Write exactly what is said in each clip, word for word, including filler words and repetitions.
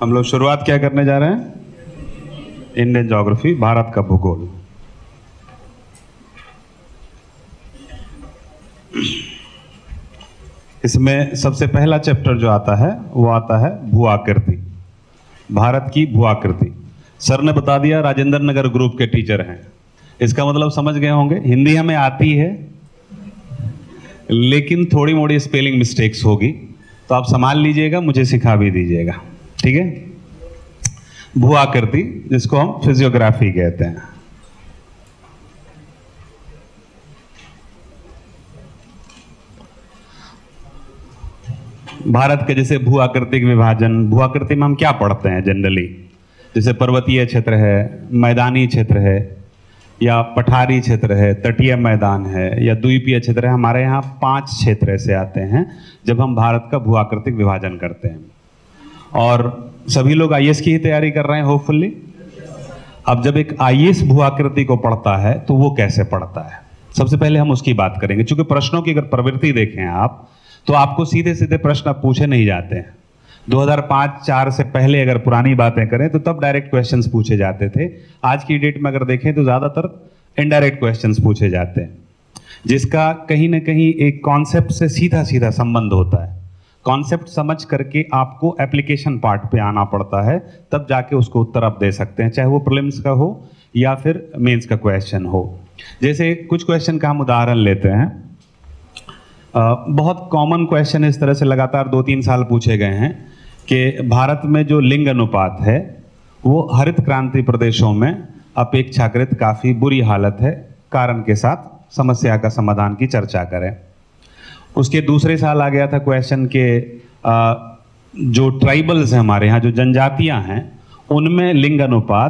हम लोग शुरुआत क्या करने जा रहे हैं? इंडियन ज्योग्राफी, भारत का भूगोल। इसमें सबसे पहला चैप्टर जो आता है वो आता है भू आकृति, भारत की भू आकृति। सर ने बता दिया, राजेंद्र नगर ग्रुप के टीचर हैं, इसका मतलब समझ गए होंगे। हिंदी हमें आती है लेकिन थोड़ी मोड़ी स्पेलिंग मिस्टेक्स होगी, तो आप संभाल लीजिएगा, मुझे सिखा भी दीजिएगा, ठीक है। भू आकृति, जिसको हम फिजियोग्राफी कहते हैं। भारत के जैसे भू आकृतिक विभाजन, भू आकृति में हम क्या पढ़ते हैं जनरली? जैसे पर्वतीय क्षेत्र है, मैदानी क्षेत्र है, या पठारी क्षेत्र है, तटीय मैदान है, या द्वीपीय क्षेत्र है। हमारे यहाँ पांच क्षेत्र ऐसे आते हैं जब हम भारत का भू आकृतिक विभाजन करते हैं। और सभी लोग आई ए एस की ही तैयारी कर रहे हैं होपफुली। अब जब एक आई ए एस भू आकृति को पढ़ता है तो वो कैसे पढ़ता है, सबसे पहले हम उसकी बात करेंगे। चूंकि प्रश्नों की अगर प्रवृत्ति देखें आप, तो आपको सीधे सीधे प्रश्न पूछे नहीं जाते हैं। दो हज़ार पाँच चार से पहले अगर पुरानी बातें करें तो तब डायरेक्ट क्वेश्चंस पूछे जाते थे। आज की डेट में अगर देखें तो ज़्यादातर इनडायरेक्ट क्वेश्चंस पूछे जाते हैं, जिसका कहीं ना कहीं एक कॉन्सेप्ट से सीधा सीधा संबंध होता है। कॉन्सेप्ट समझ करके आपको एप्लीकेशन पार्ट पे आना पड़ता है, तब जाके उसको उत्तर आप दे सकते हैं, चाहे वो प्रीलिम्स का हो या फिर मेंस का क्वेश्चन हो। जैसे कुछ क्वेश्चन का हम उदाहरण लेते हैं। आ, बहुत कॉमन क्वेश्चन इस तरह से लगातार दो तीन साल पूछे गए हैं कि भारत में जो लिंग अनुपात है वो हरित क्रांति प्रदेशों में अपेक्षाकृत काफ़ी बुरी हालत है, कारण के साथ समस्या का समाधान की चर्चा करें। उसके दूसरे साल आ गया था क्वेश्चन के आ, जो ट्राइबल्स हैं हमारे यहाँ, जो जनजातियाँ हैं, उनमें लिंग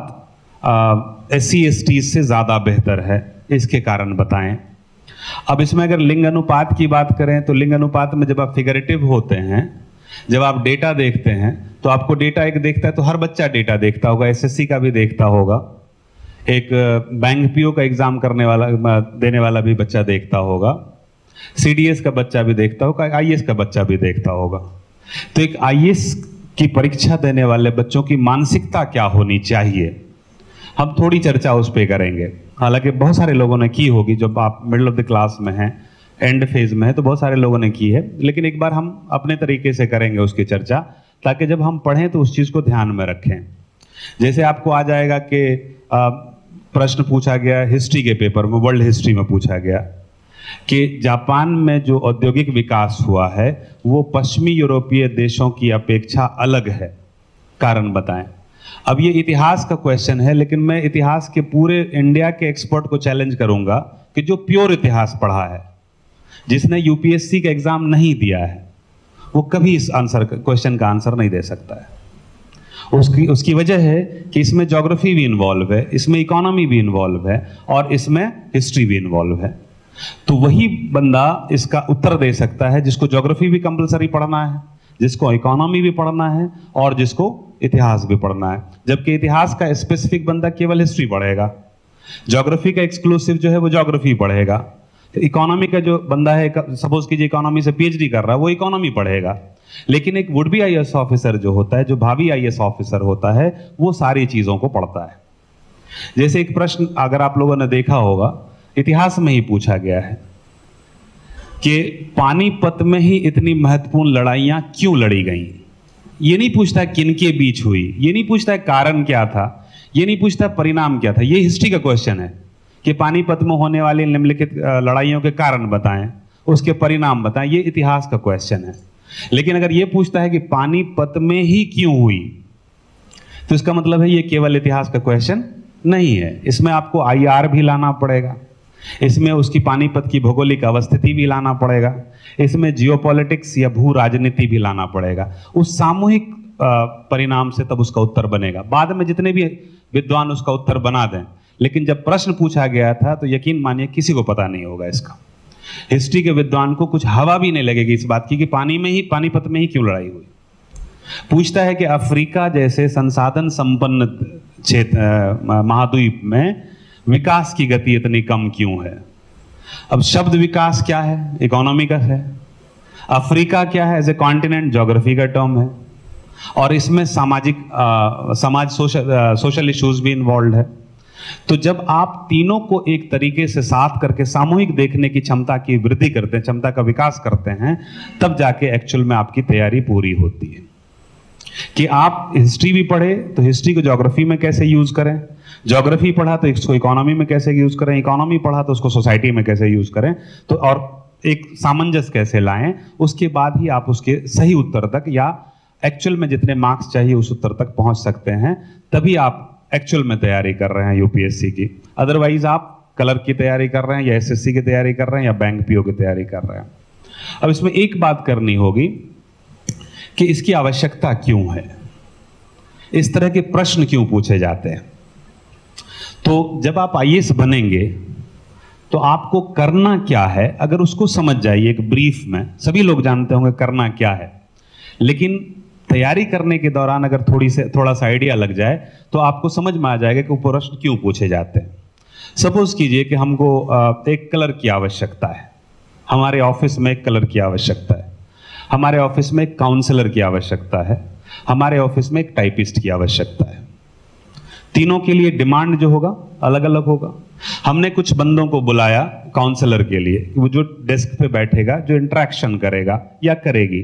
अनुपात एस सी एस टी से ज़्यादा बेहतर है, इसके कारण बताएं। अब इसमें अगर लिंग अनुपात की बात करें तो लिंग अनुपात में जब आप फिगरेटिव होते हैं, जब आप डेटा देखते हैं, तो आपको डेटा एक देखता है तो हर बच्चा डेटा देखता होगा, एस एस सी का भी देखता होगा, एक बैंक पी ओ का एग्जाम करने वाला देने वाला भी बच्चा देखता होगा, सी डी एस का बच्चा भी देखता होगा, आई ए एस का बच्चा भी देखता होगा। तो एक आई ए एस की परीक्षा देने वाले बच्चों की मानसिकता क्या होनी चाहिए, हम थोड़ी चर्चा उस पर करेंगे। हालांकि बहुत सारे लोगों ने की होगी, जब आप मिडिल ऑफ द क्लास में हैं, एंड फेज में है, तो बहुत सारे लोगों ने की है, लेकिन एक बार हम अपने तरीके से करेंगे उसकी चर्चा, ताकि जब हम पढ़ें तो उस चीज़ को ध्यान में रखें। जैसे आपको आ जाएगा कि प्रश्न पूछा गया हिस्ट्री के पेपर में, वर्ल्ड हिस्ट्री में पूछा गया कि जापान में जो औद्योगिक विकास हुआ है वो पश्चिमी यूरोपीय देशों की अपेक्षा अलग है, कारण बताएं। अब ये इतिहास का क्वेश्चन है, लेकिन मैं इतिहास के पूरे इंडिया के एक्सपर्ट को चैलेंज करूंगा कि जो प्योर इतिहास पढ़ा है, जिसने यू पी एस सी का एग्जाम नहीं दिया है, वो कभी इस आंसर क्वेश्चन का आंसर नहीं दे सकता है। उसकी उसकी वजह है कि इसमें ज्योग्राफी भी इन्वॉल्व है, इसमें इकोनॉमी भी इन्वॉल्व है, और इसमें हिस्ट्री भी इन्वॉल्व है। तो वही बंदा इसका उत्तर दे सकता है जिसको ज्योग्राफी भी कंपलसरी पढ़ना है, जिसको इकोनॉमी भी पढ़ना है, और जिसको इतिहास भी पढ़ना है। जबकि इतिहास का स्पेसिफिक बंदा केवल हिस्ट्री पढ़ेगा, ज्योग्राफी का एक्सक्लूसिव जो है वो ज्योग्राफी पढ़ेगा। इकोनॉमी का जो बंदा है, सपोज कीजिए इकोनॉमी से पी एच डी कर रहा है, वो इकोनॉमी पढ़ेगा। लेकिन एक would be I A S officer जो होता है, जो भावी आई ए एस ऑफिसर होता है, वो सारी चीजों को पढ़ता है। जैसे एक प्रश्न अगर आप लोगों ने देखा होगा, इतिहास में ही पूछा गया है कि पानीपत में ही इतनी महत्वपूर्ण लड़ाइयां क्यों लड़ी गई। ये नहीं पूछता किनके बीच हुई, ये नहीं पूछता कारण क्या था, ये नहीं पूछता परिणाम क्या था। ये हिस्ट्री का क्वेश्चन है कि पानीपत में होने वाली निम्नलिखित लड़ाइयों के कारण बताएं, उसके परिणाम बताएं। ये इतिहास का क्वेश्चन है। लेकिन अगर ये पूछता है कि पानीपत में ही क्यों हुई, तो इसका मतलब है ये केवल इतिहास का क्वेश्चन नहीं है। इसमें आपको आई आर भी लाना पड़ेगा, इसमें उसकी पानीपत की भौगोलिक अवस्थिति भी लाना पड़ेगा, इसमें जियोपॉलिटिक्स या भू राजनीति भी लाना पड़ेगा। उस सामूहिक परिणाम से तब उसका उत्तर बनेगा। बाद में जितने भी विद्वान उसका उत्तर बना दें, लेकिन जब प्रश्न पूछा गया था तो यकीन मानिए किसी को पता नहीं होगा इसका। हिस्ट्री के विद्वान को कुछ हवा भी नहीं लगेगी इस बात की कि पानी में ही पानीपत में ही क्यों लड़ाई हुई। पूछता है कि अफ्रीका जैसे संसाधन संपन्न क्षेत्र महाद्वीप में विकास की गति इतनी कम क्यों है। अब शब्द विकास क्या है, इकोनॉमी का है। अफ्रीका क्या है, एज ए कॉन्टिनेंट, ज्योग्राफी का टर्म है। और इसमें सामाजिक आ, समाज सोशल सोशल इश्यूज भी इन्वॉल्व है। तो जब आप तीनों को एक तरीके से साथ करके सामूहिक देखने की क्षमता की वृद्धि करते हैं, क्षमता का विकास करते हैं, तब जाके एक्चुअल में आपकी तैयारी पूरी होती है। कि आप हिस्ट्री भी पढ़े तो हिस्ट्री को ज्योग्राफी में कैसे यूज करें, ज्योग्राफी पढ़ा तो इसको इकोनॉमी में कैसे यूज करें, इकोनॉमी पढ़ा तो उसको सोसाइटी में कैसे यूज करें, तो और एक सामंजस्य कैसे लाएं, उसके बाद ही आप उसके सही उत्तर तक या एक्चुअल में जितने मार्क्स चाहिए उस उत्तर तक पहुंच सकते हैं। तभी आप एक्चुअल में तैयारी कर रहे हैं यूपीएससी की। अदरवाइज आप कलर की तैयारी कर रहे हैं या एसएससी की तैयारी कर रहे हैं या बैंक पीओ की तैयारी कर रहे हैं। अब इसमें एक बात करनी होगी कि इसकी आवश्यकता क्यों है, इस तरह के प्रश्न क्यों पूछे जाते हैं। तो जब आप आईएएस बनेंगे तो आपको करना क्या है, अगर उसको समझ जाइए एक ब्रीफ में, सभी लोग जानते होंगे करना क्या है, लेकिन तैयारी करने के दौरान अगर थोड़ी से थोड़ा सा आइडिया लग जाए तो आपको समझ में आ जाएगा कि वो प्रश्न क्यों पूछे जाते हैं। सपोज कीजिए कि हमको एक कलर की आवश्यकता है, हमारे ऑफिस में एक कलर की आवश्यकता है, हमारे ऑफिस में एक काउंसलर की आवश्यकता है, हमारे ऑफिस में एक टाइपिस्ट की आवश्यकता है। तीनों के लिए डिमांड जो होगा अलग अलग होगा। हमने कुछ बंदों को बुलाया काउंसलर के लिए, वो जो डेस्क पे बैठेगा, जो इंटरेक्शन करेगा या करेगी।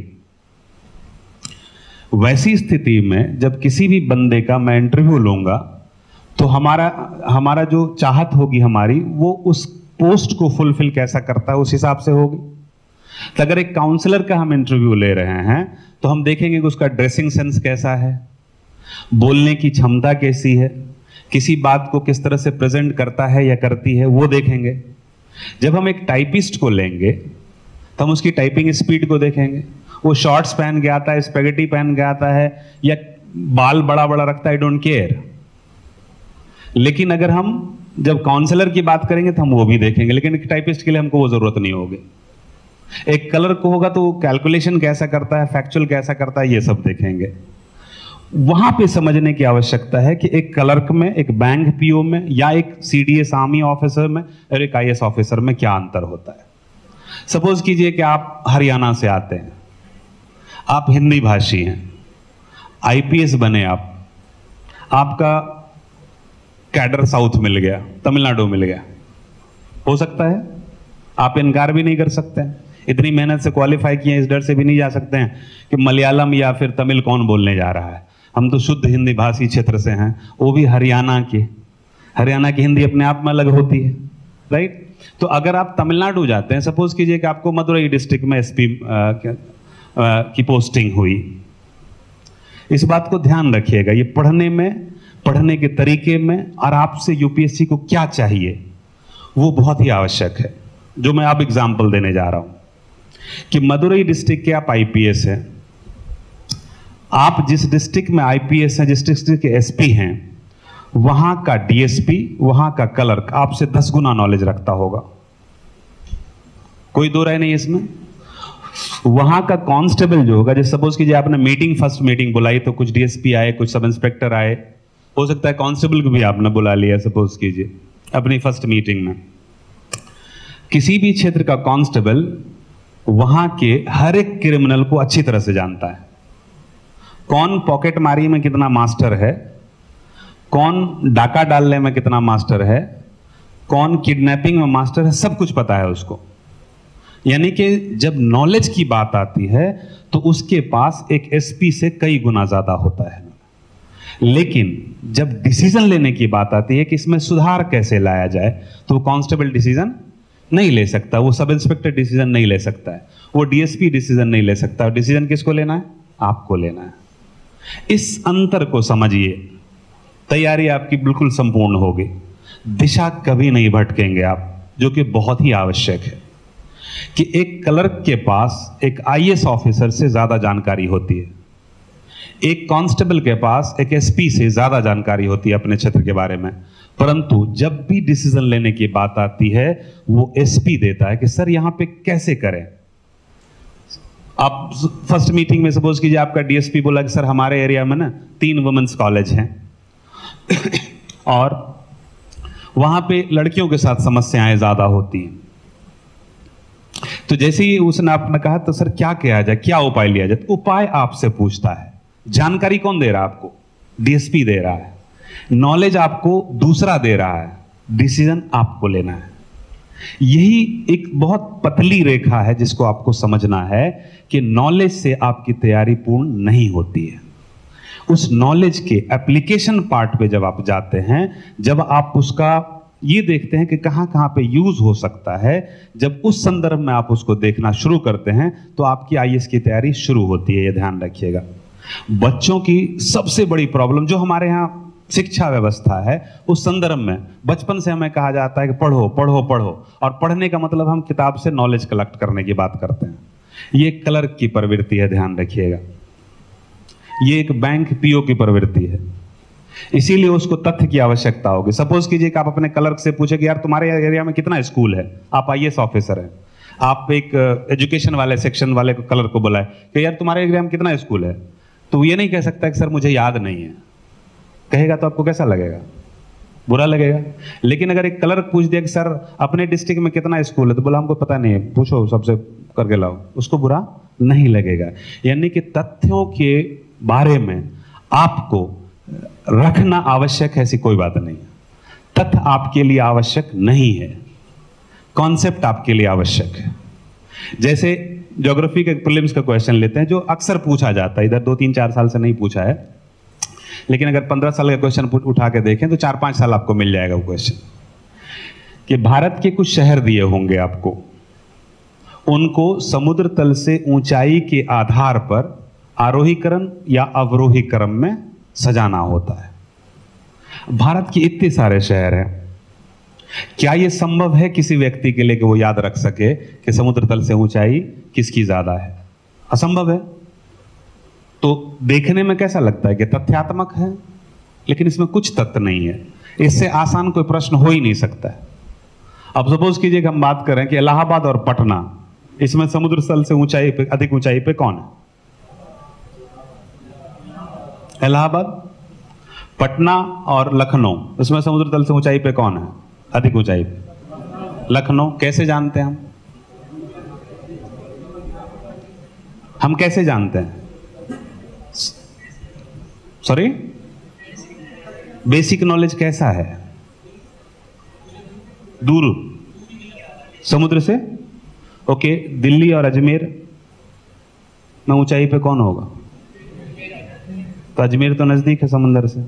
वैसी स्थिति में जब किसी भी बंदे का मैं इंटरव्यू लूंगा तो हमारा हमारा जो चाहत होगी हमारी, वो उस पोस्ट को फुलफिल कैसा करता है उस हिसाब से होगी। तो अगर एक काउंसलर का हम इंटरव्यू ले रहे हैं तो हम देखेंगे कि उसका ड्रेसिंग सेंस कैसा है, बोलने की क्षमता कैसी है, किसी बात को किस तरह से प्रेजेंट करता है या करती है, वो देखेंगे। जब हम एक टाइपिस्ट को लेंगे तो हम उसकी टाइपिंग स्पीड को देखेंगे, वो शॉर्ट्स पहन के आता है, स्पेगेटी पहन के आता है या बाल बड़ा बड़ा रखता है, डोंट केयर। लेकिन अगर हम जब काउंसलर की बात करेंगे तो हम वो भी देखेंगे, लेकिन एक टाइपिस्ट के लिए हमको वो जरूरत नहीं होगी। एक कलर को होगा तो वो कैलकुलेशन कैसा करता है, फैक्चुअल कैसा करता है, ये सब देखेंगे। वहां पे समझने की आवश्यकता है कि एक क्लर्क में, एक बैंक पीओ में या एक सीडीएस आर्मी ऑफिसर में और एक आईएएस ऑफिसर में क्या अंतर होता है। सपोज कीजिए कि आप हरियाणा से आते हैं, आप हिंदी भाषी हैं, आईपीएस बने आप, आपका कैडर साउथ मिल गया, तमिलनाडु मिल गया, हो सकता है, आप इनकार भी नहीं कर सकते हैं। इतनी मेहनत से क्वालिफाई किए, इस डर से भी नहीं जा सकते हैं कि मलयालम या फिर तमिल कौन बोलने जा रहा है। हम तो शुद्ध हिंदी भाषी क्षेत्र से हैं, वो भी हरियाणा के। हरियाणा की हिंदी अपने आप में अलग होती है, राइट। तो अगर आप तमिलनाडु जाते हैं, सपोज कीजिए कि आपको मदुरई डिस्ट्रिक्ट में एसपी की पोस्टिंग हुई, इस बात को ध्यान रखिएगा। ये पढ़ने में, पढ़ने के तरीके में और आपसे यूपीएससी को क्या चाहिए वो बहुत ही आवश्यक है। जो मैं अब एग्जाम्पल देने जा रहा हूं कि मदुरई डिस्ट्रिक्ट के आप आईपीएस हैं, आप जिस डिस्ट्रिक्ट में आईपीएस हैं, जिस डिस्ट्रिक्ट के एसपी हैं, वहां का डीएसपी, वहां का क्लर्क आपसे दस गुना नॉलेज रखता होगा, कोई दो राय नहीं इसमें। वहां का कांस्टेबल जो होगा, जैसे सपोज कीजिए आपने मीटिंग, फर्स्ट मीटिंग बुलाई तो कुछ डीएसपी आए, कुछ सब इंस्पेक्टर आए, हो सकता है कांस्टेबल को भी आपने बुला लिया सपोज कीजिए अपनी फर्स्ट मीटिंग में। किसी भी क्षेत्र का कांस्टेबल वहां के हर एक क्रिमिनल को अच्छी तरह से जानता है। कौन पॉकेट मारी में कितना मास्टर है, कौन डाका डालने में कितना मास्टर है, कौन किडनैपिंग में मास्टर है, सब कुछ पता है उसको। यानी कि जब नॉलेज की बात आती है तो उसके पास एक एसपी से कई गुना ज्यादा होता है। लेकिन जब डिसीजन लेने की बात आती है कि इसमें सुधार कैसे लाया जाए, तो वो कांस्टेबल डिसीजन नहीं ले सकता, वो सब इंस्पेक्टर डिसीजन नहीं ले सकता है, वो डीएसपी डिसीजन नहीं ले सकता। डिसीजन किसको लेना है? आपको लेना है। इस अंतर को समझिए, तैयारी आपकी बिल्कुल संपूर्ण होगी, दिशा कभी नहीं भटकेंगे आप, जो कि बहुत ही आवश्यक है। कि एक क्लर्क के पास एक आईएएस ऑफिसर से ज्यादा जानकारी होती है, एक कांस्टेबल के पास एक एसपी से ज्यादा जानकारी होती है अपने क्षेत्र के बारे में। परंतु जब भी डिसीजन लेने की बात आती है वो एसपी देता है कि सर यहां पे कैसे करें। आप फर्स्ट मीटिंग में सपोज कीजिए आपका डीएसपी बोला कि सर हमारे एरिया में ना तीन वुमेन्स कॉलेज हैं और वहां पे लड़कियों के साथ समस्याएं ज्यादा होती हैं। तो जैसे ही उसने आपने कहा तो सर क्या किया जाए, क्या उपाय लिया जाए, तो उपाय आपसे पूछता है जानकारी कौन दे रहा है आपको? डीएसपी दे रहा है। नॉलेज आपको दूसरा दे रहा है, डिसीजन आपको लेना है। यही एक बहुत पतली रेखा है जिसको आपको समझना है कि नॉलेज से आपकी तैयारी पूर्ण नहीं होती है। उस नॉलेज के एप्लीकेशन पार्ट पे जब आप जाते हैं, जब आप उसका ये देखते हैं कि कहां कहां पे यूज हो सकता है, जब उस संदर्भ में आप उसको देखना शुरू करते हैं, तो आपकी आईएएस की तैयारी शुरू होती है। ये ध्यान रखिएगा। बच्चों की सबसे बड़ी प्रॉब्लम जो हमारे यहाँ शिक्षा व्यवस्था है, उस संदर्भ में बचपन से हमें कहा जाता है कि पढ़ो पढ़ो पढ़ो, और पढ़ने का मतलब हम किताब से नॉलेज कलेक्ट करने की बात करते हैं। ये क्लर्क की प्रवृत्ति है, ध्यान रखिएगा। ये एक बैंक पीओ की प्रवृत्ति है, इसीलिए उसको तथ्य की आवश्यकता होगी। सपोज कीजिए कि आप अपने क्लर्क से पूछे कि यार तुम्हारे एरिया में कितना स्कूल है, आप आईएएस ऑफिसर हैं, आप एक एजुकेशन वाले सेक्शन वाले क्लर्क को बुलाए कि यार तुम्हारे एरिया में कितना स्कूल है, तो ये नहीं कह सकता कि सर मुझे याद नहीं है। कहेगा तो आपको कैसा लगेगा? बुरा लगेगा। लेकिन अगर एक क्लर्क पूछ दिया कि सर अपने डिस्ट्रिक्ट में कितना स्कूल है, तो बोला हमको पता नहीं है, पूछो सबसे करके लाओ, उसको बुरा नहीं लगेगा। यानी कि तथ्यों के बारे में आपको रखना आवश्यक है, ऐसी कोई बात नहीं। तथ्य आपके लिए आवश्यक नहीं है, कॉन्सेप्ट आपके लिए आवश्यक है। जैसे ज्योग्राफी के प्रीलिम्स का क्वेश्चन लेते हैं, जो अक्सर पूछा जाता है, इधर दो तीन चार साल से नहीं पूछा है, लेकिन अगर पंद्रह साल का क्वेश्चन उठा के देखें तो चार पांच साल आपको मिल जाएगा वो क्वेश्चन, कि भारत के कुछ शहर दिए होंगे आपको, उनको समुद्र तल से ऊंचाई के आधार पर आरोही क्रम या अवरोही क्रम में सजाना होता है। भारत के इतने सारे शहर हैं, क्या यह संभव है किसी व्यक्ति के लिए कि वो याद रख सके कि समुद्र तल से ऊंचाई किसकी ज्यादा है? असंभव है। तो देखने में कैसा लगता है कि तथ्यात्मक है, लेकिन इसमें कुछ तथ्य नहीं है। इससे आसान कोई प्रश्न हो ही नहीं सकता है। अब सपोज कीजिए कि हम बात करें कि इलाहाबाद और पटना, इसमें समुद्र तल से ऊंचाई पे, अधिक ऊंचाई पे कौन है? इलाहाबाद। पटना और लखनऊ, इसमें समुद्र तल से ऊंचाई पे कौन है अधिक ऊंचाई पे? लखनऊ। कैसे जानते हैं हम? हम कैसे जानते हैं? सॉरी, बेसिक नॉलेज कैसा है? दूर समुद्र से। ओके, दिल्ली और अजमेर में ऊंचाई पे कौन होगा? तो अजमेर तो नजदीक है समुद्र से।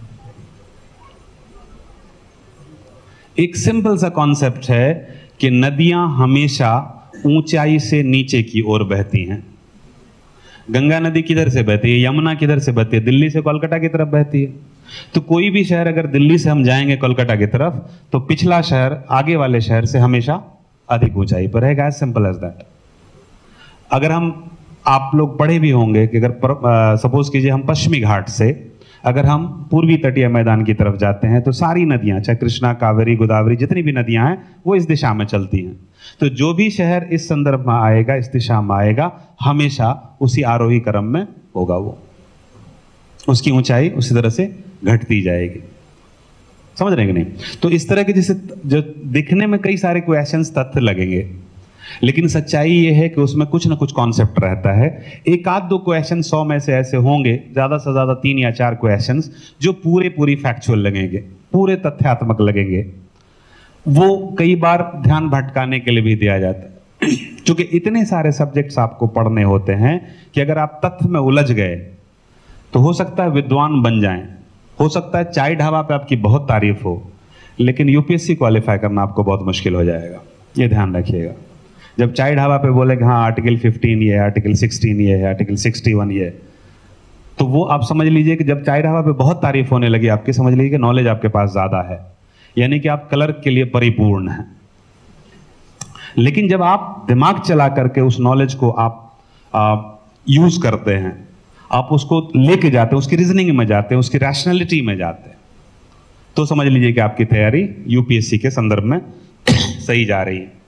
एक सिंपल सा कॉन्सेप्ट है कि नदियां हमेशा ऊंचाई से नीचे की ओर बहती हैं। गंगा नदी किधर से बहती है? यमुना किधर से बहती है? दिल्ली से कोलकाता की तरफ बहती है। तो कोई भी शहर अगर दिल्ली से हम जाएंगे कोलकाता की तरफ, तो पिछला शहर आगे वाले शहर से हमेशा अधिक ऊंचाई पर रहेगा। As simple as that. अगर हम, आप लोग पढ़े भी होंगे कि अगर सपोज कीजिए हम पश्चिमी घाट से अगर हम पूर्वी तटीय मैदान की तरफ जाते हैं, तो सारी नदियां, चाहे कृष्णा, कावेरी, गोदावरी, जितनी भी नदियां हैं वो इस दिशा में चलती हैं। तो जो भी शहर इस संदर्भ में आएगा, इस दिशा में आएगा, हमेशा उसी आरोही क्रम में होगा, वो उसकी ऊंचाई उसी तरह से घटती जाएगी। समझ रहे हैं कि नहीं? तो इस तरह के जैसे जो दिखने में कई सारे क्वेश्चंस, तथ्य लगेंगे, लेकिन सच्चाई ये है कि उसमें कुछ ना कुछ कॉन्सेप्ट रहता है। एक आध दो क्वेश्चन सौ में से ऐसे होंगे, ज्यादा से ज्यादा तीन या चार क्वेश्चंस जो पूरे पूरी फैक्चुअल लगेंगे, पूरे तथ्यात्मक लगेंगे। वो कई बार ध्यान भटकाने के लिए भी दिया जाता है, क्योंकि इतने सारे सब्जेक्ट्स आपको पढ़ने होते हैं कि अगर आप तथ्य में उलझ गए तो हो सकता है विद्वान बन जाएं, हो सकता है चाय ढाबा पे आपकी बहुत तारीफ हो, लेकिन यूपीएससी क्वालिफाई करना आपको बहुत मुश्किल हो जाएगा। ये ध्यान रखिएगा। जब चाय ढाबा पे बोले कि हाँ आर्टिकल फिफ्टीन ये है, आर्टिकल सिक्सटीन ये है, आर्टिकल सिक्सटी वन ये है, तो वो आप समझ लीजिए कि जब चाय ढाबा पे बहुत तारीफ होने लगी आपकी, समझ लीजिए कि नॉलेज आपके पास ज्यादा है, यानी कि आप क्लर्क के लिए परिपूर्ण हैं। लेकिन जब आप दिमाग चला करके उस नॉलेज को आप यूज करते हैं, आप उसको लेके जाते हैं, उसकी रीजनिंग में जाते हैं, उसकी रैशनैलिटी में जाते हैं, तो समझ लीजिए कि आपकी तैयारी यूपीएससी के संदर्भ में सही जा रही है।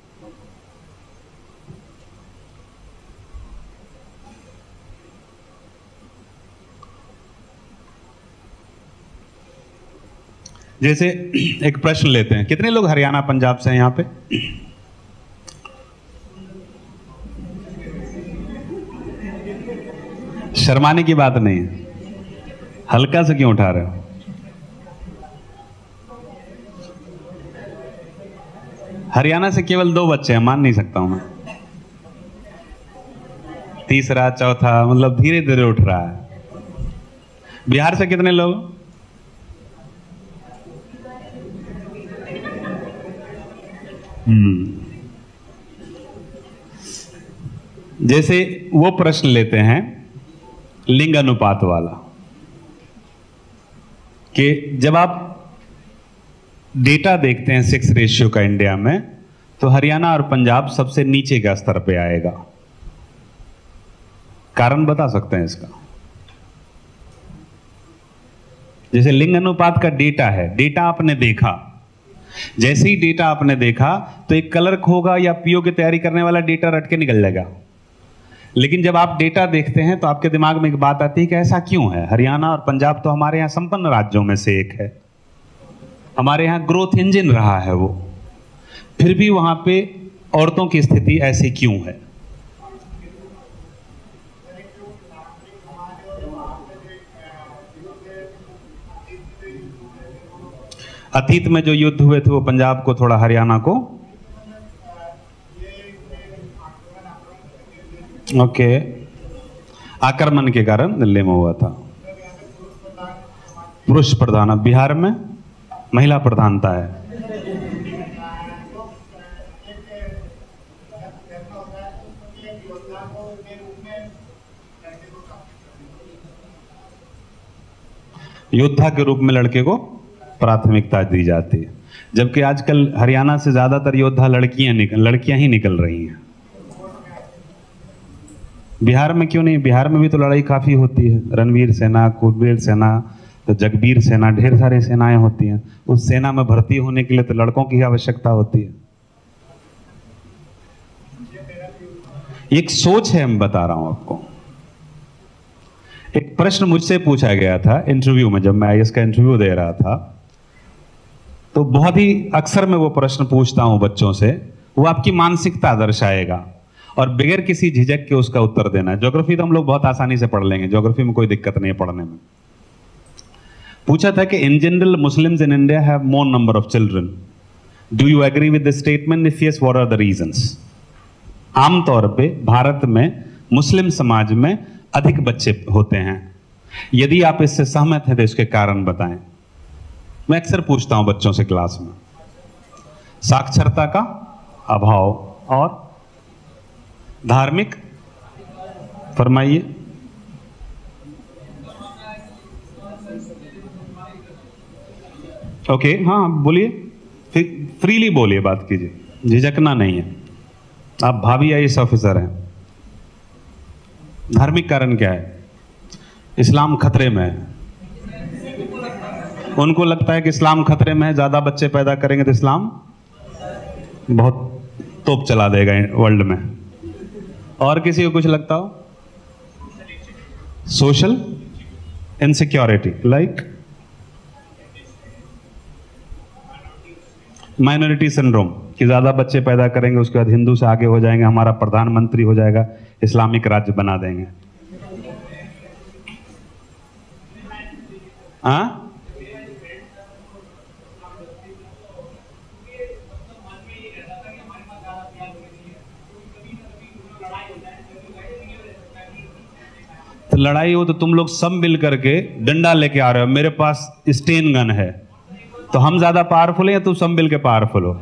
जैसे एक प्रश्न लेते हैं, कितने लोग हरियाणा पंजाब से हैं यहां पे? शर्माने की बात नहीं है, हल्का से क्यों उठा रहे हो? हरियाणा से केवल दो बच्चे हैं, मान नहीं सकता हूं मैं। तीसरा चौथा मतलब धीरे धीरे उठ रहा है। बिहार से कितने लोग? हम्म जैसे वो प्रश्न लेते हैं लिंग अनुपात वाला, कि जब आप डेटा देखते हैं सेक्स रेशियो का इंडिया में, तो हरियाणा और पंजाब सबसे नीचे का स्तर पे आएगा। कारण बता सकते हैं इसका? जैसे लिंग अनुपात का डेटा है, डेटा आपने देखा, जैसे ही डेटा आपने देखा तो एक क्लर्क होगा या पीओ की तैयारी करने वाला डेटा रट के निकल जाएगा। लेकिन जब आप डेटा देखते हैं तो आपके दिमाग में एक बात आती है कि ऐसा क्यों है? हरियाणा और पंजाब तो हमारे यहाँ संपन्न राज्यों में से एक है, हमारे यहाँ ग्रोथ इंजन रहा है वो, फिर भी वहां पे औरतों की स्थिति ऐसी क्यों है? अतीत में जो युद्ध हुए थे वो पंजाब को थोड़ा, हरियाणा को ओके आक्रमण के कारण दिल्ली में हुआ था। पुरुष प्रधान, बिहार में महिला प्रधानता है। योद्धा के रूप में लड़के को प्राथमिकता दी जाती है, जबकि आजकल हरियाणा से ज्यादातर योद्धा लड़कियां निकल लड़कियां ही निकल रही हैं। बिहार में क्यों नहीं? बिहार में भी तो लड़ाई काफी होती है, रणवीर सेना, कुलबीर सेना, तो जगबीर सेना, ढेर सारी सेनाएं होती हैं। उस सेना में भर्ती होने के लिए तो लड़कों की आवश्यकता होती है। एक सोच है, मैं बता रहा हूं आपको। एक प्रश्न मुझसे पूछा गया था इंटरव्यू में, जब मैं आई एस का इंटरव्यू दे रहा था, तो बहुत ही अक्सर मैं वो प्रश्न पूछता हूं बच्चों से, वो आपकी मानसिकता दर्शाएगा और बगैर किसी झिझक के उसका उत्तर देना है। ज्योग्राफी तो हम लोग बहुत आसानी से पढ़ लेंगे, ज्योग्राफी में कोई दिक्कत नहीं है पढ़ने में। पूछा था कि in general Muslims in India have more number of children, do you agree with the statement? If yes, what are the reasons? आमतौर पे भारत में मुस्लिम समाज में अधिक बच्चे होते हैं, यदि आप इससे सहमत हैं तो इसके कारण बताएं। मैं अक्सर पूछता हूं बच्चों से क्लास में। साक्षरता का अभाव और धार्मिक, फरमाइए। ओके okay, हाँ बोलिए, फ्रीली बोलिए, बात कीजिए, झिझकना नहीं है। आप भाभी आईएएस ऑफिसर हैं। धार्मिक कारण क्या है? इस्लाम खतरे में है, उनको लगता है कि इस्लाम खतरे में है, ज्यादा बच्चे पैदा करेंगे तो इस्लाम बहुत तोप चला देगा वर्ल्ड में। और किसी को कुछ लगता हो? Social insecurity, like minority syndrome, कि ज्यादा बच्चे पैदा करेंगे उसके बाद हिंदू से आगे हो जाएंगे, हमारा प्रधानमंत्री हो जाएगा, इस्लामिक राज्य बना देंगे। हाँ, तो लड़ाई हो तो तुम लोग सब मिल करके डंडा लेके आ रहे हो, मेरे पास स्टेन गन है, तो हम ज्यादा पावरफुल है या तुम सब मिल के पावरफुल हो?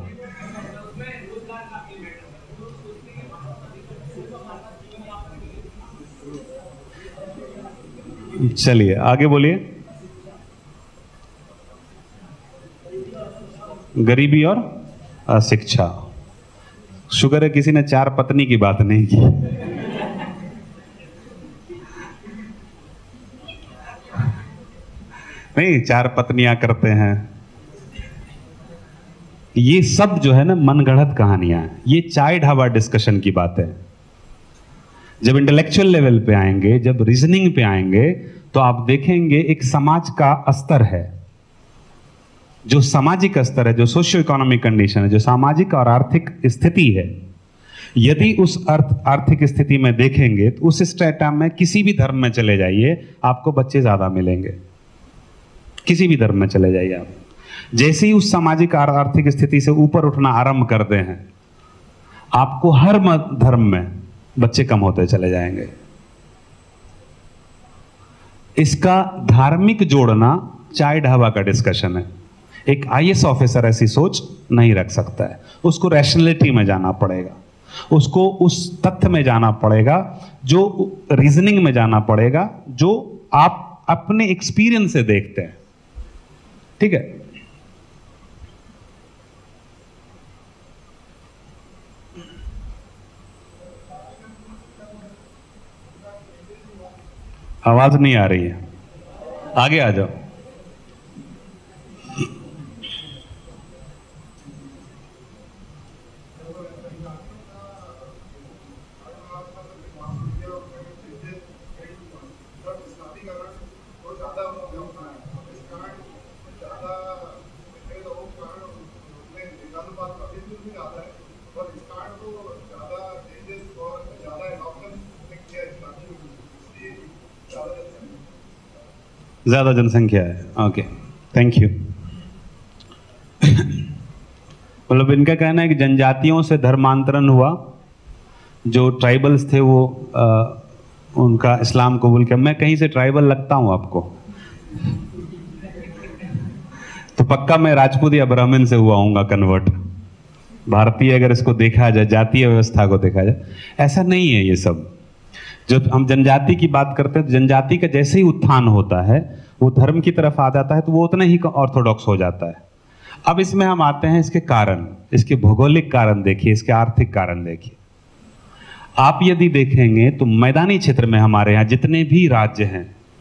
चलिए आगे बोलिए। गरीबी और अशिक्षा। शुक्र है किसी ने चार पत्नी की बात नहीं की। नहीं, चार पत्नियां करते हैं, ये सब जो है ना मनगढ़ंत कहानियां हैं, ये चाय ढाबा डिस्कशन की बात है। जब इंटेलेक्चुअल लेवल पे आएंगे, जब रीजनिंग पे आएंगे, तो आप देखेंगे एक समाज का स्तर है, जो सामाजिक स्तर है, जो सोशियो इकोनॉमिक कंडीशन है, जो सामाजिक और आर्थिक स्थिति है, यदि उस अर्थ आर्थिक स्थिति में देखेंगे तो उस स्टेटा में किसी भी धर्म में चले जाइए आपको बच्चे ज्यादा मिलेंगे। किसी भी धर्म में चले जाइए आप, जैसे ही उस सामाजिक आर्थिक स्थिति से ऊपर उठना आरंभ करते हैं आपको हर धर्म में बच्चे कम होते चले जाएंगे। इसका धार्मिक जोड़ना चाय ढाबा का डिस्कशन है। एक आईएएस ऑफिसर ऐसी सोच नहीं रख सकता है, उसको रैशनैलिटी में जाना पड़ेगा, उसको उस तथ्य में जाना पड़ेगा, जो रीजनिंग में जाना पड़ेगा, जो आप अपने एक्सपीरियंस से देखते हैं। ठीक है, आवाज नहीं आ रही है, आगे आ जाओ। ज्यादा जनसंख्या है, ओके, थैंक यू। मतलब इनका कहना है कि जनजातियों से धर्मांतरण हुआ, जो ट्राइबल्स थे वो आ, उनका इस्लाम कबूल किया। मैं कहीं से ट्राइबल लगता हूं आपको? तो पक्का मैं राजपूत या ब्राह्मण से हुआ हूँगा कन्वर्ट। भारतीय अगर इसको देखा जाए, जातीय व्यवस्था को देखा जाए, ऐसा नहीं है। ये सब जो हम जनजाति की बात करते हैं, तो जनजाति का जैसे ही उत्थान होता है वो धर्म की तरफ आ जाता है तो वो उतना ही ऑर्थोडॉक्स हो जाता है। अब इसमें हम आते हैं इसके कारण, इसके भौगोलिक कारण देखिए, इसके आर्थिक कारण देखिए। आप यदि देखेंगे तो मैदानी क्षेत्र में हमारे यहाँ जितने भी राज्य हैं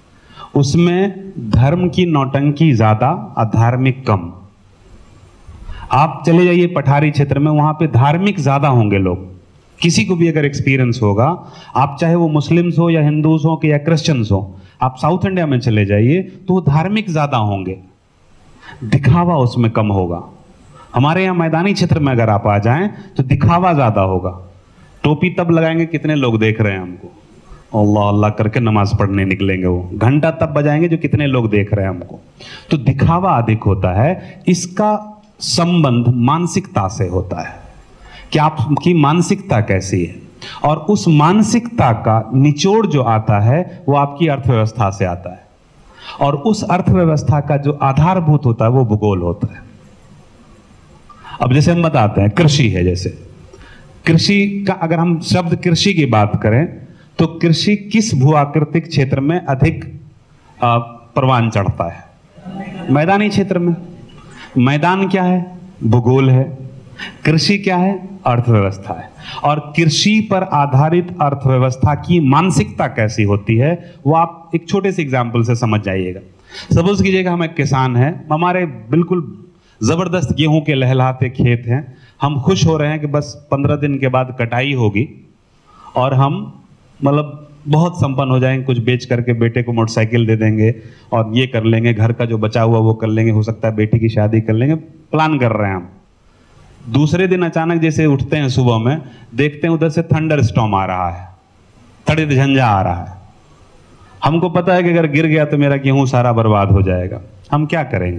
उसमें धर्म की नौटंकी ज्यादा और धार्मिक कम। आप चले जाइए पठारी क्षेत्र में, वहां पे धार्मिक ज्यादा होंगे लोग। किसी को भी अगर एक्सपीरियंस होगा, आप चाहे वो मुस्लिम्स हो या हिंदूज हो या क्रिश्चियंस हो, आप साउथ इंडिया में चले जाइए तो वो धार्मिक ज्यादा होंगे, दिखावा उसमें कम होगा। हमारे यहाँ मैदानी क्षेत्र में अगर आप आ जाएं तो दिखावा ज्यादा होगा। टोपी तब लगाएंगे कितने लोग देख रहे हैं हमको, अल्लाह अल्लाह करके नमाज पढ़ने निकलेंगे। वो घंटा तब बजाएंगे जो कितने लोग देख रहे हैं हमको। तो दिखावा अधिक होता है। इसका संबंध मानसिकता से होता है कि आपकी मानसिकता कैसी है, और उस मानसिकता का निचोड़ जो आता है वो आपकी अर्थव्यवस्था से आता है, और उस अर्थव्यवस्था का जो आधारभूत होता है वो भूगोल होता है। अब जैसे हम बताते हैं कृषि है, जैसे कृषि का अगर हम शब्द कृषि की बात करें तो कृषि किस भूआकृतिक क्षेत्र में अधिक परवान चढ़ता है? मैदानी क्षेत्र में। मैदान क्या है? भूगोल है। कृषि क्या है? अर्थव्यवस्था है। और कृषि पर आधारित अर्थव्यवस्था की मानसिकता कैसी होती है वो आप एक छोटे से एग्जाम्पल से समझ जाइएगा। सपोज कीजिएगा हम एक किसान हैं, हमारे बिल्कुल जबरदस्त गेहूं के लहलहाते खेत हैं, हम खुश हो रहे हैं कि बस पंद्रह दिन के बाद कटाई होगी और हम मतलब बहुत संपन्न हो जाएंगे, कुछ बेच करके बेटे को मोटरसाइकिल दे देंगे और ये कर लेंगे, घर का जो बचा हुआ वो कर लेंगे, हो सकता है बेटी की शादी कर लेंगे, प्लान कर रहे हैं हम। दूसरे दिन अचानक जैसे उठते हैं सुबह में, देखते हैं उधर से थंडर स्टॉर्म आ रहा है, तड़ित झंझा आ रहा है। हमको पता है कि अगर गिर गया तो मेरा गेहूं सारा बर्बाद हो जाएगा। हम क्या करेंगे?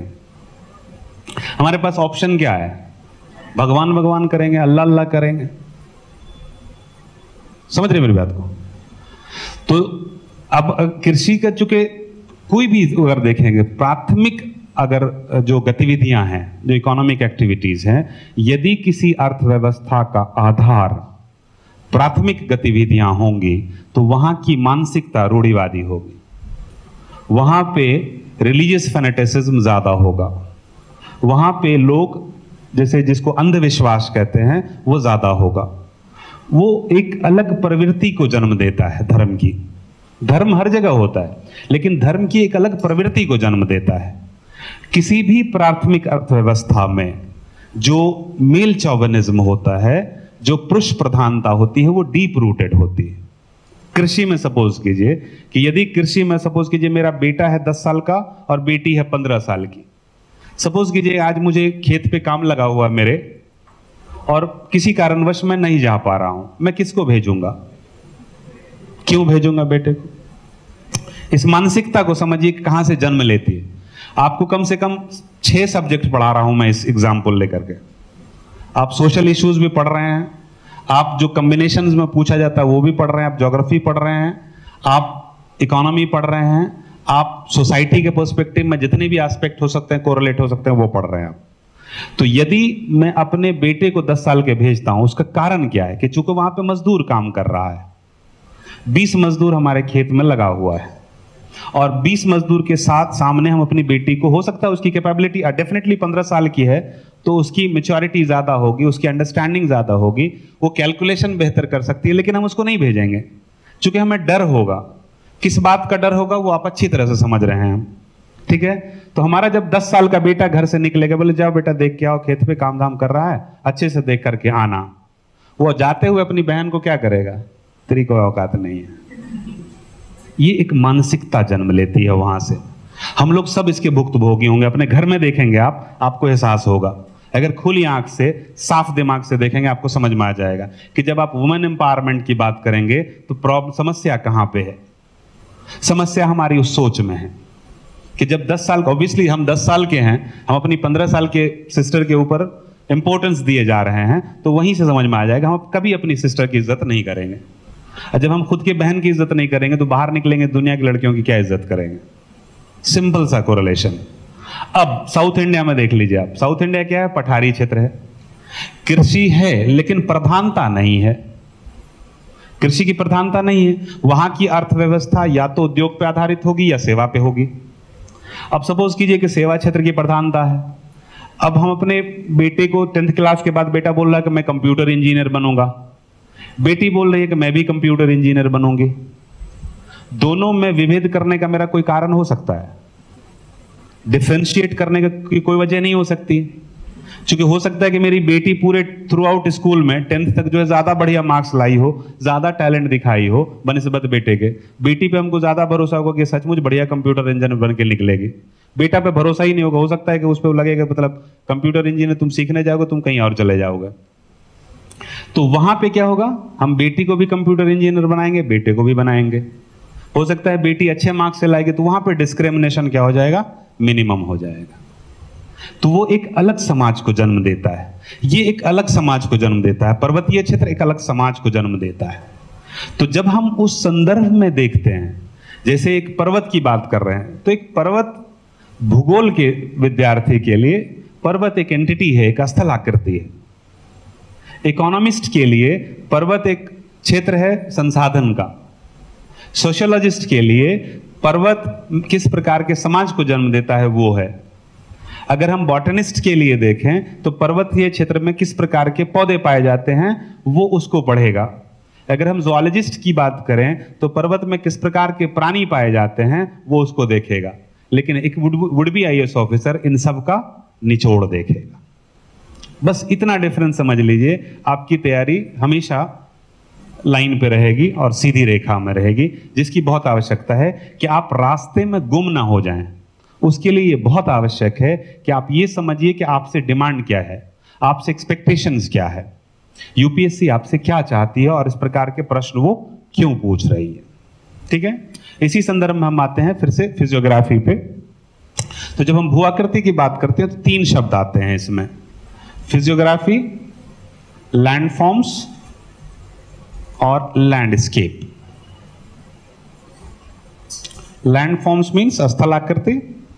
हमारे पास ऑप्शन क्या है? भगवान भगवान करेंगे, अल्लाह अल्लाह करेंगे। समझ रहे मेरी बात को? तो अब कृषि का चूंकि कोई भी अगर देखेंगे, प्राथमिक अगर जो गतिविधियां हैं, जो इकोनॉमिक एक्टिविटीज हैं, यदि किसी अर्थव्यवस्था का आधार प्राथमिक गतिविधियां होंगी तो वहां की मानसिकता रूढ़िवादी होगी, वहां पे रिलीजियस फैनेटिसिज्म ज्यादा होगा, वहां पे लोग जैसे जिसको अंधविश्वास कहते हैं वो ज्यादा होगा। वो एक अलग प्रवृत्ति को जन्म देता है धर्म की। धर्म हर जगह होता है, लेकिन धर्म की एक अलग प्रवृत्ति को जन्म देता है। किसी भी प्राथमिक अर्थव्यवस्था में जो मेल चौवनिज्म होता है, जो पुरुष प्रधानता होती है, वो डीप रूटेड होती है। कृषि में सपोज कीजिए कि यदि कृषि में सपोज कीजिए मेरा बेटा है दस साल का और बेटी है पंद्रह साल की। सपोज कीजिए आज मुझे खेत पे काम लगा हुआ मेरे, और किसी कारणवश मैं नहीं जा पा रहा हूं, मैं किसको भेजूंगा, क्यों भेजूंगा बेटे को? इस मानसिकता को समझिए कहां से जन्म लेती है। आपको कम से कम छह सब्जेक्ट पढ़ा रहा हूं मैं इस एग्जाम्पल लेकर के। आप सोशल इश्यूज भी पढ़ रहे हैं, आप जो कॉम्बिनेशंस में पूछा जाता है वो भी पढ़ रहे हैं, आप ज्योग्राफी पढ़ रहे हैं, आप इकोनॉमी पढ़ रहे हैं, आप सोसाइटी के पर्सपेक्टिव में जितने भी एस्पेक्ट हो सकते हैं, कोरिलेट हो सकते हैं, वो पढ़ रहे हैं आप। तो यदि मैं अपने बेटे को दस साल के भेजता हूं, उसका कारण क्या है कि चूंकि वहां पे मजदूर काम कर रहा है, बीस मजदूर हमारे खेत में लगा हुआ है, और बीस मजदूर के साथ सामने हम अपनी बेटी को, हो सकता है उसकी कैपेबिलिटी डेफिनेटली पंद्रह साल की है तो उसकी मैच्योरिटी ज्यादा होगी, उसकी अंडरस्टैंडिंग ज्यादा होगी, वो कैलकुलेशन बेहतर कर सकती है, लेकिन हम उसको नहीं भेजेंगे क्योंकि हमें डर होगा। किस बात का डर होगा वो आप अच्छी तरह से समझ रहे हैं हम, ठीक है? तो हमारा जब दस साल का बेटा घर से निकलेगा, बोले जाओ बेटा देख के आओ, खेत पे काम धाम कर रहा है, अच्छे से देख करके आना, वो जाते हुए अपनी बहन को क्या करेगा, तेरी कोई औकात नहीं है। ये एक मानसिकता जन्म लेती है वहां से। हम लोग सब इसके भुक्तभोगी होंगे, अपने घर में देखेंगे आप, आपको एहसास होगा। अगर खुली आंख से, साफ दिमाग से देखेंगे, आपको समझ में आ जाएगा कि जब आप वुमेन एम्पावरमेंट की बात करेंगे तो प्रॉब्लम, समस्या कहां पे है? समस्या हमारी उस सोच में है कि जब दस साल, ऑब्वियसली हम दस साल के हैं, हम अपनी पंद्रह साल के सिस्टर के ऊपर इंपॉर्टेंस दिए जा रहे हैं, तो वहीं से समझ में आ जाएगा हम कभी अपनी सिस्टर की इज्जत नहीं करेंगे। और जब हम खुद के बहन की इज्जत नहीं करेंगे तो बाहर निकलेंगे दुनिया की लड़कियों की क्या इज्जत करेंगे? सिंपल सा कोरिलेशन। अब साउथ इंडिया में देख लीजिए आप, साउथ इंडिया क्या है? पठारी क्षेत्र है, कृषि है लेकिन प्रधानता नहीं है, कृषि की प्रधानता नहीं है। वहां की अर्थव्यवस्था या तो उद्योग पे आधारित होगी या सेवा पे होगी। अब सपोज कीजिए कि सेवा क्षेत्र की प्रधानता है। अब हम अपने बेटे को टेंथ क्लास के बाद, बेटा बोल रहा है कि मैं कंप्यूटर इंजीनियर बनूंगा, बेटी बोल रही है कि मैं भी कंप्यूटर इंजीनियर बनूंगी। दोनों में विभेद करने का मेरा कोई कारण हो सकता है? डिफरेंशिएट करने की कोई वजह नहीं हो सकती, क्योंकि हो सकता है कि मेरी बेटी पूरे थ्रू आउट स्कूल में टेंथ तक जो है ज्यादा बढ़िया मार्क्स लाई हो, ज्यादा टैलेंट दिखाई हो बनिस्बत बेटे के। बेटी पे हमको ज्यादा भरोसा होगा कि सचमुच बढ़िया कंप्यूटर इंजीनियर बन के निकलेगी। बेटा पे भरोसा ही नहीं होगा, हो सकता है कि उस पर लगेगा मतलब कंप्यूटर इंजीनियर तुम सीखने जाओगे, तुम कहीं और चले जाओगे। तो वहां पे क्या होगा, हम बेटी को भी कंप्यूटर इंजीनियर बनाएंगे, बेटे को भी बनाएंगे। हो सकता है बेटी अच्छे मार्क्स से लाएगी, तो वहां पे डिस्क्रिमिनेशन क्या हो जाएगा? मिनिमम हो जाएगा। तो वो एक अलग समाज को जन्म देता है, ये एक अलग समाज को जन्म देता है। पर्वतीय क्षेत्र एक अलग समाज को जन्म देता है। तो जब हम उस संदर्भ में देखते हैं, जैसे एक पर्वत की बात कर रहे हैं, तो एक पर्वत भूगोल के विद्यार्थी के लिए पर्वत एक एंटिटी है, एक स्थलाकृति है। इकोनॉमिस्ट के लिए पर्वत एक क्षेत्र है संसाधन का। सोशियोलॉजिस्ट के लिए पर्वत किस प्रकार के समाज को जन्म देता है वो है। अगर हम बॉटनिस्ट के लिए देखें तो पर्वतीय क्षेत्र में किस प्रकार के पौधे पाए जाते हैं वो उसको पढ़ेगा। अगर हम ज़ूलॉजिस्ट की बात करें तो पर्वत में किस प्रकार के प्राणी पाए जाते हैं वो उसको देखेगा। लेकिन एक would be I A S officer इन सब का निचोड़ देखेगा। बस इतना डिफरेंस समझ लीजिए, आपकी तैयारी हमेशा लाइन पे रहेगी और सीधी रेखा में रहेगी, जिसकी बहुत आवश्यकता है कि आप रास्ते में गुम ना हो जाएं। उसके लिए ये बहुत आवश्यक है कि आप ये समझिए कि आपसे डिमांड क्या है, आपसे एक्सपेक्टेशंस क्या है, यूपीएससी आपसे क्या चाहती है और इस प्रकार के प्रश्न वो क्यों पूछ रही है। ठीक है, इसी संदर्भ में हम आते हैं फिर से फिजियोग्राफी पे। तो जब हम भू-आकृति की बात करते हैं तो तीन शब्द आते हैं इसमें, फिजियोग्राफी, लैंडफॉर्म्स और लैंडस्केप। लैंडफॉर्म्स मीन्स स्थलाकृति,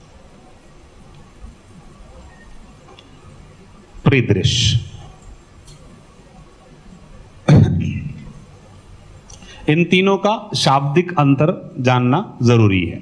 परिदृश्य। इन तीनों का शाब्दिक अंतर जानना जरूरी है।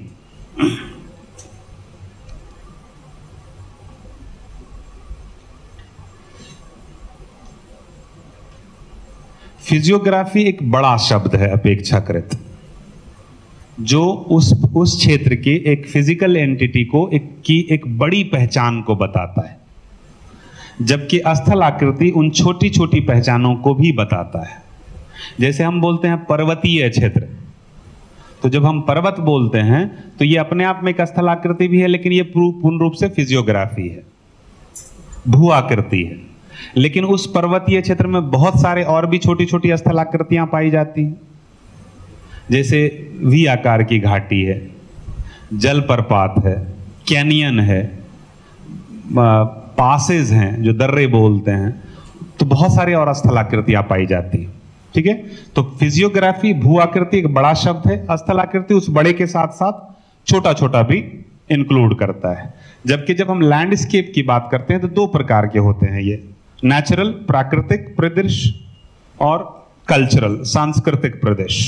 फिजियोग्राफी एक बड़ा शब्द है अपेक्षाकृत, जो उस उस क्षेत्र के एक फिजिकल एंटिटी को एक की एक बड़ी पहचान को बताता है, जबकि स्थलाकृति उन छोटी छोटी पहचानों को भी बताता है। जैसे हम बोलते हैं पर्वतीय क्षेत्र, तो जब हम पर्वत बोलते हैं तो ये अपने आप में एक स्थलाकृति भी है, लेकिन ये पूर्ण रूप से फिजियोग्राफी है, भू आकृति है। लेकिन उस पर्वतीय क्षेत्र में बहुत सारे और भी छोटी छोटी स्थलाकृतियां पाई जाती हैं, जैसे वी आकार की घाटी है, जलप्रपात है, कैनियन है, पासेज हैं जो दर्रे बोलते हैं, तो बहुत सारे और स्थलाकृतियां पाई जाती हैं। ठीक है, तो फिजियोग्राफी भू आकृति एक बड़ा शब्द है, स्थलाकृति उस बड़े के साथ साथ छोटा छोटा भी इंक्लूड करता है। जबकि जब हम लैंडस्केप की बात करते हैं तो दो प्रकार के होते हैं ये, नेचुरल प्राकृतिक प्रदेश और कल्चरल सांस्कृतिक प्रदेश।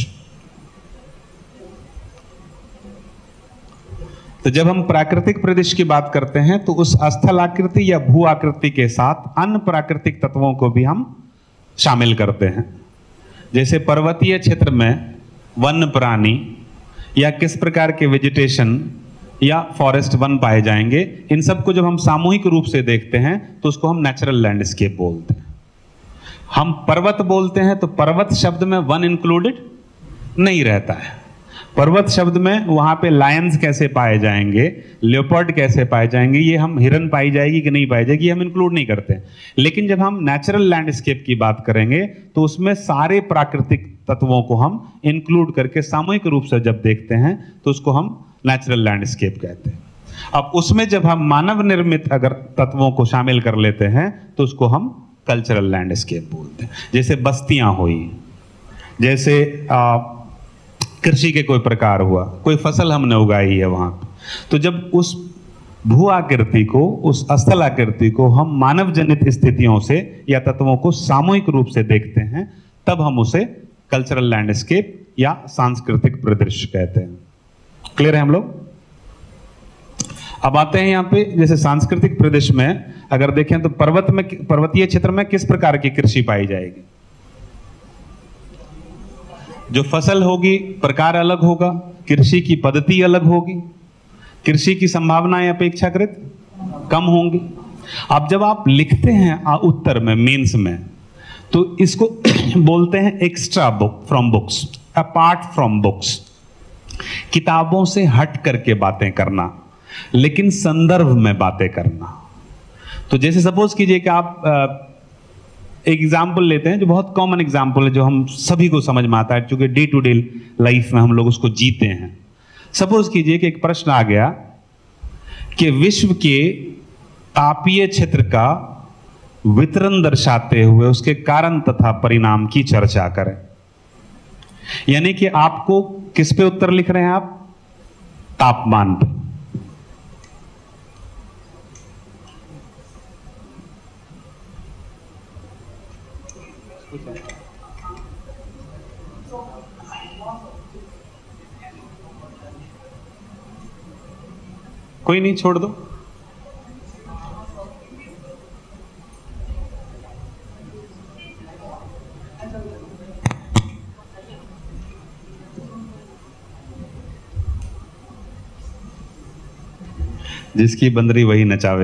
तो जब हम प्राकृतिक प्रदेश की बात करते हैं तो उस स्थलाकृति या भू आकृति के साथ अन्य प्राकृतिक तत्वों को भी हम शामिल करते हैं। जैसे पर्वतीय क्षेत्र में वन्य प्राणी या किस प्रकार के वेजिटेशन या फॉरेस्ट वन पाए जाएंगे, इन सब को जब हम सामूहिक रूप से देखते हैं तो उसको हम नेचुरल लैंडस्केप बोलते हैं। हम पर्वत बोलते हैं तो पर्वत शब्द में वन इंक्लूडेड नहीं रहता है। पर्वत शब्द में वहां पे लायंस कैसे पाए जाएंगे, लेपर्ड कैसे पाए जाएंगे, ये हम हिरन पाई जाएगी कि नहीं पाई जाएगी, हम इंक्लूड नहीं करते। लेकिन जब हम नेचुरल लैंडस्केप की बात करेंगे तो उसमें सारे प्राकृतिक तत्वों को हम इंक्लूड करके सामूहिक रूप से जब देखते हैं तो उसको हम नेचुरल लैंडस्केप कहते हैं। अब उसमें जब हम मानव निर्मित अगर तत्वों को शामिल कर लेते हैं तो उसको हम कल्चरल लैंडस्केप बोलते हैं। जैसे बस्तियां हुई, जैसे आ, कृषि के कोई प्रकार हुआ, कोई फसल हमने उगाई है वहां, तो जब उस भू आकृति को, उस स्थल आकृति को हम मानव जनित स्थितियों से या तत्वों को सामूहिक रूप से देखते हैं तब हम उसे कल्चरल लैंडस्केप या सांस्कृतिक परिदृश्य कहते हैं। क्लियर है हम लोग? अब आते हैं यहाँ पे, जैसे सांस्कृतिक प्रदेश में अगर देखें तो पर्वत में, पर्वतीय क्षेत्र में किस प्रकार की कृषि पाई जाएगी? जो फसल होगी प्रकार अलग होगा, कृषि की पद्धति अलग होगी, कृषि की संभावनाएं अपेक्षाकृत कम होंगी। अब जब आप लिखते हैं उत्तर में, मेंस में, तो इसको बोलते हैं extra book from books, apart from books, किताबों से हट करके बातें करना, लेकिन संदर्भ में बातें करना। तो जैसे सपोज कीजिए कि आप एक एग्जाम्पल लेते हैं जो बहुत कॉमन एग्जाम्पल है, जो हम सभी को समझ में आता है क्योंकि डे टू डे लाइफ में हम लोग उसको जीते हैं। सपोज कीजिए कि एक प्रश्न आ गया कि विश्व के तापीय क्षेत्र का वितरण दर्शाते हुए उसके कारण तथा परिणाम की चर्चा करें। यानी कि आपको किस पे उत्तर लिख रहे हैं आप? तापमान पे। कोई नहीं, छोड़ दो। जिसकी बंदरी वही नचावे।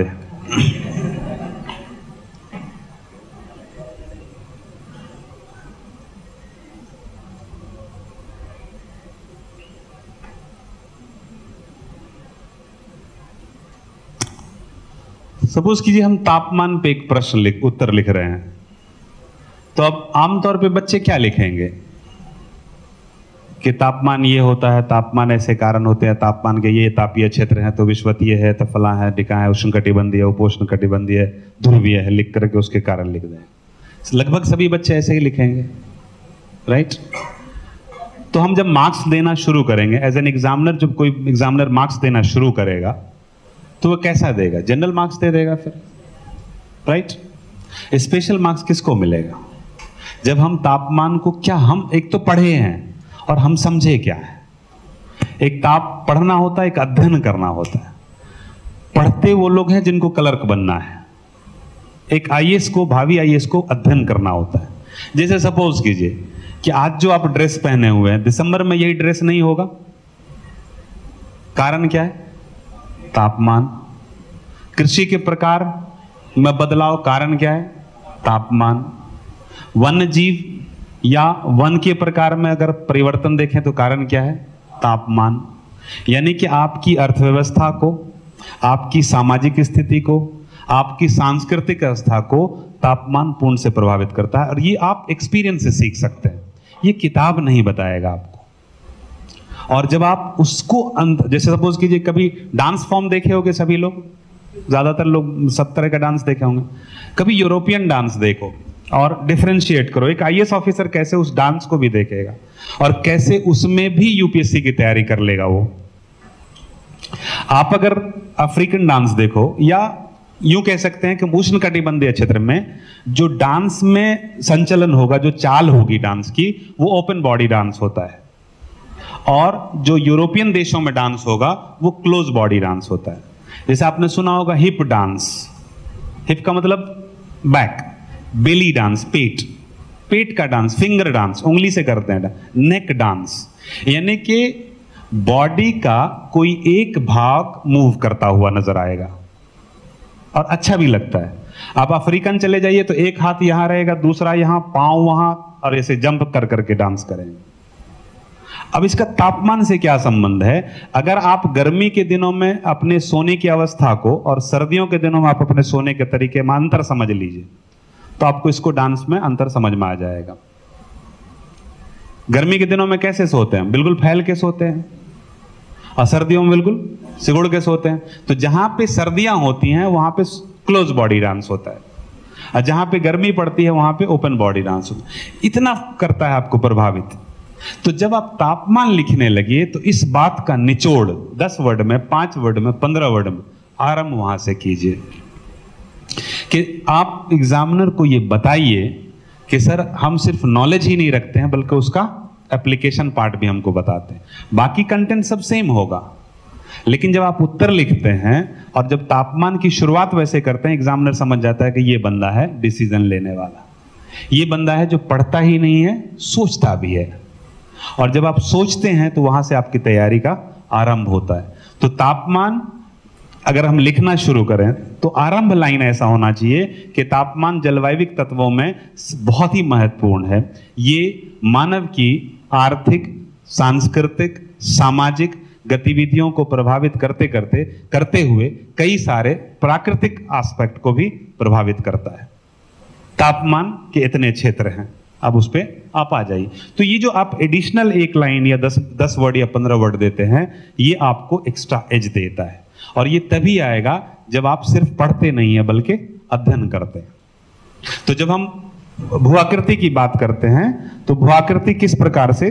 सपोज कीजिए हम तापमान पे एक प्रश्न लिख उत्तर लिख रहे हैं, तो अब आमतौर पे बच्चे क्या लिखेंगे कि तापमान ये होता है, तापमान ऐसे कारण होते हैं, तापमान के ये तापीय क्षेत्र है, तो विषुवतीय है, तो फला है, डिका है, उष्णकटिबंधीय है, उपोष्णकटिबंधीय है, ध्रुवीय है, लिख करके उसके कारण लिख दें। लगभग सभी बच्चे ऐसे ही लिखेंगे, राइट? तो हम जब मार्क्स देना शुरू करेंगे एज एन एग्जामिनर, जब कोई एग्जामिनर मार्क्स देना शुरू करेगा तो वो कैसा देगा? जनरल मार्क्स दे देगा फिर, राइट? स्पेशल मार्क्स किसको मिलेगा? जब हम तापमान को, क्या हम एक तो पढ़े हैं और हम समझे क्या है। एक ताप पढ़ना होता है, एक अध्ययन करना होता है। पढ़ते वो लोग हैं जिनको क्लर्क बनना है, एक आईएएस को, भावी आईएएस को अध्ययन करना होता है। जैसे सपोज कीजिए कि आज जो आप ड्रेस पहने हुए हैं, दिसंबर में यही ड्रेस नहीं होगा। कारण क्या है? तापमान। कृषि के प्रकार में बदलाव, कारण क्या है? तापमान। वन्य जीव या वन के प्रकार में अगर परिवर्तन देखें तो कारण क्या है? तापमान। यानी कि आपकी अर्थव्यवस्था को, आपकी सामाजिक स्थिति को, आपकी सांस्कृतिक अवस्था को तापमान पूर्ण से प्रभावित करता है, और ये आप एक्सपीरियंस से सीख सकते हैं, ये किताब नहीं बताएगा आपको। और जब आप उसको अंत, जैसे सपोज कीजिए कभी डांस फॉर्म देखे होंगे सभी लोग, ज्यादातर लोग सब तरह का डांस देखे होंगे, कभी यूरोपियन डांस देखो और डिफरेंशिएट करो। एक आईएएस ऑफिसर कैसे उस डांस को भी देखेगा और कैसे उसमें भी यूपीएससी की तैयारी कर लेगा वो। आप अगर अफ्रीकन डांस देखो, या यूं कह सकते हैं कि उष्णकटिबंधीय क्षेत्र में जो डांस में संचलन होगा, जो चाल होगी डांस की, वो ओपन बॉडी डांस होता है, और जो यूरोपियन देशों में डांस होगा वो क्लोज बॉडी डांस होता है। जैसे आपने सुना होगा हिप डांस, हिप का मतलब बैक, बेली डांस पेट, पेट का डांस, फिंगर डांस उंगली से करते हैं, नेक डांस, यानी कि बॉडी का कोई एक भाग मूव करता हुआ नजर आएगा और अच्छा भी लगता है। आप अफ्रीकन चले जाइए तो एक हाथ यहां रहेगा, दूसरा यहां, पांव वहां, और ऐसे जंप कर करके डांस करेंगे। अब इसका तापमान से क्या संबंध है? अगर आप गर्मी के दिनों में अपने सोने की अवस्था को और सर्दियों के दिनों में आप अपने सोने के तरीके में अंतर समझ लीजिए, तो आपको इसको डांस में अंतर समझ में आ जाएगा। गर्मी के दिनों में कैसे सोते हैं? बिल्कुल फैल के सोते हैं, और सर्दियों में बिल्कुल सिकुड़ के सोते हैं। तो जहां पे सर्दियां होती हैं वहां पे क्लोज बॉडी डांस होता है, और जहां पे गर्मी पड़ती है वहां पे ओपन बॉडी डांस होता है। इतना करता है आपको प्रभावित। तो जब आप तापमान लिखने लगे तो इस बात का निचोड़ दस वर्ड में, पांच वर्ड में, पंद्रह वर्ड में आरंभ वहां से कीजिए कि आप एग्जामिनर को ये बताइए कि सर हम सिर्फ नॉलेज ही नहीं रखते हैं बल्कि उसका एप्लीकेशन पार्ट भी हमको बताते हैं। बाकी कंटेंट सब सेम होगा, लेकिन जब आप उत्तर लिखते हैं और जब तापमान की शुरुआत वैसे करते हैं, एग्जामिनर समझ जाता है कि ये बंदा है डिसीजन लेने वाला, ये बंदा है जो पढ़ता ही नहीं है, सोचता भी है। और जब आप सोचते हैं तो वहां से आपकी तैयारी का आरंभ होता है। तो तापमान अगर हम लिखना शुरू करें तो आरंभ लाइन ऐसा होना चाहिए कि तापमान जलवायविक तत्वों में बहुत ही महत्वपूर्ण है। ये मानव की आर्थिक, सांस्कृतिक, सामाजिक गतिविधियों को प्रभावित करते करते करते हुए कई सारे प्राकृतिक एस्पेक्ट को भी प्रभावित करता है। तापमान के इतने क्षेत्र हैं, अब उस पर आप आ जाइए। तो ये जो आप एडिशनल एक लाइन या दस दस वर्ड या पंद्रह वर्ड देते हैं, ये आपको एक्स्ट्रा एज देता है, और ये तभी आएगा जब आप सिर्फ पढ़ते नहीं है बल्कि अध्ययन करते हैं। तो जब हम भूआकृति की बात करते हैं तो भूआकृति किस प्रकार से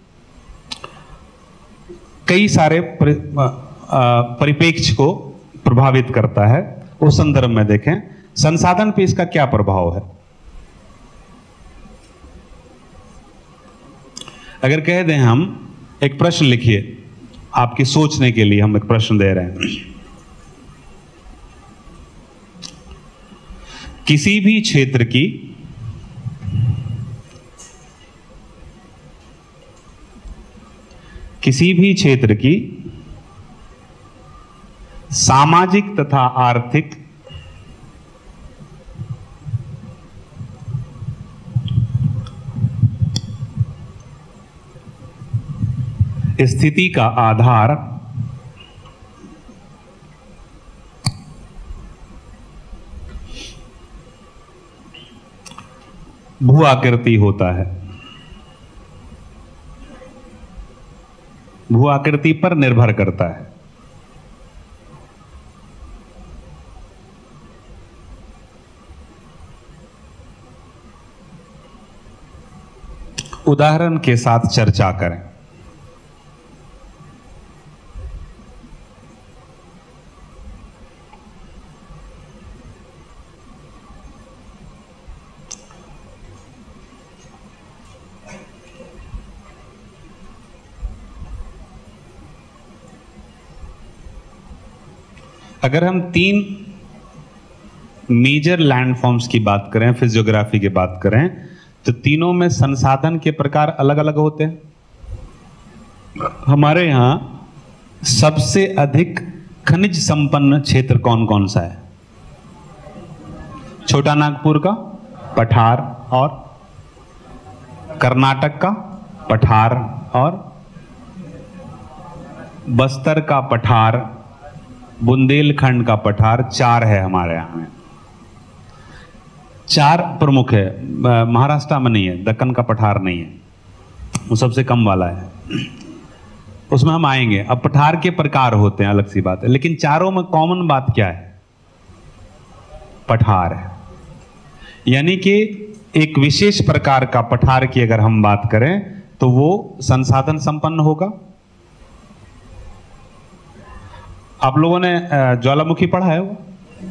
कई सारे परिप्रेक्ष्य को प्रभावित करता है, उस संदर्भ में देखें। संसाधन पे इसका क्या प्रभाव है? अगर कह दें हम एक प्रश्न लिखिए, आपकी सोचने के लिए हम एक प्रश्न दे रहे हैं। किसी भी क्षेत्र की किसी भी क्षेत्र की सामाजिक तथा आर्थिक स्थिति का आधार भू आकृति होता है। भू आकृति पर निर्भर करता है। उदाहरण के साथ चर्चा करें। अगर हम तीन मेजर लैंडफॉर्म्स की बात करें, फिजियोग्राफी की बात करें, तो तीनों में संसाधन के प्रकार अलग अलग होते हैं। हमारे यहाँ सबसे अधिक खनिज संपन्न क्षेत्र कौन कौन सा है? छोटा नागपुर का पठार, और कर्नाटक का पठार, और बस्तर का पठार, बुंदेलखंड का पठार चार है हमारे यहाँ में, चार प्रमुख है। महाराष्ट्र में नहीं है, दक्कन का पठार नहीं है, वो सबसे कम वाला है, उसमें हम आएंगे। अब पठार के प्रकार होते हैं, अलग सी बात है, लेकिन चारों में कॉमन बात क्या है? पठार है। यानी कि एक विशेष प्रकार का पठार की अगर हम बात करें तो वो संसाधन संपन्न होगा। आप लोगों ने ज्वालामुखी पढ़ा है? वो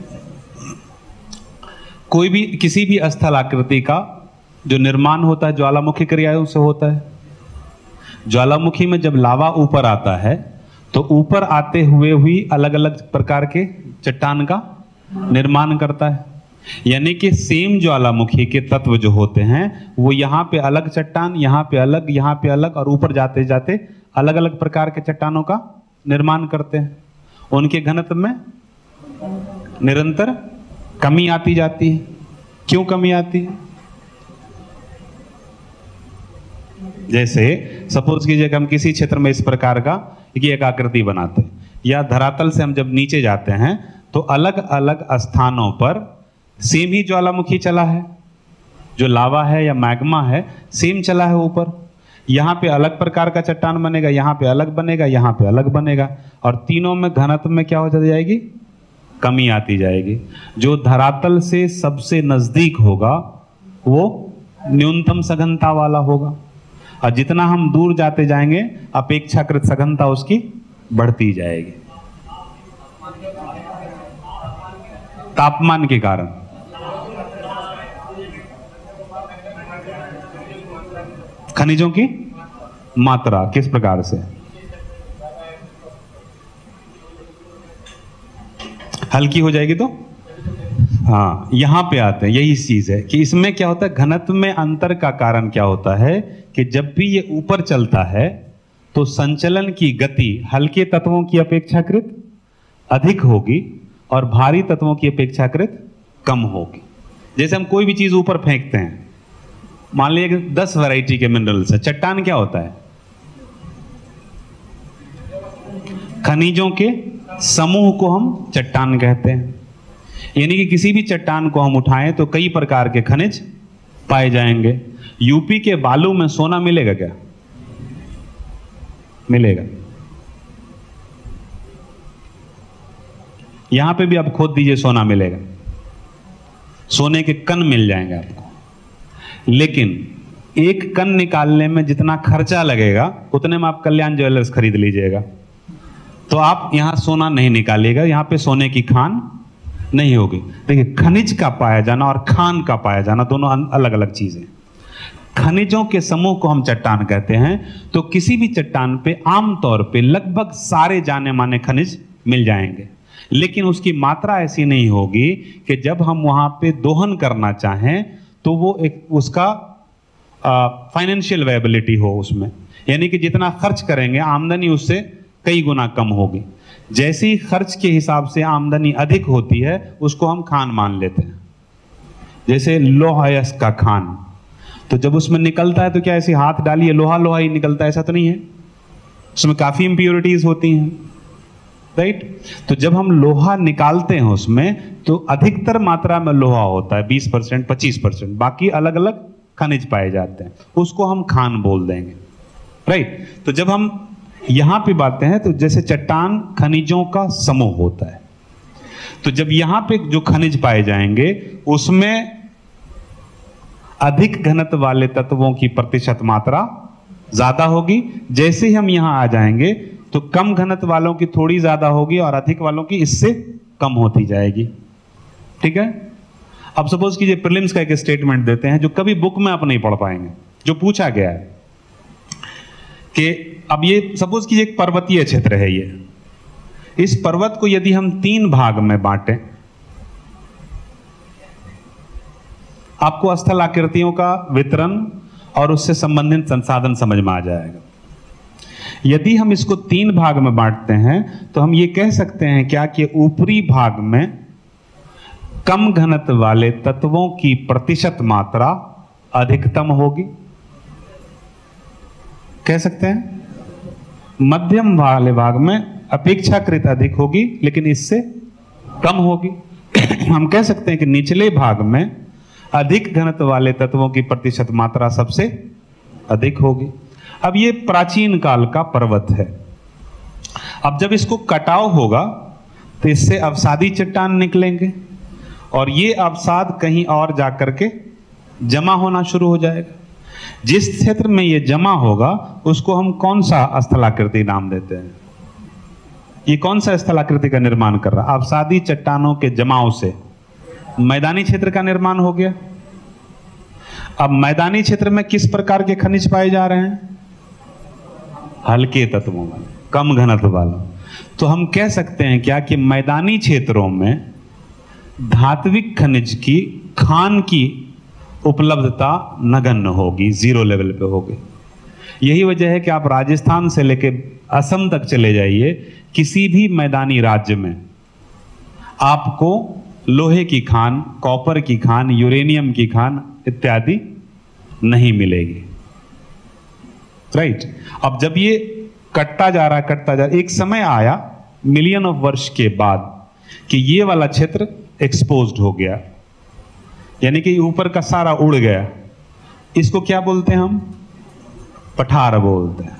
कोई भी किसी भी स्थल आकृति का जो निर्माण होता है ज्वालामुखी क्रियाओं से होता है। ज्वालामुखी में जब लावा ऊपर आता है तो ऊपर आते हुए हुई अलग अलग प्रकार के चट्टान का निर्माण करता है। यानी कि सेम ज्वालामुखी के तत्व जो होते हैं वो यहाँ पे अलग चट्टान, यहाँ पे अलग, यहाँ पे अलग, और ऊपर जाते जाते अलग अलग प्रकार के चट्टानों का निर्माण करते हैं। उनके घनत्व में निरंतर कमी आती जाती है। क्यों कमी आती है? जैसे सपोज कीजिए कि हम किसी क्षेत्र में इस प्रकार का एक आकृति बनाते हैं, या धरातल से हम जब नीचे जाते हैं तो अलग अलग स्थानों पर सेम ही ज्वालामुखी चला है, जो लावा है या मैग्मा है सेम चला है ऊपर। यहाँ पे अलग प्रकार का चट्टान बनेगा, यहाँ पे अलग बनेगा, यहाँ पे अलग बनेगा, और तीनों में घनत्व में क्या हो जाएगी? कमी आती जाएगी। जो धरातल से सबसे नजदीक होगा वो न्यूनतम सघनता वाला होगा, और जितना हम दूर जाते जाएंगे अपेक्षाकृत सघनता उसकी बढ़ती जाएगी तापमान के कारण। खनिजों की मात्रा किस प्रकार से? हल्की हो जाएगी तो हाँ, यहां पे आते हैं। यही चीज है कि इसमें क्या होता है, घनत्व में अंतर का कारण क्या होता है कि जब भी ये ऊपर चलता है तो संचलन की गति हल्के तत्वों की अपेक्षाकृत अधिक होगी और भारी तत्वों की अपेक्षाकृत कम होगी। जैसे हम कोई भी चीज ऊपर फेंकते हैं, मान लीजिए कि दस वैरायटी के मिनरल्स है, चट्टान क्या होता है? खनिजों के समूह को हम चट्टान कहते हैं। यानी कि किसी भी चट्टान को हम उठाएं तो कई प्रकार के खनिज पाए जाएंगे। यूपी के बालू में सोना मिलेगा क्या? मिलेगा। यहां पे भी आप खोद दीजिए, सोना मिलेगा, सोने के कण मिल जाएंगे आपको। लेकिन एक कण निकालने में जितना खर्चा लगेगा उतने में आप कल्याण ज्वेलर्स खरीद लीजिएगा, तो आप यहां सोना नहीं निकालिएगा, यहां पे सोने की खान नहीं होगी। देखिए, खनिज का पाया जाना और खान का पाया जाना दोनों अलग अलग चीजें। खनिजों के समूह को हम चट्टान कहते हैं। तो किसी भी चट्टान पे आमतौर पे लगभग सारे जाने माने खनिज मिल जाएंगे, लेकिन उसकी मात्रा ऐसी नहीं होगी कि जब हम वहां पे दोहन करना चाहें तो वो एक उसका फाइनेंशियल वायबिलिटी हो उसमें। यानी कि जितना खर्च करेंगे आमदनी उससे कई गुना कम होगी। जैसे ही खर्च के हिसाब से आमदनी अधिक होती है उसको हम खान मान लेते हैं। जैसे लोहा का खान, तो जब उसमें निकलता है तो क्या ऐसे हाथ डालिए लोहा लोहा ही निकलता है? ऐसा तो नहीं है, उसमें काफी इंप्योरिटीज होती हैं, राइट। तो जब हम लोहा निकालते हैं उसमें तो अधिकतर मात्रा में लोहा होता है, बीस परसेंट पच्चीस परसेंट, बाकी अलग अलग खनिज पाए जाते हैं, उसको हम खान बोल देंगे, राइट। तो जब हम यहां पे बातें हैं तो जैसे चट्टान खनिजों का समूह होता है, तो जब यहां पे जो खनिज पाए जाएंगे उसमें अधिक घनत्व वाले तत्वों की प्रतिशत मात्रा ज्यादा होगी। जैसे ही हम यहां आ जाएंगे तो कम घनत्व वालों की थोड़ी ज्यादा होगी और अधिक वालों की इससे कम होती जाएगी, ठीक है। अब सपोज कीजिए प्रीलिम्स का एक स्टेटमेंट देते हैं जो कभी बुक में आप नहीं पढ़ पाएंगे, जो पूछा गया है कि अब ये सपोज कीजिए एक पर्वतीय क्षेत्र है, ये इस पर्वत को यदि हम तीन भाग में बांटें, आपको स्थल आकृतियों का वितरण और उससे संबंधित संसाधन समझ में आ जाएगा। यदि हम इसको तीन भाग में बांटते हैं तो हम ये कह सकते हैं क्या कि ऊपरी भाग में कम घनत्व वाले तत्वों की प्रतिशत मात्रा अधिकतम होगी, कह सकते हैं। मध्यम वाले भाग में अपेक्षाकृत अधिक होगी लेकिन इससे कम होगी। हम कह सकते हैं कि निचले भाग में अधिक घनत्व वाले तत्वों की प्रतिशत मात्रा सबसे अधिक होगी। अब ये प्राचीन काल का पर्वत है। अब जब इसको कटाव होगा तो इससे अवसादी चट्टान निकलेंगे और ये अवसाद कहीं और जाकर के जमा होना शुरू हो जाएगा। जिस क्षेत्र में ये जमा होगा उसको हम कौन सा स्थलाकृति नाम देते हैं? ये कौन सा स्थलाकृति का निर्माण कर रहा है? अवसादी चट्टानों के जमाव से मैदानी क्षेत्र का निर्माण हो गया। अब मैदानी क्षेत्र में किस प्रकार के खनिज पाए जा रहे हैं? हल्के तत्वों वाले, कम घनत्व वाला। तो हम कह सकते हैं क्या कि मैदानी क्षेत्रों में धात्विक खनिज की खान की उपलब्धता नगण्य होगी, जीरो लेवल पे होगी। यही वजह है कि आप राजस्थान से लेके असम तक चले जाइए, किसी भी मैदानी राज्य में आपको लोहे की खान, कॉपर की खान, यूरेनियम की खान इत्यादि नहीं मिलेगी। राइट। अब जब ये कटता जा रहा कटता जा रहा, एक समय आया मिलियन ऑफ वर्ष के बाद कि ये वाला क्षेत्र एक्सपोज्ड हो गया, यानी कि ऊपर का सारा उड़ गया। इसको क्या बोलते हैं हम? पठार बोलते हैं।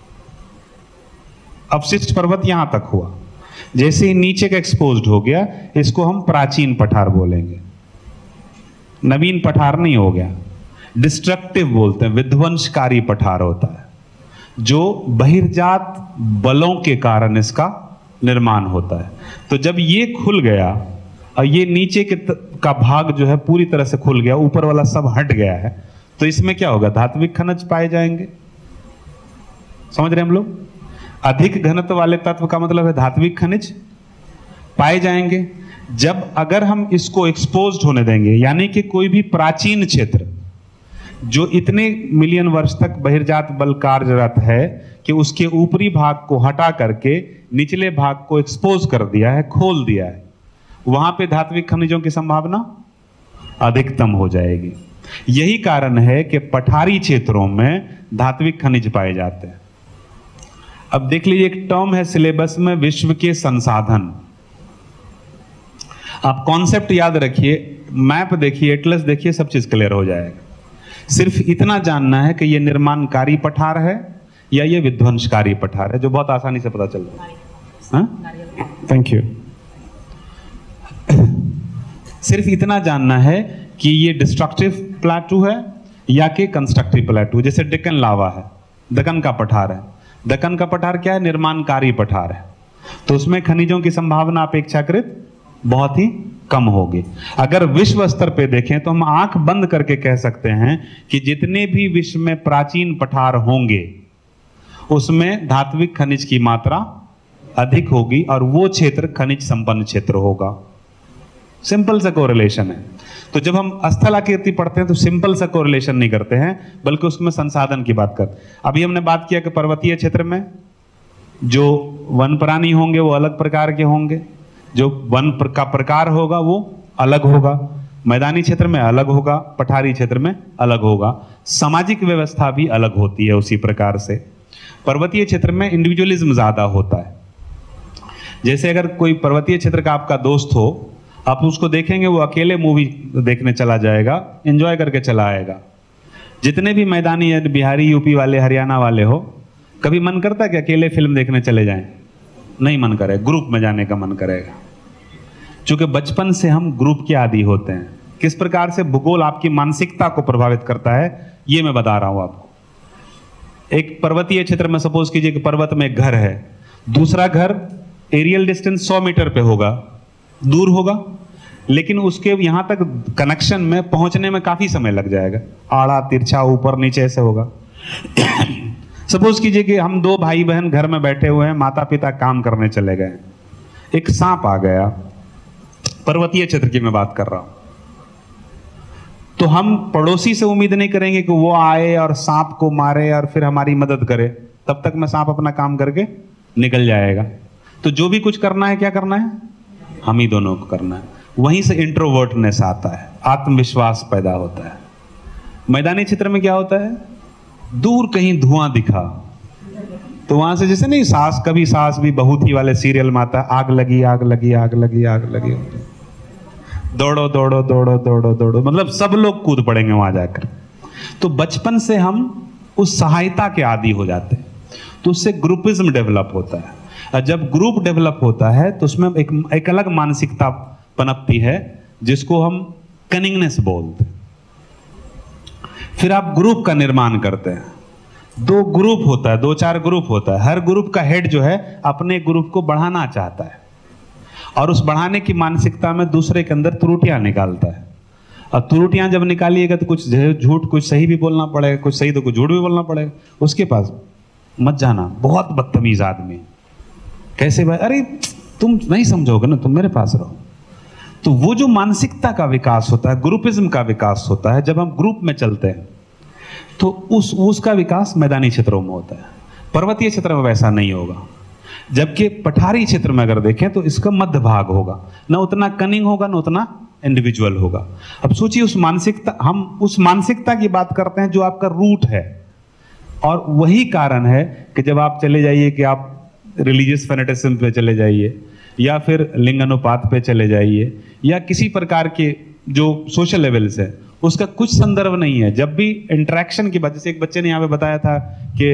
अवशिष्ट पर्वत यहां तक हुआ, जैसे ही नीचे का एक्सपोज्ड हो गया इसको हम प्राचीन पठार बोलेंगे, नवीन पठार नहीं हो गया। डिस्ट्रक्टिव बोलते हैं, विध्वंसकारी पठार होता है, जो बहिर्जात बलों के कारण इसका निर्माण होता है। तो जब ये खुल गया और ये नीचे के का भाग जो है पूरी तरह से खुल गया, ऊपर वाला सब हट गया है, तो इसमें क्या होगा? धात्विक खनिज पाए जाएंगे। समझ रहे हैं हम लोग? अधिक घनत्व वाले तत्व का मतलब है धात्विक खनिज पाए जाएंगे। जब अगर हम इसको एक्सपोज्ड होने देंगे, यानी कि कोई भी प्राचीन क्षेत्र जो इतने मिलियन वर्ष तक बहिर्जात बल कार्यरत है कि उसके ऊपरी भाग को हटा करके निचले भाग को एक्सपोज कर दिया है, खोल दिया है, वहां पे धात्विक खनिजों की संभावना अधिकतम हो जाएगी। यही कारण है कि पठारी क्षेत्रों में धात्विक खनिज पाए जाते हैं। अब देख लीजिए, एक टर्म है सिलेबस में, विश्व के संसाधन। आप कॉन्सेप्ट याद रखिए, मैप देखिए, एटलस देखिए, सब चीज क्लियर हो जाएगा। सिर्फ इतना जानना है कि ये निर्माणकारी पठार है या ये विध्वंसकारी पठार है, जो बहुत आसानी से पता चल रहा है। Thank you. सिर्फ इतना जानना है कि ये डिस्ट्रक्टिव प्लेटू है या कि कंस्ट्रक्टिव प्लेटू। जैसे डेक्कन लावा है, दक्कन का पठार है। दक्कन का पठार क्या है? निर्माणकारी पठार है, तो उसमें खनिजों की संभावना अपेक्षाकृत बहुत ही कम होगी। अगर विश्व स्तर पे देखें तो हम आंख बंद करके कह सकते हैं कि जितने भी विश्व में प्राचीन पठार होंगे उसमें धात्विक खनिज की मात्रा अधिक होगी और वो क्षेत्र खनिज संपन्न क्षेत्र होगा। सिंपल सा कोरिलेशन है। तो जब हम स्थलाकृति पढ़ते हैं तो सिंपल सा कोरिलेशन नहीं करते हैं, बल्कि उसमें संसाधन की बात करते हैं। अभी हमने बात किया कि पर्वतीय क्षेत्र में जो वन प्राणी होंगे वो अलग प्रकार के होंगे, जो वन का प्रकार होगा वो अलग होगा, मैदानी क्षेत्र में अलग होगा, पठारी क्षेत्र में अलग होगा, सामाजिक व्यवस्था भी अलग होती है। उसी प्रकार से पर्वतीय क्षेत्र में इंडिविजुअलिज्म ज्यादा होता है। जैसे अगर कोई पर्वतीय क्षेत्र का आपका दोस्त हो, आप उसको देखेंगे वो अकेले मूवी देखने चला जाएगा, एंजॉय करके चला आएगा। जितने भी मैदानी बिहारी, यूपी वाले, हरियाणा वाले हो, कभी मन करता है कि अकेले फिल्म देखने चले जाएं? नहीं मन करे, ग्रुप में जाने का मन करेगा। चूंकि बचपन से हम ग्रुप के आदी होते हैं। किस प्रकार से भूगोल आपकी मानसिकता को प्रभावित करता है ये मैं बता रहा हूं आपको। एक पर्वतीय क्षेत्र में सपोज कीजिए कि पर्वत में एक घर है, दूसरा घर एरियल डिस्टेंस सौ मीटर पे होगा, दूर होगा, लेकिन उसके यहां तक कनेक्शन में पहुंचने में काफी समय लग जाएगा। आड़ा तिरछा, ऊपर नीचे ऐसे होगा। सपोज कीजिए कि हम दो भाई बहन घर में बैठे हुए हैं, माता पिता काम करने चले गए, एक सांप आ गया, पर्वतीय क्षेत्र की मैं बात कर रहा हूं, तो हम पड़ोसी से उम्मीद नहीं करेंगे कि वो आए और सांप को मारे और फिर हमारी मदद करे। तब तक में सांप अपना काम करके निकल जाएगा। तो जो भी कुछ करना है, क्या करना है? हम ही दोनों को करना है। वहीं से इंट्रोवर्टनेस आता है, आत्मविश्वास पैदा होता है। मैदानी क्षेत्र में क्या होता है? दूर कहीं धुआं दिखा, तो वहां से जैसे नहीं सास कभी सास भी बहू थी वाले सीरियल में आता है, आग लगी आग लगी आग लगी आग लगी, दौड़ो दौड़ो दौड़ो दौड़ो दौड़ो, मतलब सब लोग कूद पड़ेंगे वहां जाकर। तो बचपन से हम उस सहायता के आदी हो जाते हैं, तो उससे ग्रुपिज्म डेवलप होता है। और जब ग्रुप डेवलप होता है तो उसमें एक एक अलग मानसिकता पनपती है जिसको हम कनिंगनेस बोलते हैं। फिर आप ग्रुप का निर्माण करते हैं, दो ग्रुप होता है, दो चार ग्रुप होता है, हर ग्रुप का हेड जो है अपने ग्रुप को बढ़ाना चाहता है और उस बढ़ाने की मानसिकता में दूसरे के अंदर त्रुटियां निकालता है। और त्रुटियां जब निकालिएगा तो कुछ झूठ कुछ सही भी बोलना पड़ेगा, कुछ सही तो कुछ झूठ भी बोलना पड़ेगा। उसके पास मत जाना, बहुत बदतमीज आदमी। कैसे भाई? अरे तुम नहीं समझोगे ना, तुम मेरे पास रहो। तो वो जो मानसिकता का विकास होता है, ग्रुपिज्म का विकास होता है, जब हम ग्रुप में चलते हैं तो उस उसका विकास मैदानी क्षेत्रों में होता है। पर्वतीय क्षेत्र में वैसा नहीं होगा। जबकि पठारी क्षेत्र में अगर देखें तो इसका मध्य भाग होगा, ना उतना कनिंग होगा ना उतना इंडिविजुअल होगा। अब सोचिए उस मानसिकता, हम उस मानसिकता की बात करते हैं जो आपका रूट है, और वही कारण है कि जब आप चले जाइए कि आप रिलीजियस फैनेटिज्म पे चले जाइए या फिर लिंग अनुपात पे चले जाइए या किसी प्रकार के जो सोशल लेवल्स है उसका कुछ संदर्भ नहीं है। जब भी इंटरेक्शन की बात, जैसे एक बच्चे ने यहाँ पे बताया था कि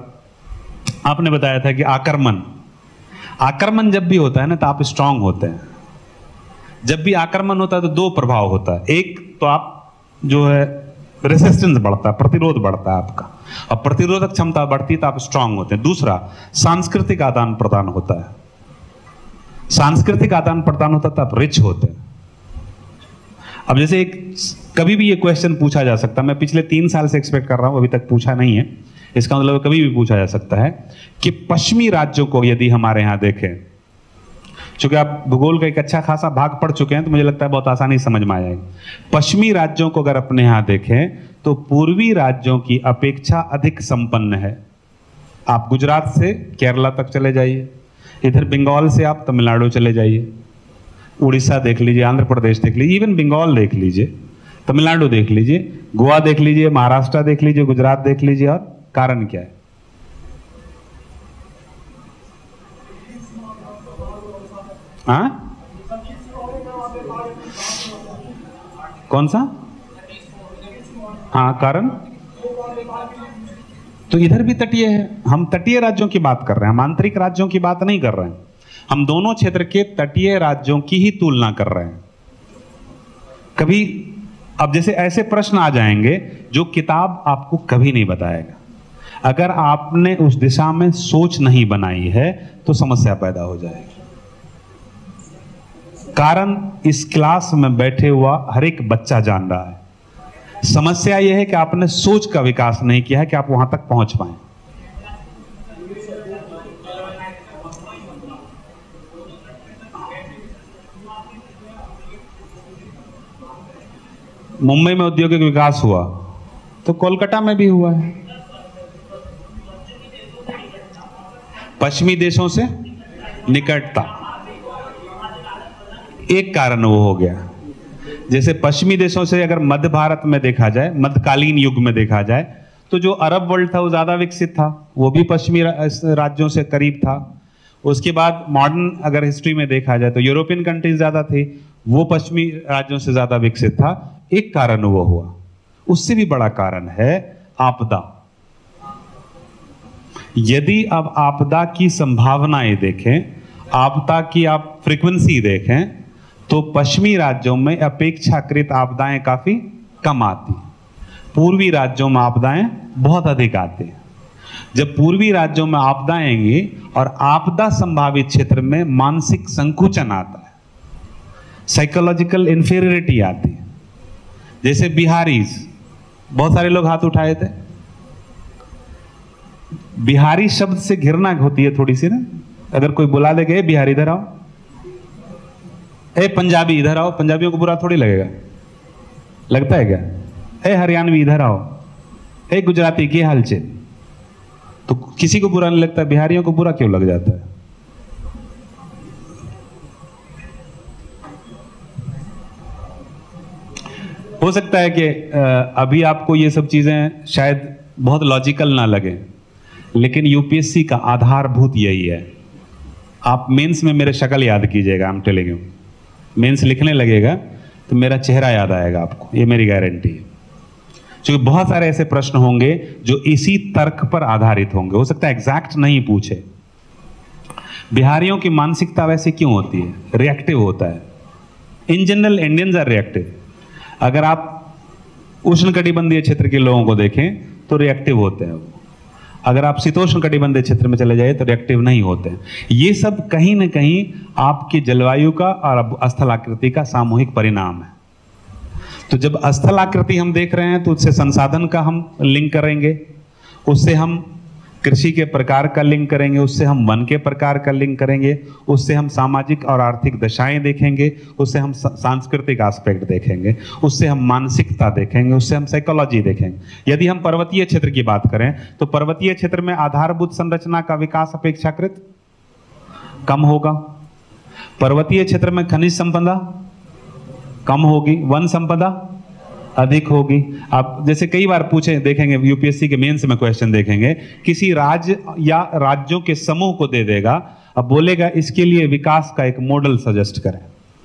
आपने बताया था कि आक्रमण आक्रमण जब भी होता है ना तो आप स्ट्रांग होते हैं। जब भी आक्रमण होता है तो दो प्रभाव होता है, एक तो आप जो है रेसिस्टेंस बढ़ता है, प्रतिरोध बढ़ता है आपका, और प्रतिरोधक क्षमता बढ़ती है तो आप स्ट्रांग होते हैं। दूसरा सांस्कृतिक आदान प्रदान होता है, सांस्कृतिक आदान प्रदान होता है तो आप रिच होते हैं। अब जैसे एक कभी भी ये क्वेश्चन पूछा जा सकता है, मैं पिछले तीन साल से एक्सपेक्ट कर रहा हूं, अभी तक पूछा नहीं है, इसका मतलब कभी भी पूछा जा सकता है कि पश्चिमी राज्यों को यदि हमारे यहां देखें, चूंकि आप भूगोल का एक अच्छा खासा भाग पढ़ चुके हैं तो मुझे लगता है बहुत आसानी समझ में आ जाएगी। पश्चिमी राज्यों को अगर अपने यहां देखें तो पूर्वी राज्यों की अपेक्षा अधिक संपन्न है। आप गुजरात से केरला तक चले जाइए, इधर बंगाल से आप तमिलनाडु चले जाइए, उड़ीसा देख लीजिए, आंध्र प्रदेश देख लीजिए, इवन बंगाल देख लीजिए, तमिलनाडु देख लीजिए, गोवा देख लीजिए, महाराष्ट्र देख लीजिए, गुजरात देख लीजिए। और कारण क्या है? हाँ, कौन सा? हाँ, कारण तो इधर भी तटीय है। हम तटीय राज्यों की बात कर रहे हैं, हम आंतरिक राज्यों की बात नहीं कर रहे हैं। हम दोनों क्षेत्र के तटीय राज्यों की ही तुलना कर रहे हैं। कभी अब जैसे ऐसे प्रश्न आ जाएंगे जो किताब आपको कभी नहीं बताएगा। अगर आपने उस दिशा में सोच नहीं बनाई है तो समस्या पैदा हो जाएगी। कारण इस क्लास में बैठे हुआ हर एक बच्चा जान रहा है। समस्या यह है कि आपने सोच का विकास नहीं किया है कि आप वहां तक पहुंच पाए। मुंबई में औद्योगिक विकास हुआ तो कोलकाता में भी हुआ है। पश्चिमी देशों से निकटता एक कारण वो हो गया। जैसे पश्चिमी देशों से अगर मध्य भारत में देखा जाए, मध्यकालीन युग में देखा जाए, तो जो अरब वर्ल्ड था वो ज्यादा विकसित था, वो भी पश्चिमी राज्यों से करीब था। उसके बाद मॉडर्न अगर हिस्ट्री में देखा जाए तो यूरोपियन कंट्रीज ज्यादा थी, वो पश्चिमी राज्यों से ज्यादा विकसित था। एक कारण वो हुआ। उससे भी बड़ा कारण है आपदा। यदि अब आपदा की संभावनाएं देखें, आपदा की आप फ्रीक्वेंसी देखें, तो पश्चिमी राज्यों में अपेक्षाकृत आपदाएं काफी कम आती हैं, पूर्वी राज्यों में आपदाएं बहुत अधिक आती हैं। जब पूर्वी राज्यों में आपदाएं आएंगी और आपदा संभावित क्षेत्र में मानसिक संकुचन आता है, साइकोलॉजिकल इंफीरियरिटी आती है। जैसे बिहारीज, बहुत सारे लोग हाथ उठाए थे। बिहारी शब्द से घृणा होती है थोड़ी सी ना। अगर कोई बुला दे गए बिहारी इधर आओ, ए पंजाबी इधर आओ, पंजाबियों को बुरा थोड़ी लगेगा, लगता है क्या? ए हरियाणवी इधर आओ, ए गुजराती की हाल चल, तो किसी को बुरा नहीं लगता। बिहारियों को बुरा क्यों लग जाता है? हो सकता है कि अभी आपको ये सब चीजें शायद बहुत लॉजिकल ना लगे, लेकिन यूपीएससी का आधारभूत यही है। आप मेंस में मेरे शक्ल याद कीजिएगा, I am telling you, mains लिखने लगेगा तो मेरा चेहरा याद आएगा आपको, ये मेरी गारंटी है। क्योंकि बहुत सारे ऐसे प्रश्न होंगे जो इसी तर्क पर आधारित होंगे, हो सकता है एग्जैक्ट नहीं पूछे। बिहारियों की मानसिकता वैसे क्यों होती है? रिएक्टिव होता है। In general Indians are reactive. अगर आप उष्णकटिबंधीय क्षेत्र के लोगों को देखें तो रिएक्टिव होते हैं वो। अगर आप शीतोष्ण कटिबंधीय क्षेत्र में चले जाए तो रिएक्टिव नहीं होते हैं। ये सब कहीं ना कहीं आपकी जलवायु का और स्थलाकृति का सामूहिक परिणाम है। तो जब स्थलाकृति हम देख रहे हैं तो उससे संसाधन का हम लिंक करेंगे, उससे हम कृषि के प्रकार का लिंक करेंगे, उससे हम वन के प्रकार का लिंक करेंगे, उससे हम सामाजिक और आर्थिक दशाएं देखेंगे, उससे हम सांस्कृतिक एस्पेक्ट देखेंगे, उससे हम मानसिकता देखेंगे, उससे हम साइकोलॉजी देखेंगे। यदि हम पर्वतीय क्षेत्र की बात करें तो पर्वतीय क्षेत्र में आधारभूत संरचना का विकास अपेक्षाकृत कम होगा। पर्वतीय क्षेत्र में खनिज संपदा कम होगी, वन संपदा अधिक होगी। आप जैसे कई बार पूछे देखेंगे, यूपीएससी के मेंस में क्वेश्चन देखेंगे, किसी राज्य या राज्यों के समूह को दे देगा, अब बोलेगा इसके लिए विकास का एक मॉडल सजेस्ट करें।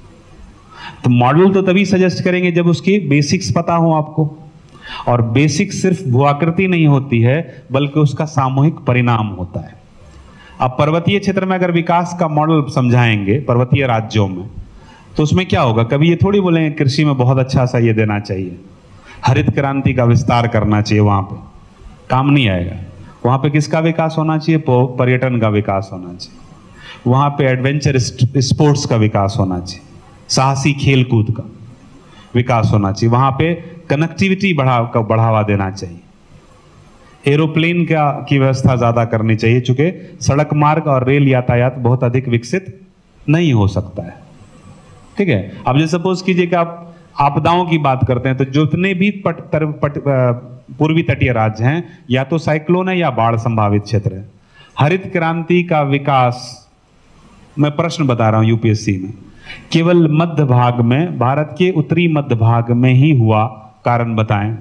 तो मॉडल तो तभी सजेस्ट करेंगे जब उसकी बेसिक्स पता हो आपको, और बेसिक सिर्फ भूआकृति नहीं होती है बल्कि उसका सामूहिक परिणाम होता है। अब पर्वतीय क्षेत्र में अगर विकास का मॉडल समझाएंगे पर्वतीय राज्यों में तो उसमें क्या होगा? कभी ये थोड़ी बोलेंगे कृषि में बहुत अच्छा सा ये देना चाहिए, हरित क्रांति का विस्तार करना चाहिए, वहां पे काम नहीं आएगा। वहां पे किसका विकास होना चाहिए? पर्यटन का विकास होना चाहिए, वहां पे एडवेंचर स्पोर्ट्स का विकास होना चाहिए, साहसी खेलकूद का विकास होना चाहिए, वहां पे कनेक्टिविटी बढ़ा का बढ़ावा देना चाहिए, एरोप्लेन का की व्यवस्था ज्यादा करनी चाहिए, चूंकि सड़क मार्ग और रेल यातायात बहुत अधिक विकसित नहीं हो सकता है। ठीक है, अब जैसे सपोज कीजिए कि आप आपदाओं की बात करते हैं तो जितने भी पट, तर, पट, पूर्वी तटीय राज्य हैं या तो साइक्लोन है या बाढ़ संभावित क्षेत्र है। हरित क्रांति का विकास, मैं प्रश्न बता रहा हूं यूपीएससी में, केवल मध्य भाग में, भारत के उत्तरी मध्य भाग में ही हुआ, कारण बताएं।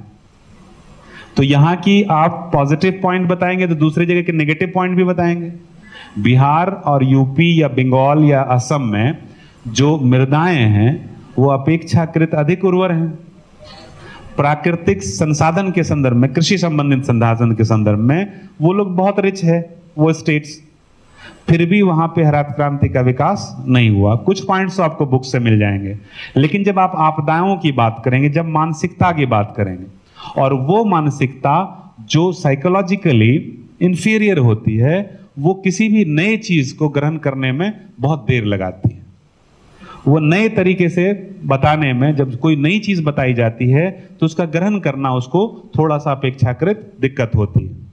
तो यहां की आप पॉजिटिव पॉइंट बताएंगे तो दूसरी जगह के नेगेटिव पॉइंट भी बताएंगे। बिहार और यूपी या बंगाल या असम में जो मृदाएं हैं वो अपेक्षाकृत अधिक उर्वर हैं। प्राकृतिक संसाधन के संदर्भ में, कृषि संबंधित संसाधन के संदर्भ में वो लोग बहुत रिच है वो स्टेट्स, फिर भी वहां पे हरित क्रांति का विकास नहीं हुआ। कुछ पॉइंट्स तो आपको बुक से मिल जाएंगे, लेकिन जब आप आपदाओं की बात करेंगे, जब मानसिकता की बात करेंगे, और वो मानसिकता जो साइकोलॉजिकली इंफीरियर होती है, वो किसी भी नए चीज को ग्रहण करने में बहुत देर लगाती है। वो नए तरीके से बताने में, जब कोई नई चीज बताई जाती है तो उसका ग्रहण करना उसको थोड़ा सा अपेक्षाकृत दिक्कत होती है।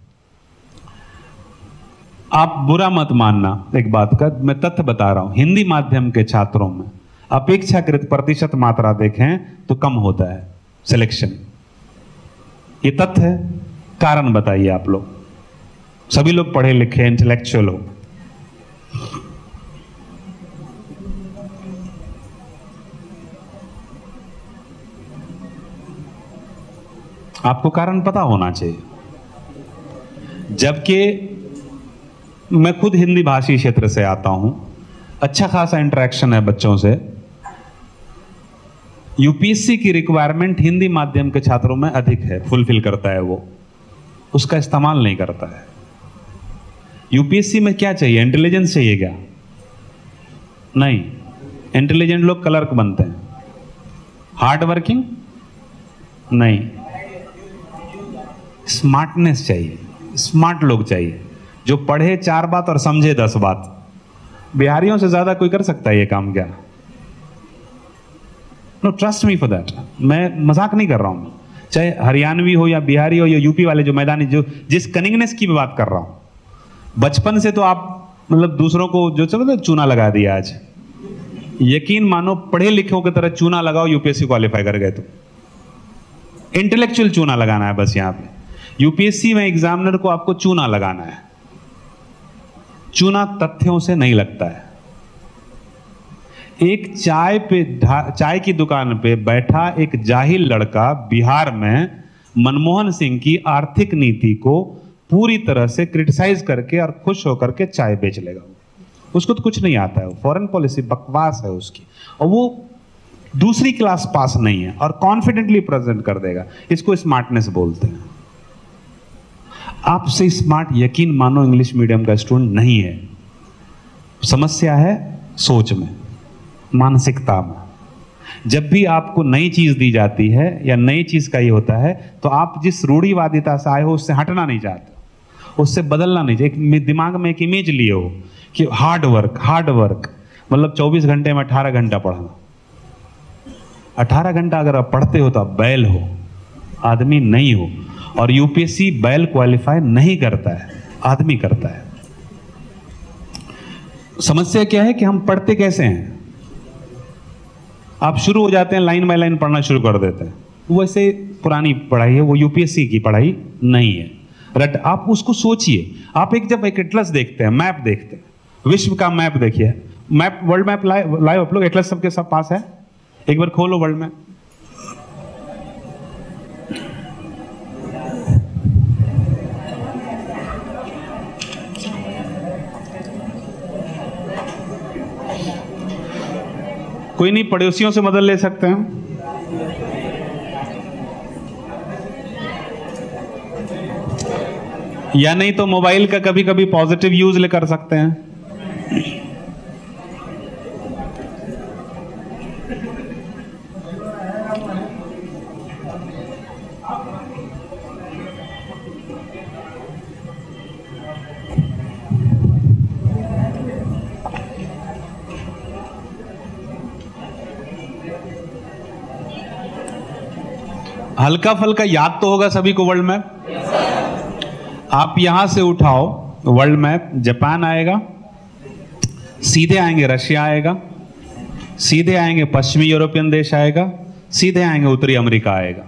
आप बुरा मत मानना एक बात का, मैं तथ्य बता रहा हूं, हिंदी माध्यम के छात्रों में अपेक्षाकृत प्रतिशत मात्रा देखें तो कम होता है सिलेक्शन। ये तथ्य है, कारण बताइए आप लोग। सभी लोग पढ़े लिखे इंटेलेक्चुअल हो, आपको कारण पता होना चाहिए। जबकि मैं खुद हिंदी भाषी क्षेत्र से आता हूं, अच्छा खासा इंटरेक्शन है बच्चों से। यूपीएससी की रिक्वायरमेंट हिंदी माध्यम के छात्रों में अधिक है, फुलफिल करता है वो, उसका इस्तेमाल नहीं करता है। यूपीएससी में क्या चाहिए? इंटेलिजेंस चाहिए क्या? नहीं, इंटेलिजेंट लोग क्लर्क बनते हैं। हार्ड वर्किंग नहीं, स्मार्टनेस चाहिए, स्मार्ट लोग चाहिए, जो पढ़े चार बात और समझे दस बात। बिहारियों से ज्यादा कोई कर सकता है ये काम क्या? No, trust me for that. मैं मजाक नहीं कर रहा हूं, चाहे हरियाणवी हो या बिहारी हो या यूपी वाले जो मैदानी, जो जिस कनिंगनेस की बात कर रहा हूं। बचपन से तो आप मतलब दूसरों को जो चलो चूना लगा दिया आज, यकीन मानो पढ़े लिखों की तरह चूना लगाओ, यूपीएससी क्वालिफाई कर गए तो। इंटेलेक्चुअल चूना लगाना है बस। यहां पे यूपीएससी में एग्जामिनर को आपको चूना लगाना है। चूना तथ्यों से नहीं लगता है। एक चाय पे चाय की दुकान पे बैठा एक जाहिल लड़का बिहार में मनमोहन सिंह की आर्थिक नीति को पूरी तरह से क्रिटिसाइज करके और खुश होकर के चाय बेच लेगा। उसको तो कुछ नहीं आता है, फॉरेन पॉलिसी बकवास है उसकी, और वो दूसरी क्लास पास नहीं है और कॉन्फिडेंटली प्रेजेंट कर देगा। इसको स्मार्टनेस बोलते हैं। आपसे स्मार्ट यकीन मानो इंग्लिश मीडियम का स्टूडेंट नहीं है। समस्या है सोच में, मानसिकता में। जब भी आपको नई चीज दी जाती है या नई चीज का ये होता है तो आप जिस रूढ़िवादिता से आए हो उससे हटना नहीं चाहते, उससे बदलना नहीं चाहते। एक दिमाग में एक इमेज लिए हो कि हार्ड वर्क हार्ड वर्क मतलब चौबीस घंटे में अठारह घंटा पढ़ना। अठारह घंटा अगर आप पढ़ते हो तो आप बैल हो, आदमी नहीं हो। और यूपीएससी बैल क्वालिफाई नहीं करता है, आदमी करता है। समस्या क्या है कि हम पढ़ते कैसे हैं। आप शुरू हो जाते हैं, लाइन बाय लाइन पढ़ना शुरू कर देते हैं। वैसे पुरानी पढ़ाई है, वो यूपीएससी की पढ़ाई नहीं है। रट आप उसको सोचिए। आप एक जब एक एटलस देखते हैं, मैप देखते हैं, विश्व का मैप देखिए, map world map live live आप लोग एटलस सबके सब पास है, एक बार खोलो वर्ल्ड मैप। कोई नहीं, पड़ोसियों से मदद ले सकते हैं। या नहीं तो मोबाइल का कभी कभी पॉजिटिव यूज ले कर सकते हैं। हल्का फल्का याद तो होगा सभी को वर्ल्ड मैप। आप यहां से उठाओ वर्ल्ड मैप, जापान आएगा, सीधे आएंगे रशिया आएगा, सीधे आएंगे पश्चिमी यूरोपियन देश आएगा, सीधे आएंगे उत्तरी अमेरिका आएगा।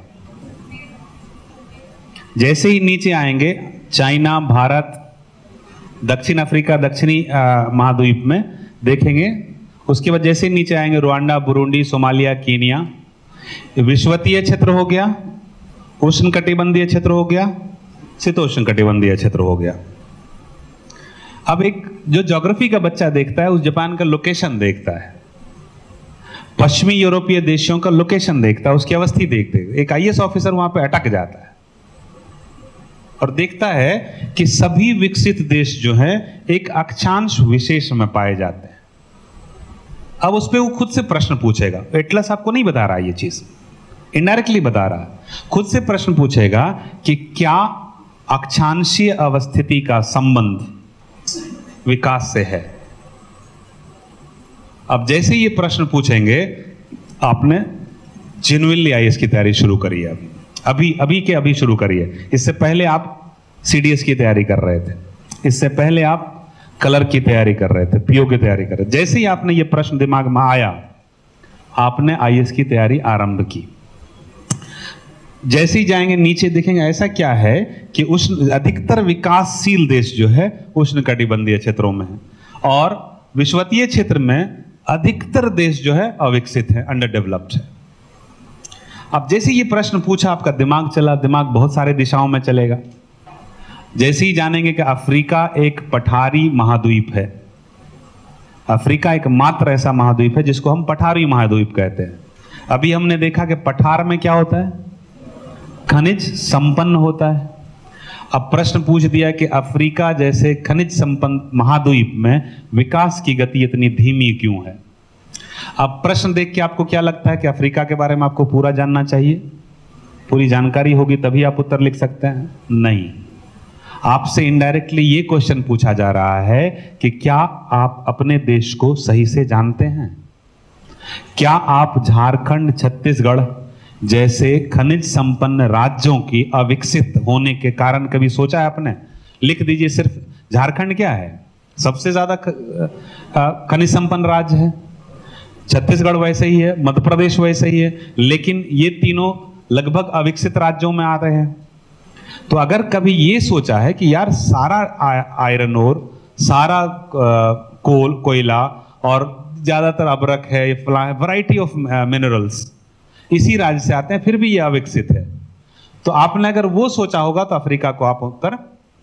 जैसे ही नीचे आएंगे चाइना, भारत, दक्षिण अफ्रीका, दक्षिणी महाद्वीप में देखेंगे। उसके बाद जैसे ही नीचे आएंगे रुवांडा, बुरुंडी, सोमालिया, कीनिया। विषुवतीय क्षेत्र हो गया, उष्ण कटिबंधीय क्षेत्र हो गया, शीतोष्ण कटिबंधीय क्षेत्र हो गया। अब एक जो ज्योग्राफी का बच्चा देखता है उस जापान का लोकेशन देखता है, पश्चिमी यूरोपीय देशों का लोकेशन देखता है, उसकी अवस्थी देखते हैं। एक आईएएस ऑफिसर वहां पे अटक जाता है और देखता है कि सभी विकसित देश जो है एक अक्षांश विशेष में पाए जाते हैं। अब उस पर वो खुद से प्रश्न पूछेगा। एटलस आपको नहीं बता रहा ये चीज, इनडायरेक्टली बता रहा है। खुद से प्रश्न पूछेगा कि क्या अक्षांशीय अवस्थिति का संबंध विकास से है। अब जैसे ये प्रश्न पूछेंगे, आपने जेन्युइनली आईएएस की तैयारी शुरू करी है। अभी अभी के अभी शुरू करिए। इससे पहले आप सीडीएस की तैयारी कर रहे थे, इससे पहले आप कलर की तैयारी कर रहे थे, पीओ की तैयारी कर रहे थे। जैसे ही आपने ये प्रश्न दिमाग में आया, आपने आईएएस की तैयारी आरंभ की। जैसे ही जाएंगे नीचे देखेंगे ऐसा क्या है कि उष्ण अधिकतर विकासशील देश जो है उष्ण कटिबंधीय क्षेत्रों में है, और विषुवतीय क्षेत्र में अधिकतर देश जो है अविकसित है, अंडर डेवलप्ड है। अब जैसे ये प्रश्न पूछा, आपका दिमाग चला, दिमाग बहुत सारे दिशाओं में चलेगा। जैसे ही जानेंगे कि अफ्रीका एक पठारी महाद्वीप है, अफ्रीका एक मात्र ऐसा महाद्वीप है जिसको हम पठारी महाद्वीप कहते हैं। अभी हमने देखा कि पठार में क्या होता है, खनिज संपन्न होता है। अब प्रश्न पूछ दिया कि अफ्रीका जैसे खनिज संपन्न महाद्वीप में विकास की गति इतनी धीमी क्यों है। अब प्रश्न देख के आपको क्या लगता है कि अफ्रीका के बारे में आपको पूरा जानना चाहिए, पूरी जानकारी होगी तभी आप उत्तर लिख सकते हैं? नहीं, आपसे इनडायरेक्टली ये क्वेश्चन पूछा जा रहा है कि क्या आप अपने देश को सही से जानते हैं? क्या आप झारखंड, छत्तीसगढ़ जैसे खनिज संपन्न राज्यों की अविकसित होने के कारण कभी सोचा है आपने? लिख दीजिए सिर्फ झारखंड क्या है, सबसे ज्यादा खनिज संपन्न राज्य है। छत्तीसगढ़ वैसे ही है, मध्य प्रदेश वैसे ही है, लेकिन ये तीनों लगभग अविकसित राज्यों में आ रहे हैं। तो अगर कभी ये सोचा है कि यार सारा आयरन ओर, सारा कोल, कोयला और ज्यादातर अबरक है, वैरायटी ऑफ मिनरल्स इसी राज्य से आते हैं, फिर भी ये अविकसित है, तो आपने अगर वो सोचा होगा तो अफ्रीका को आप उत्तर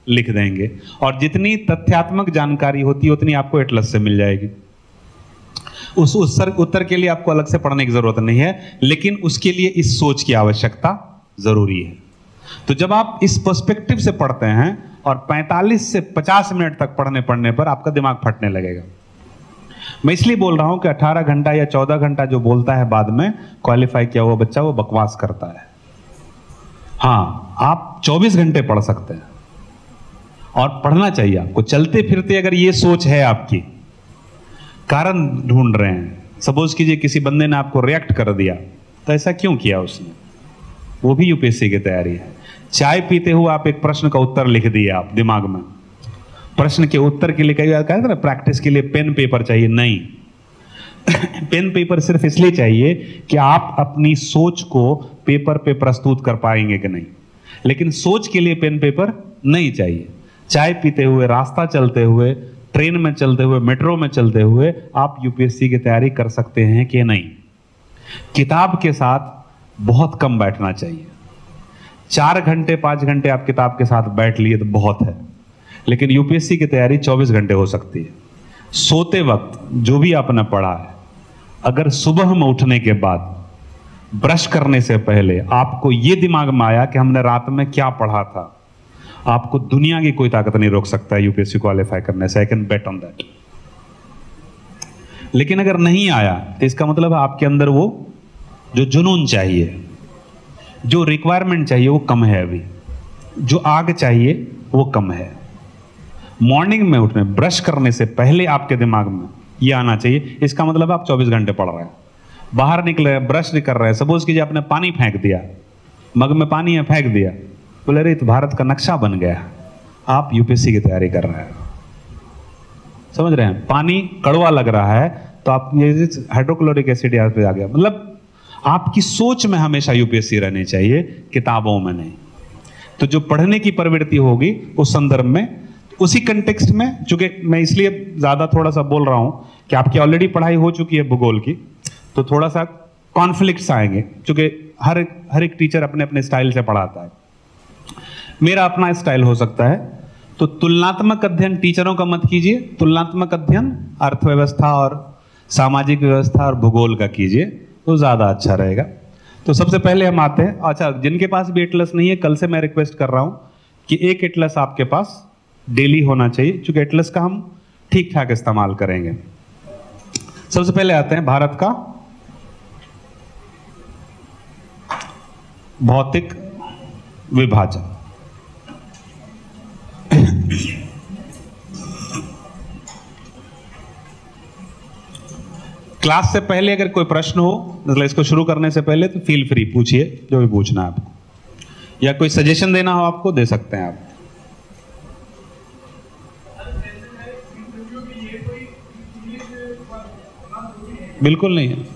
लिख देंगे, और जितनी तथ्यात्मक जानकारी होती है उतनी आपको एटलस से मिल जाएगी। उस उत्तर उत्तर के लिए आपको अलग से पढ़ने की जरूरत नहीं है, लेकिन उसके लिए इस सोच की आवश्यकता जरूरी है। तो जब आप इस पर्सपेक्टिव से पढ़ते हैं और पैंतालीस से पचास मिनट तक पढ़ने पढ़ने पर आपका दिमाग फटने लगेगा। मैं इसलिए बोल रहा हूं कि अठारह घंटा या चौदह घंटा जो बोलता है बाद में क्वालिफाई किया हुआ बच्चा, वो बकवास करता है। हाँ, आप चौबीस घंटे पढ़ सकते हैं और पढ़ना चाहिए आपको। चलते फिरते अगर ये सोच है आपकी, कारण ढूंढ रहे हैं, सपोज कीजिए किसी बंदे ने आपको रिएक्ट कर दिया, तो ऐसा क्यों किया उसने, वो भी यूपीएससी की तैयारी है। चाय पीते हुए आप एक प्रश्न का उत्तर लिख दिए आप दिमाग में, प्रश्न के उत्तर के लिए कई बार कहते हैं ना प्रैक्टिस के लिए पेन पेपर चाहिए, नहीं पेन पेपर सिर्फ इसलिए चाहिए कि आप अपनी सोच को पेपर पे प्रस्तुत कर पाएंगे कि नहीं, लेकिन सोच के लिए पेन पेपर नहीं चाहिए। चाय पीते हुए, रास्ता चलते हुए, ट्रेन में चलते हुए, मेट्रो में चलते हुए आप यूपीएससी की तैयारी कर सकते हैं कि नहीं। किताब के साथ बहुत कम बैठना चाहिए। चार घंटे पांच घंटे आप किताब के साथ बैठ लिए तो बहुत है, लेकिन यूपीएससी की तैयारी चौबीस घंटे हो सकती है। सोते वक्त जो भी आपने पढ़ा है, अगर सुबह में उठने के बाद ब्रश करने से पहले आपको यह दिमाग में आया कि हमने रात में क्या पढ़ा था, आपको दुनिया की कोई ताकत नहीं रोक सकता है यूपीएससी क्वालिफाई करने से। I can bet on that. लेकिन अगर नहीं आया तो इसका मतलब है आपके अंदर वो जो जुनून चाहिए, जो रिक्वायरमेंट चाहिए वो कम है, अभी जो आग चाहिए वो कम है। मॉर्निंग में उठने, ब्रश करने से पहले आपके दिमाग में ये आना चाहिए, इसका मतलब आप चौबीस घंटे पढ़ रहे हैं। बाहर निकले, ब्रश नहीं कर रहे हैं, सपोज कीजिए आपने पानी फेंक दिया, मग में पानी है फेंक दिया, बोले अरे तो भारत का नक्शा बन गया, आप यूपीएससी की तैयारी कर रहे हैं। समझ रहे हैं, पानी कड़वा लग रहा है तो आप ये हाइड्रोक्लोरिक एसिड यहाँ पे आ गया। मतलब आपकी सोच में हमेशा यूपीएससी रहनी चाहिए, किताबों में नहीं। तो जो पढ़ने की प्रवृत्ति होगी उस संदर्भ में, उसी कंटेक्स्ट में, चूंकि मैं इसलिए ज्यादा थोड़ा सा बोल रहा हूं कि आपकी ऑलरेडी पढ़ाई हो चुकी है भूगोल की, तो थोड़ा सा कॉन्फ्लिक्ट्स आएंगे, क्योंकि हर हर एक टीचर अपने अपने स्टाइल से पढ़ाता है। मेरा अपना स्टाइल हो सकता है। तो तुलनात्मक अध्ययन टीचरों का मत कीजिए, तुलनात्मक अध्ययन अर्थव्यवस्था और सामाजिक व्यवस्था और भूगोल का कीजिए, तो ज्यादा अच्छा रहेगा। तो सबसे पहले हम आते हैं, अच्छा जिनके पास भी एटलस नहीं है, कल से मैं रिक्वेस्ट कर रहा हूं कि एक एटलस आपके पास डेली होना चाहिए, क्योंकि एटलस का हम ठीक ठाक इस्तेमाल करेंगे। सबसे पहले आते हैं भारत का भौतिक विभाजन। क्लास से पहले अगर कोई प्रश्न हो, मतलब इसको शुरू करने से पहले, तो फील फ्री पूछिए, जो भी पूछना है आपको, या कोई सजेशन देना हो आपको दे सकते हैं आप। बिल्कुल नहीं है,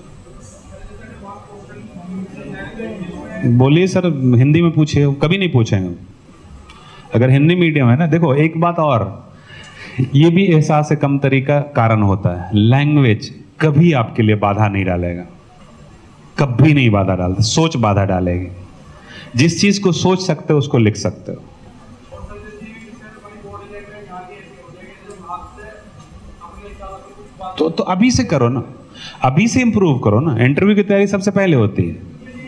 बोलिए सर, हिंदी में पूछिए, कभी नहीं पूछेंगे अगर हिंदी मीडियम है ना। देखो एक बात और, ये भी एहसास कम तरीका कारण होता है, लैंग्वेज कभी आपके लिए बाधा नहीं डालेगा, कभी नहीं बाधा डालता, सोच बाधा डालेगी। जिस चीज को सोच सकते हो उसको लिख सकते हो। तो तो अभी से करो ना, अभी से इंप्रूव करो ना। इंटरव्यू की तैयारी सबसे पहले होती है।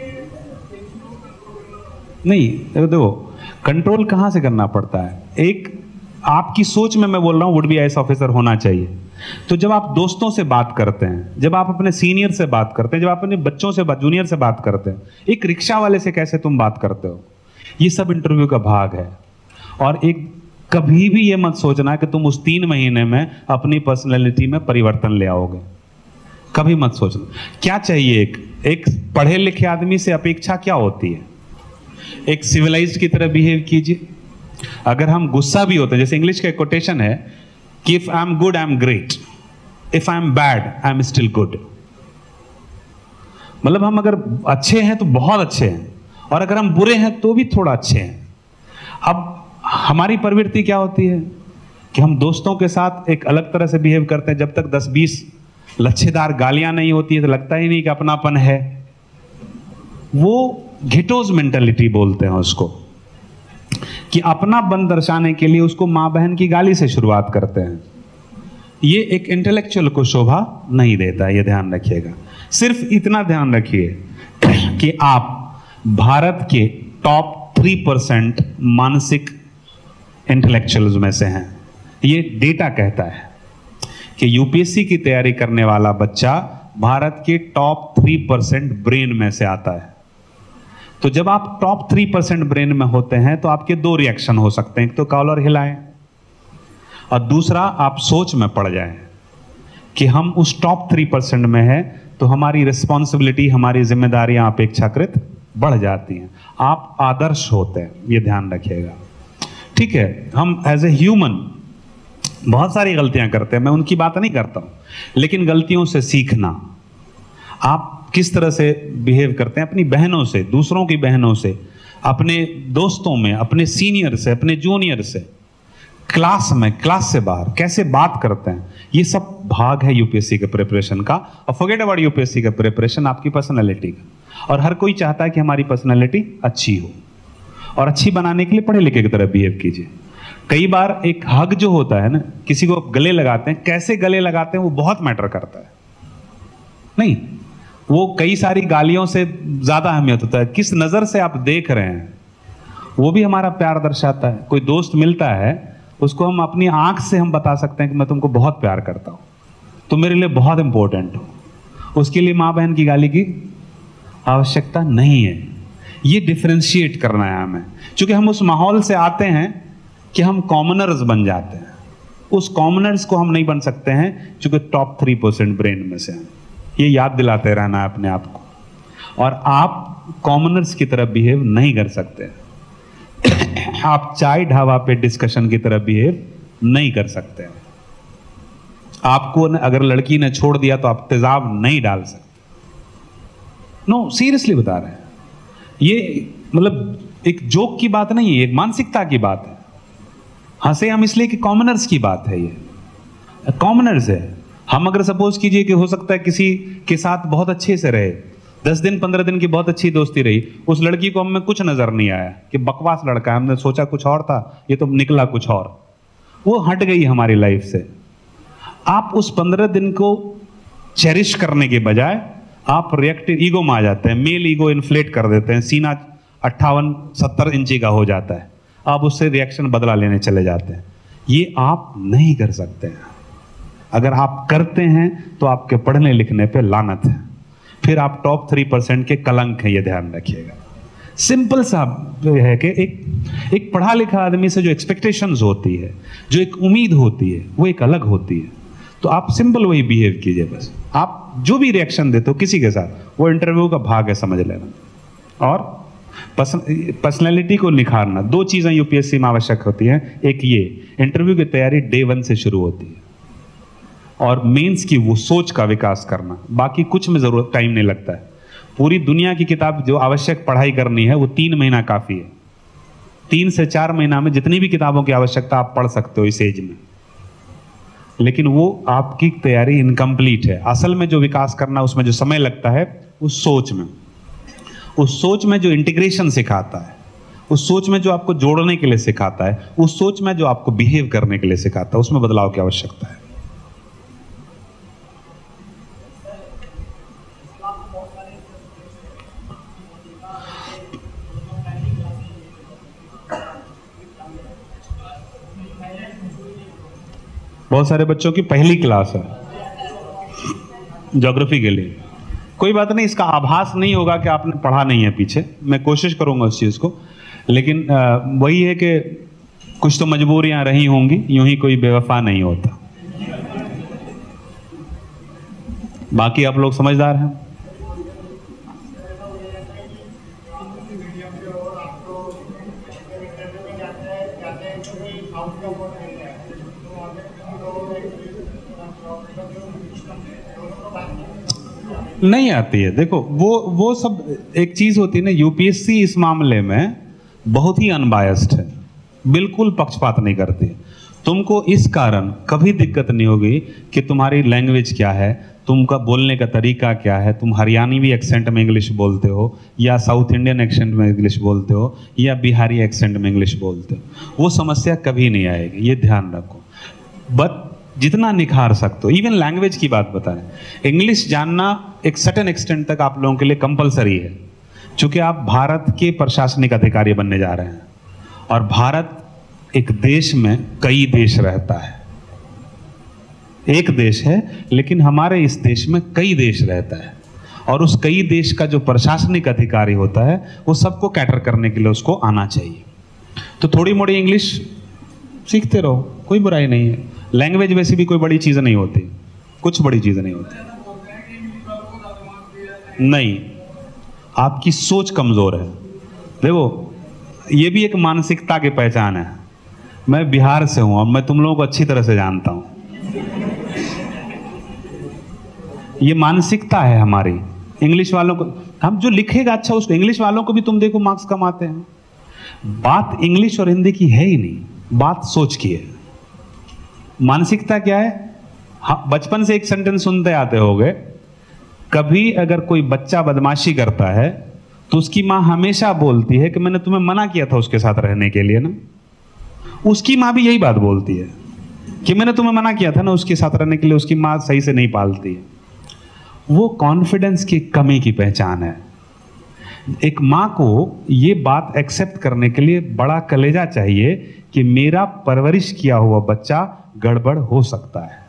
नहीं देखो, कंट्रोल कहां से करना पड़ता है, एक आपकी सोच में मैं बोल रहा हूं वुड बी आईएएस ऑफिसर होना चाहिए। तो जब आप दोस्तों से बात करते हैं, जब आप अपने सीनियर से बात करते हैं, जब आप अपने बच्चों से बात, जूनियर से बात करते हैं, एक रिक्शा वाले से कैसे तुम बात करते हो, ये सब इंटरव्यू का भाग है। और एक कभी भी ये मत सोचना कि तुम उस तीन महीने में अपनी पर्सनैलिटी में परिवर्तन ले आओगे, कभी मत सोचना। क्या चाहिए, एक एक पढ़े लिखे आदमी से अपेक्षा क्या होती है, एक सिविलाइज्ड की तरह बिहेव कीजिए। अगर हम गुस्सा भी होते हैं, जैसे इंग्लिश का एक कोटेशन है कि if I am good I am great, if I am bad I am still good. मतलब हम अगर अच्छे हैं तो बहुत अच्छे हैं, और अगर हम बुरे हैं तो भी थोड़ा अच्छे हैं। अब हमारी प्रवृत्ति क्या होती है कि हम दोस्तों के साथ एक अलग तरह से बिहेव करते हैं। जब तक दस बीस लच्छेदार गालियां नहीं होती है तो लगता ही नहीं कि अपनापन है। वो घिटोज मेंटालिटी बोलते हैं उसको, कि अपना बन दर्शाने के लिए उसको माँ बहन की गाली से शुरुआत करते हैं। ये एक इंटेलेक्चुअल को शोभा नहीं देता, ये ध्यान रखिएगा। सिर्फ इतना ध्यान रखिए कि आप भारत के टॉप थ्री परसेंट मानसिक इंटेलेक्चुअल्स में से हैं। ये डेटा कहता है कि यूपीएससी की तैयारी करने वाला बच्चा भारत के टॉप थ्री परसेंट ब्रेन में से आता है। तो जब आप टॉप थ्री परसेंट ब्रेन में होते हैं तो आपके दो रिएक्शन हो सकते हैं, एक तो कॉलर हिलाएं और दूसरा आप सोच में पड़ जाएं कि हम उस टॉप थ्री परसेंट में हैं तो हमारी रिस्पॉन्सिबिलिटी, हमारी जिम्मेदारियां अपेक्षाकृत बढ़ जाती हैं। आप आदर्श होते हैं, ये ध्यान रखिएगा। ठीक है, हम एज ए ह्यूमन बहुत सारी गलतियां करते हैं, मैं उनकी बात नहीं करता हूं, लेकिन गलतियों से सीखना, आप किस तरह से बिहेव करते हैं अपनी बहनों से, दूसरों की बहनों से, अपने दोस्तों में, अपने सीनियर से, अपने जूनियर से, क्लास में, क्लास से बाहर कैसे बात करते हैं, ये सब भाग है यूपीएससी के प्रिपरेशन का। और फॉरगेट अबाउट यूपीएससी का प्रिपरेशन, आपकी पर्सनैलिटी का। और हर कोई चाहता है कि हमारी पर्सनैलिटी अच्छी हो, और अच्छी बनाने के लिए पढ़े लिखे की तरह बिहेव कीजिए। कई बार एक हग जो होता है ना, किसी को गले लगाते हैं, कैसे गले लगाते हैं वो बहुत मैटर करता है। नहीं, वो कई सारी गालियों से ज्यादा अहमियत होता है, किस नजर से आप देख रहे हैं वो भी हमारा प्यार दर्शाता है। कोई दोस्त मिलता है, उसको हम अपनी आंख से हम बता सकते हैं कि मैं तुमको बहुत प्यार करता हूं, तुम मेरे लिए बहुत इंपॉर्टेंट हो। उसके लिए माँ बहन की गाली की आवश्यकता नहीं है। ये डिफरेंशिएट करना है हमें, क्योंकि हम उस माहौल से आते हैं कि हम कॉमनर्स बन जाते हैं। उस कॉमनर्स को हम नहीं बन सकते हैं क्योंकि टॉप थ्री परसेंट ब्रेन में से हैं। ये याद दिलाते रहना है अपने आप को। और आप कॉमनर्स की तरह बिहेव नहीं कर सकते। आप चाय ढाबा पे डिस्कशन की तरह बिहेव नहीं कर सकते। आपको अगर लड़की ने छोड़ दिया तो आप तेजाब नहीं डाल सकते। नो, सीरियसली बता रहे हैं। ये मतलब एक जोक की बात नहीं है, एक मानसिकता की बात है। हंसे हम इसलिए कि कॉमनर्स की बात है, ये कॉमनर्स है। हम अगर सपोज कीजिए कि हो सकता है किसी के साथ बहुत अच्छे से रहे, दस दिन पंद्रह दिन की बहुत अच्छी दोस्ती रही, उस लड़की को हमें कुछ नजर नहीं आया कि बकवास लड़का है, हमने सोचा कुछ और था, ये तो निकला कुछ और, वो हट गई हमारी लाइफ से। आप उस पंद्रह दिन को चेरिश करने के बजाय आप रिएक्टिव ईगो में आ जाते हैं, मेल ईगो इन्फ्लेट कर देते हैं, सीना अट्ठावन सत्तर इंची का हो जाता है, आप उससे रिएक्शन बदला लेने चले जाते हैं। ये आप नहीं कर सकते हैं। अगर आप करते हैं तो आपके पढ़ने लिखने पे लानत है, फिर आप टॉप थ्री परसेंट के कलंक हैं, ये ध्यान रखिएगा। सिंपल सा है कि एक एक पढ़ा लिखा आदमी से जो एक्सपेक्टेशंस होती है, जो एक उम्मीद होती है, वो एक अलग होती है। तो आप सिंपल वही बिहेव कीजिए बस। आप जो भी रिएक्शन देते हो किसी के साथ, वो इंटरव्यू का भाग है, समझ लेना। और पर्सनैलिटी को निखारना, दो चीजें यूपीएससी में आवश्यक होती हैं। एक ये, इंटरव्यू की तैयारी डे वन से शुरू होती है, और मेंस की वो सोच का विकास करना। बाकी कुछ में जरूरत टाइम नहीं लगता है। पूरी दुनिया की किताब जो आवश्यक पढ़ाई करनी है वो तीन महीना काफी है। तीन से चार महीना में जितनी भी किताबों की आवश्यकता आप पढ़ सकते हो इस एज में, लेकिन वो आपकी तैयारी इनकम्प्लीट है। असल में जो विकास करना, उसमें जो समय लगता है, उस सोच में, उस सोच में जो इंटीग्रेशन सिखाता है, उस सोच में जो आपको जोड़ने के लिए सिखाता है, उस सोच में जो आपको बिहेव करने के लिए सिखाता है, उसमें बदलाव की आवश्यकता है। बहुत सारे बच्चों की पहली क्लास है ज्योग्राफी के लिए। कोई बात नहीं, इसका आभास नहीं होगा कि आपने पढ़ा नहीं है पीछे, मैं कोशिश करूंगा उस चीज को। लेकिन आ, वही है कि कुछ तो मजबूरियां रही होंगी, यूं ही कोई बेवफा नहीं होता। बाकी आप लोग समझदार हैं। नहीं आती है। देखो वो वो सब एक चीज होती है ना, यूपीएससी इस मामले में बहुत ही अनबायस्ड है, बिल्कुल पक्षपात नहीं करती। तुमको इस कारण कभी दिक्कत नहीं होगी कि तुम्हारी लैंग्वेज क्या है, तुमका बोलने का तरीका क्या है, तुम हरियाणवी एक्सेंट में इंग्लिश बोलते हो या साउथ इंडियन एक्सेंट में इंग्लिश बोलते हो या बिहारी एक्सेंट में इंग्लिश बोलते हो, वो समस्या कभी नहीं आएगी, ये ध्यान रखो। बट जितना निखार सकते हो, इवन लैंग्वेज की बात बताएं, इंग्लिश जानना एक सर्टेन एक्सटेंट तक आप लोगों के लिए कंपलसरी है, क्योंकि आप भारत के प्रशासनिक अधिकारी बनने जा रहे हैं और भारत एक देश में कई देश रहता है। एक देश है लेकिन हमारे इस देश में कई देश रहता है और उस कई देश का जो प्रशासनिक अधिकारी होता है वो सबको कैटर करने के लिए उसको आना चाहिए। तो थोड़ी मोड़ी इंग्लिश सीखते रहो, कोई बुराई नहीं है। लैंग्वेज वैसे भी कोई बड़ी चीज़ नहीं होती, कुछ बड़ी चीज़ नहीं होती। नहीं, आपकी सोच कमज़ोर है। देखो, ये भी एक मानसिकता की पहचान है। मैं बिहार से हूँ और मैं तुम लोगों को अच्छी तरह से जानता हूँ। ये मानसिकता है हमारी। इंग्लिश वालों को, हम जो लिखेगा अच्छा उसको, इंग्लिश वालों को भी तुम देखो मार्क्स कम आते हैं। बात इंग्लिश और हिंदी की है ही नहीं, बात सोच की है। मानसिकता क्या है? हाँ, बचपन से एक सेंटेंस सुनते आते होगे, कभी अगर कोई बच्चा बदमाशी करता है तो उसकी माँ हमेशा बोलती है कि मैंने तुम्हें मना किया था उसके साथ रहने के लिए ना। उसकी माँ भी यही बात बोलती है कि मैंने तुम्हें मना किया था ना उसके साथ रहने के लिए। उसकी माँ सही से नहीं पालती है। वो कॉन्फिडेंस की कमी की पहचान है। एक माँ को ये बात एक्सेप्ट करने के लिए बड़ा कलेजा चाहिए कि मेरा परवरिश किया हुआ बच्चा गड़बड़ हो सकता है।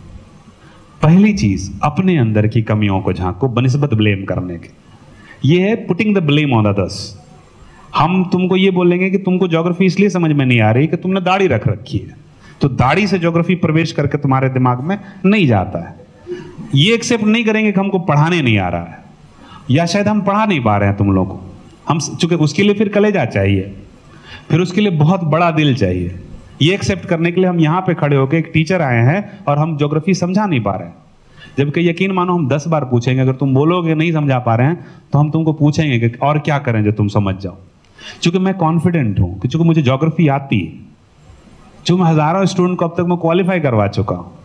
पहली चीज, अपने अंदर की कमियों को झांको बनिस्बत ब्लेम करने के। ये है putting the blame on others. हम तुमको ये बोलेंगे कि तुमको ज्योग्राफी इसलिए समझ में नहीं आ रही कि तुमने दाढ़ी रख रखी है, तो दाढ़ी से ज्योग्राफी प्रवेश करके तुम्हारे दिमाग में नहीं जाता है। ये एक्सेप्ट नहीं करेंगे कि हमको पढ़ाने नहीं आ रहा है, या शायद हम पढ़ा नहीं पा रहे हैं तुम लोग को। हम चूंकि उसके लिए फिर कलेजा चाहिए, फिर उसके लिए बहुत बड़ा दिल चाहिए। ये एक्सेप्ट करने के लिए हम यहाँ पे खड़े होकर एक टीचर आए हैं और हम ज्योग्राफी समझा नहीं पा रहे हैं। जबकि यकीन मानो हम दस बार पूछेंगे, अगर तुम बोलोगे नहीं समझा पा रहे हैं तो हम तुमको पूछेंगे कि और क्या करें जो तुम समझ जाओ। क्योंकि मैं कॉन्फिडेंट हूं कि चूंकि मुझे ज्योग्राफी आती है, जो मैं हजारों स्टूडेंट को अब तक मैं क्वालिफाई करवा चुका हूं।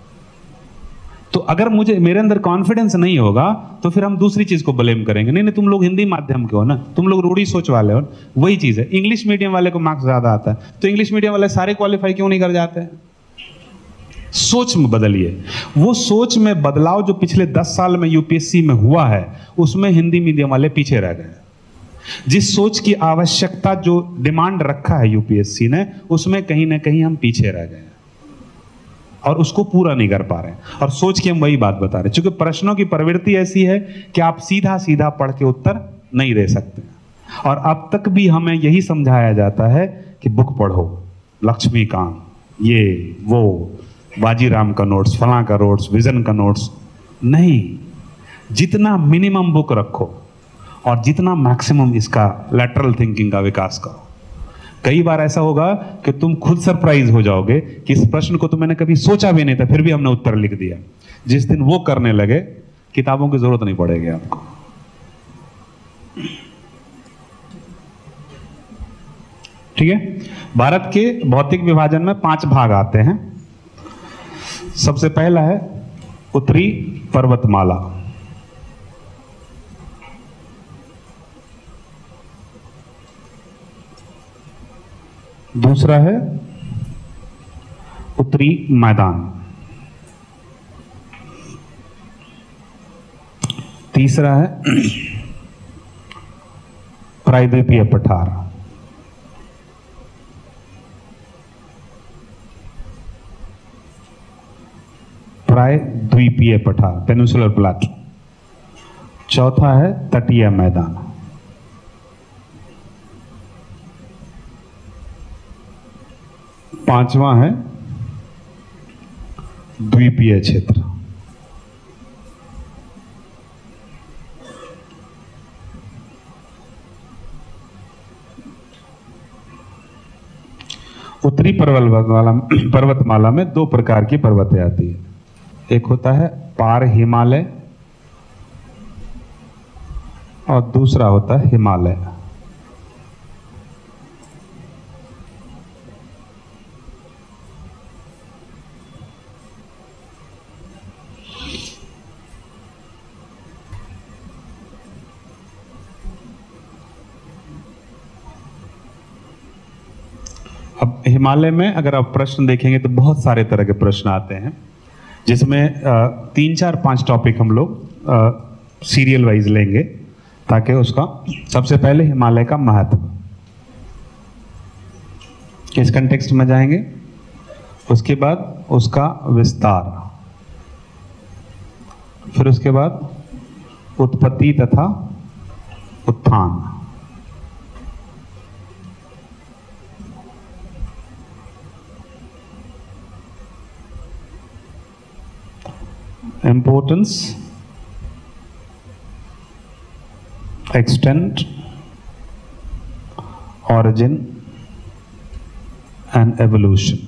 तो अगर मुझे मेरे अंदर कॉन्फिडेंस नहीं होगा तो फिर हम दूसरी चीज को ब्लेम करेंगे। नहीं नहीं, तुम लोग हिंदी माध्यम के हो ना, तुम लोग रूढ़ी सोच वाले हो। वही चीज है, इंग्लिश मीडियम वाले को मार्क्स ज्यादा आता है, तो इंग्लिश मीडियम वाले सारे क्वालिफाई क्यों नहीं कर जाते हैं? सोच में बदलिए। वो सोच में बदलाव जो पिछले दस साल में यूपीएससी में हुआ है, उसमें हिंदी मीडियम वाले पीछे रह गए। जिस सोच की आवश्यकता, जो डिमांड रखा है यूपीएससी ने, उसमें कहीं ना कहीं हम पीछे रह गए और उसको पूरा नहीं कर पा रहे हैं। और सोच के हम वही बात बता रहे हैं, क्योंकि प्रश्नों की प्रवृत्ति ऐसी है कि आप सीधा सीधा पढ़ के उत्तर नहीं दे सकते। और अब तक भी हमें यही समझाया जाता है कि बुक पढ़ो, लक्ष्मीकांत, ये वो, बाजीराम का नोट्स, फलां का नोट्स, विजन का नोट्स नहीं। जितना मिनिमम बुक रखो और जितना मैक्सिमम इसका लैटरल थिंकिंग का विकास करो। कई बार ऐसा होगा कि तुम खुद सरप्राइज हो जाओगे कि इस प्रश्न को तो मैंने कभी सोचा भी नहीं था, फिर भी हमने उत्तर लिख दिया। जिस दिन वो करने लगे, किताबों की जरूरत नहीं पड़ेगी आपको। ठीक है। भारत के भौतिक विभाजन में पांच भाग आते हैं। सबसे पहला है उत्तरी पर्वतमाला, दूसरा है उत्तरी मैदान, तीसरा है प्रायद्वीपीय पठार, प्रायद्वीपीय पठार, पेनिनसुलर प्लेटो, चौथा है तटीय मैदान, पांचवा है द्वीपीय क्षेत्र। उत्तरी पर्वतमाला पर्वतमाला में दो प्रकार की पर्वतें आती है। एक होता है पार हिमालय और दूसरा होता है हिमालय। हिमालय में अगर आप प्रश्न देखेंगे तो बहुत सारे तरह के प्रश्न आते हैं, जिसमें तीन चार पांच टॉपिक हम लोग सीरियल वाइज लेंगे, ताकि उसका सबसे पहले हिमालय का महत्व, किस कंटेक्स्ट में जाएंगे, उसके बाद उसका विस्तार, फिर उसके बाद उत्पत्ति तथा उत्थान, importance, extent, origin and evolution।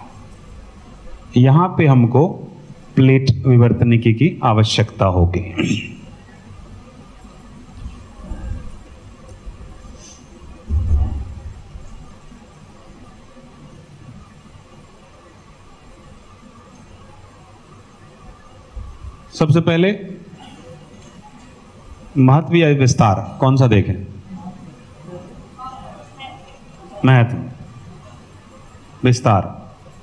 यहां पे हमको प्लेट विवर्तनिकी की आवश्यकता होगी। सबसे पहले महत्व या विस्तार कौन सा देखें? महत्व, विस्तार।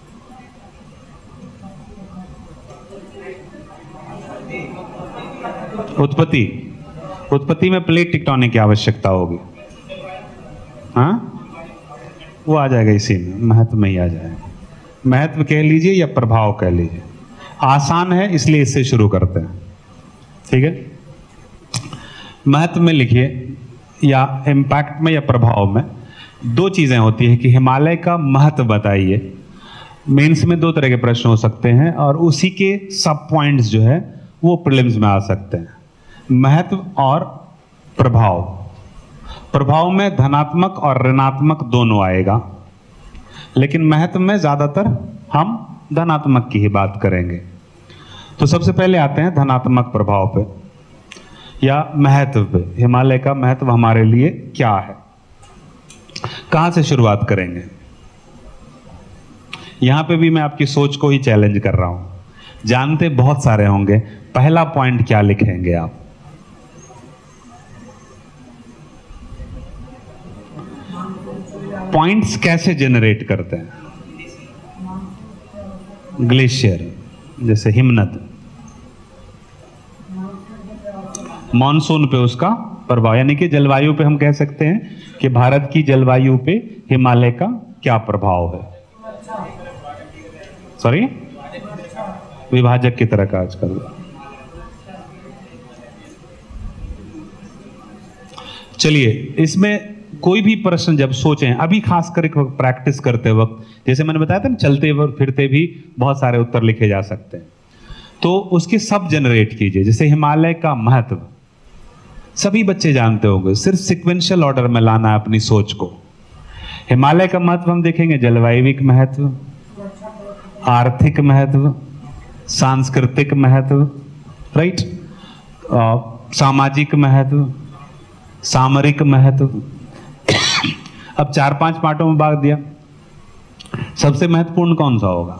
उत्पत्ति, उत्पत्ति में प्लेट टेक्टोनिक की आवश्यकता होगी। हाँ, वो आ जाएगा इसी में, महत्व में ही आ जाएगा। महत्व कह लीजिए या प्रभाव कह लीजिए, आसान है इसलिए इससे शुरू करते हैं। ठीक है, महत्व में लिखिए या इम्पैक्ट में या प्रभाव में दो चीजें होती हैं कि हिमालय का महत्व बताइए। मेंस में दो तरह के प्रश्न हो सकते हैं और उसी के सब पॉइंट्स जो है वो प्रीलिम्स में आ सकते हैं। महत्व और प्रभाव, प्रभाव में धनात्मक और ऋणात्मक दोनों आएगा, लेकिन महत्व में ज्यादातर हम धनात्मक की ही बात करेंगे। तो सबसे पहले आते हैं धनात्मक प्रभाव पे या महत्व पे। हिमालय का महत्व हमारे लिए क्या है, कहां से शुरुआत करेंगे? यहां पे भी मैं आपकी सोच को ही चैलेंज कर रहा हूं। जानते बहुत सारे होंगे, पहला पॉइंट क्या लिखेंगे आप? पॉइंट्स कैसे जनरेट करते हैं? ग्लेशियर, जैसे हिमनद, मॉनसून पे उसका प्रभाव, यानी कि जलवायु पे हम कह सकते हैं कि भारत की जलवायु पे हिमालय का क्या प्रभाव है। सॉरी, विभाजक की तरह का आजकल। चलिए, इसमें कोई भी प्रश्न जब सोचें, अभी खासकर प्रैक्टिस करते वक्त, जैसे मैंने बताया था ना, चलते फिरते भी बहुत सारे उत्तर लिखे जा सकते हैं, तो उसके सब जनरेट कीजिए। जैसे हिमालय का महत्व सभी बच्चे जानते होंगे, सिर्फ सिक्वेंशियल ऑर्डर में लाना है अपनी सोच को। हिमालय का महत्व हम देखेंगे जलवायविक महत्व, आर्थिक महत्व, सांस्कृतिक महत्व, राइट, सामाजिक महत्व, सामरिक महत्व। अब चार पांच पार्टों में बांट दिया, सबसे महत्वपूर्ण कौन सा होगा?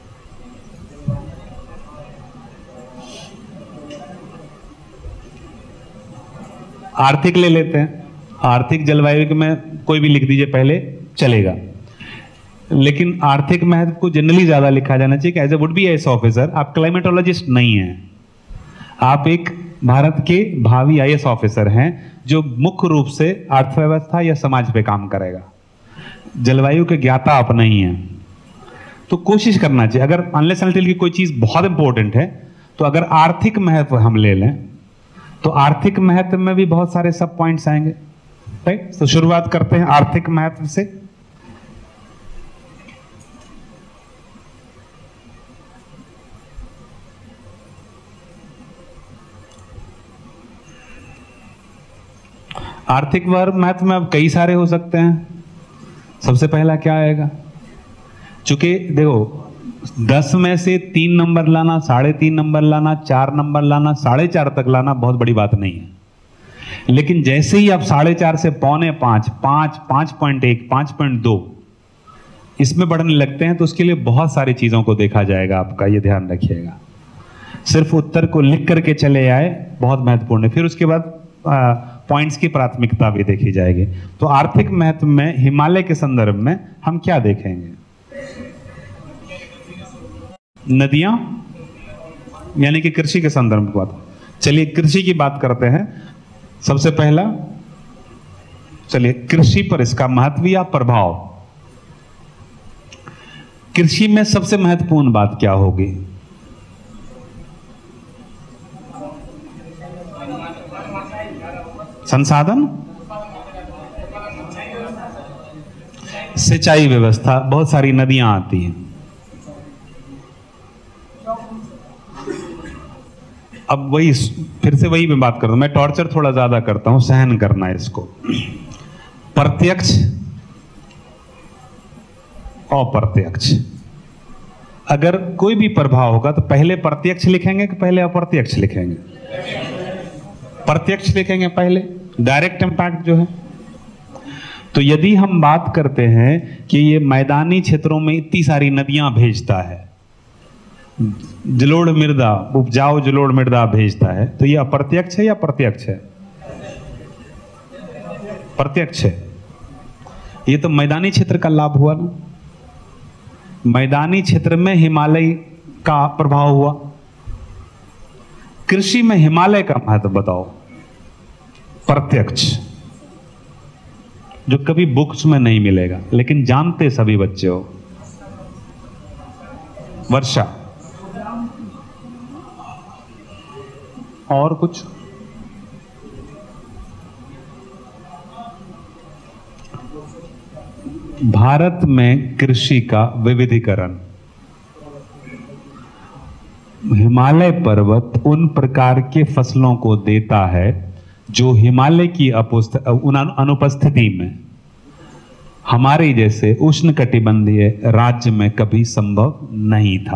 आर्थिक ले लेते हैं। आर्थिक जलवायु में कोई भी लिख दीजिए पहले, चलेगा, लेकिन आर्थिक महत्व को जनरली ज्यादा लिखा जाना चाहिए। As a would be IAS officer, आप क्लाइमेटोलॉजिस्ट नहीं हैं, आप एक भारत के भावी आईएएस ऑफिसर हैं जो मुख्य रूप से अर्थव्यवस्था या समाज पे काम करेगा। जलवायु के ज्ञाता आप नहीं हैं, तो कोशिश करना चाहिए। अगर अनलेस अनटिल की कोई चीज बहुत इंपॉर्टेंट है, तो अगर आर्थिक महत्व हम ले लें तो आर्थिक महत्व में भी बहुत सारे सब पॉइंट्स आएंगे, राइट। तो शुरुआत करते हैं आर्थिक महत्व से। आर्थिक वर्ग महत्व में अब कई सारे हो सकते हैं। सबसे पहला क्या आएगा? चूंकि देखो, दस में से तीन नंबर लाना, साढ़े तीन नंबर लाना, चार नंबर लाना, साढ़े चार तक लाना बहुत बड़ी बात नहीं है, लेकिन जैसे ही आप साढ़े चार से पौने पांच, पांच, पांच पॉइंट एक, पांच पॉइंट दो इसमें बढ़ने लगते हैं, तो उसके लिए बहुत सारी चीजों को देखा जाएगा। आपका ये ध्यान रखिएगा, सिर्फ उत्तर को लिख करके चले आए बहुत महत्वपूर्ण है। फिर उसके बाद पॉइंट्स की प्राथमिकता भी देखी जाएगी। तो आर्थिक महत्व में हिमालय के संदर्भ में हम क्या देखेंगे? नदियां, यानी कि कृषि के संदर्भ में बात। चलिए कृषि की बात करते हैं। सबसे पहला, चलिए कृषि पर इसका महत्व या प्रभाव। कृषि में सबसे महत्वपूर्ण बात क्या होगी? संसाधन, सिंचाई व्यवस्था, बहुत सारी नदियां आती हैं। अब वही फिर से वही मैं बात करता हूं, मैं टॉर्चर थोड़ा ज्यादा करता हूं, सहन करना है इसको। प्रत्यक्ष, अप्रत्यक्ष, अगर कोई भी प्रभाव होगा तो पहले प्रत्यक्ष लिखेंगे कि पहले अप्रत्यक्ष लिखेंगे? प्रत्यक्ष लिखेंगे पहले, डायरेक्ट इंपैक्ट जो है। तो यदि हम बात करते हैं कि ये मैदानी क्षेत्रों में इतनी सारी नदियां भेजता है, जलोढ़ मृदा, उपजाऊ जलोढ़ मृदा भेजता है, तो ये अप्रत्यक्ष है या प्रत्यक्ष है? प्रत्यक्ष है। ये तो मैदानी क्षेत्र का लाभ हुआ ना। मैदानी क्षेत्र में हिमालय का प्रभाव हुआ। कृषि में हिमालय का महत्व बताओ। प्रत्यक्ष, जो कभी बुक्स में नहीं मिलेगा लेकिन जानते सभी बच्चे हो। वर्षा, और कुछ? भारत में कृषि का विविधीकरण। हिमालय पर्वत उन प्रकार के फसलों को देता है जो हिमालय की अनुपस्थिति में हमारे जैसे उष्णकटिबंधीय राज्य में कभी संभव नहीं था।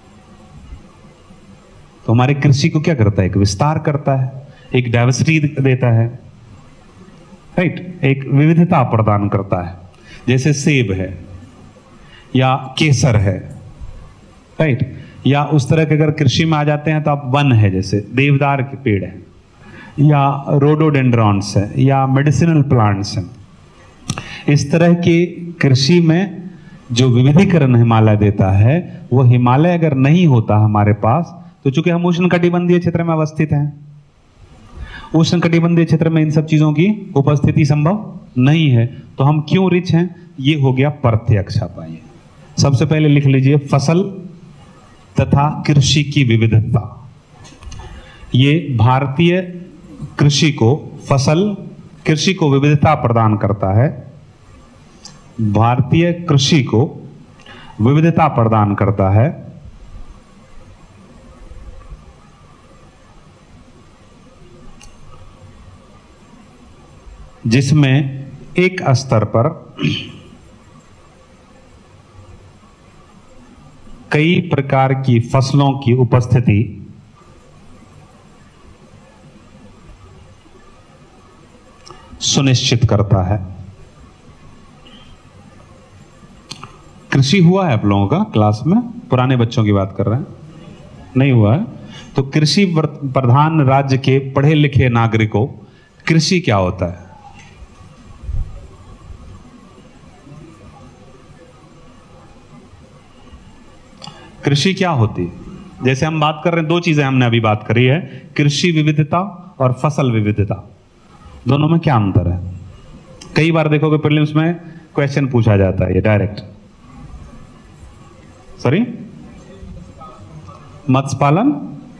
तो हमारे कृषि को क्या करता है? एक विस्तार करता है, एक डाइवर्सिटी देता है, राइट, एक विविधता प्रदान करता है। जैसे सेब है या केसर है, राइट, या उस तरह के अगर कृषि में आ जाते हैं तो आप वन है, जैसे देवदार के पेड़ हैं, या रोडोडेंड्रॉन्स है, या मेडिसिनल प्लांट्स हैं। इस तरह की कृषि में जो विविधीकरण हिमालय देता है, वो हिमालय अगर नहीं होता हमारे पास, तो चूंकि हम उष्णकटिबंधीय क्षेत्र में अवस्थित हैं, उष्णकटिबंधीय क्षेत्र में इन सब चीजों की उपस्थिति संभव नहीं है, तो हम क्यों रिच हैं? ये हो गया प्रत्यक्ष। आप आइए, सबसे पहले लिख लीजिए फसल तथा कृषि की विविधता। ये भारतीय कृषि को, फसल कृषि को विविधता प्रदान करता है। भारतीय कृषि को विविधता प्रदान करता है, जिसमें एक स्तर पर कई प्रकार की फसलों की उपस्थिति सुनिश्चित करता है। कृषि हुआ है आप लोगों का क्लास में? पुराने बच्चों की बात कर रहे हैं, नहीं हुआ है? तो कृषि प्रधान राज्य के पढ़े लिखे नागरिकों, कृषि क्या होता है? कृषि क्या होती है? जैसे हम बात कर रहे हैं, दो चीजें हमने अभी बात करी है, कृषि विविधता और फसल विविधता। दोनों में क्या अंतर है? कई बार देखोगे प्रीलिम्स में क्वेश्चन पूछा जाता है ये डायरेक्ट। सॉरी, मत्स्य पालन,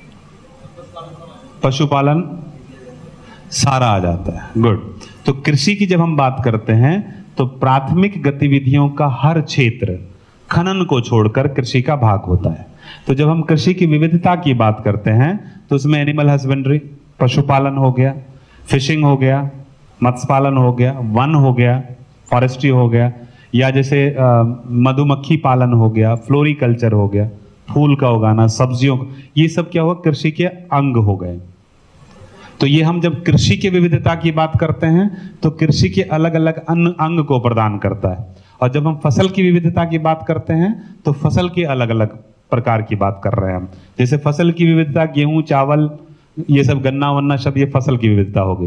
पशुपालन, सारा आ जाता है। गुड। तो कृषि की जब हम बात करते हैं तो प्राथमिक गतिविधियों का हर क्षेत्र खनन को छोड़कर कृषि का भाग होता है। तो जब हम कृषि की विविधता की बात करते हैं तो उसमें एनिमल हस्बेंड्री, पशुपालन हो गया, फिशिंग हो गया, मत्स्य पालन हो गया, वन हो गया, फॉरेस्ट्री हो गया, या जैसे मधुमक्खी पालन हो गया, फ्लोरिकल्चर हो गया, फूल का उगाना, सब्जियों, ये सब क्या हुआ? कृषि के अंग हो गए। तो ये हम जब कृषि की विविधता की बात करते हैं तो कृषि के अलग अलग अन्य अंग को प्रदान करता है, और जब हम फसल की विविधता की बात करते हैं तो फसल के अलग अलग प्रकार की बात कर रहे हैं हम। जैसे फसल की विविधता, गेहूं, चावल, ये सब, गन्ना वन्ना सब, ये फसल की विविधता हो गई।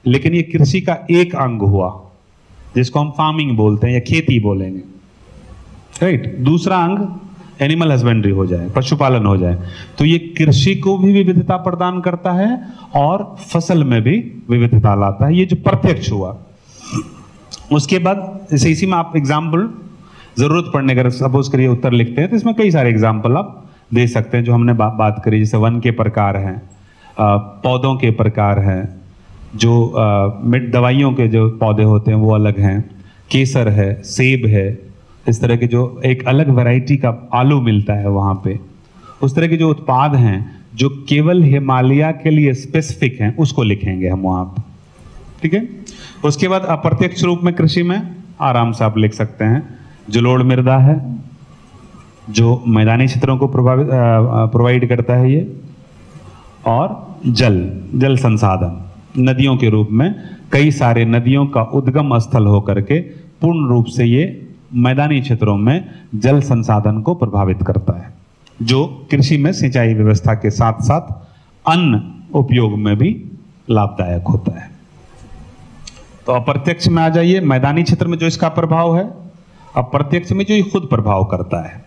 लेकिन ये कृषि का एक अंग हुआ जिसको हम फार्मिंग बोलते हैं या खेती बोलेंगे, राइट। दूसरा अंग एनिमल हस्बेंड्री हो जाए, पशुपालन हो जाए। तो ये कृषि को भी विविधता प्रदान करता है और फसल में भी विविधता लाता है। ये जो प्रत्यक्ष हुआ, उसके बाद जैसे इसी में आप एग्जाम्पल जरूरत पड़ने अगर सपोज करिए उत्तर लिखते हैं तो इसमें कई सारे एग्जाम्पल आप दे सकते हैं जो हमने बा, बात करी। जैसे वन के प्रकार हैं, पौधों के प्रकार हैं, जो मिड दवाइयों के जो पौधे होते हैं वो अलग हैं, केसर है, सेब है, इस तरह के जो एक अलग वैरायटी का आलू मिलता है वहाँ पे, उस तरह के जो उत्पाद हैं जो केवल हिमालय के लिए स्पेसिफिक हैं उसको लिखेंगे हम वहाँ पे, ठीक है। उसके बाद अप्रत्यक्ष रूप में कृषि में आराम से आप लिख सकते हैं जलोढ़ मृदा है जो मैदानी क्षेत्रों को प्रभावित प्रोवाइड करता है ये, और जल जल संसाधन नदियों के रूप में कई सारे नदियों का उद्गम स्थल होकर के पूर्ण रूप से ये मैदानी क्षेत्रों में जल संसाधन को प्रभावित करता है, जो कृषि में सिंचाई व्यवस्था के साथ साथ अन्न उपयोग में भी लाभदायक होता है। तो अप्रत्यक्ष में आ जाइए, मैदानी क्षेत्र में जो इसका प्रभाव है, अप्रत्यक्ष में जो ये खुद प्रभाव करता है।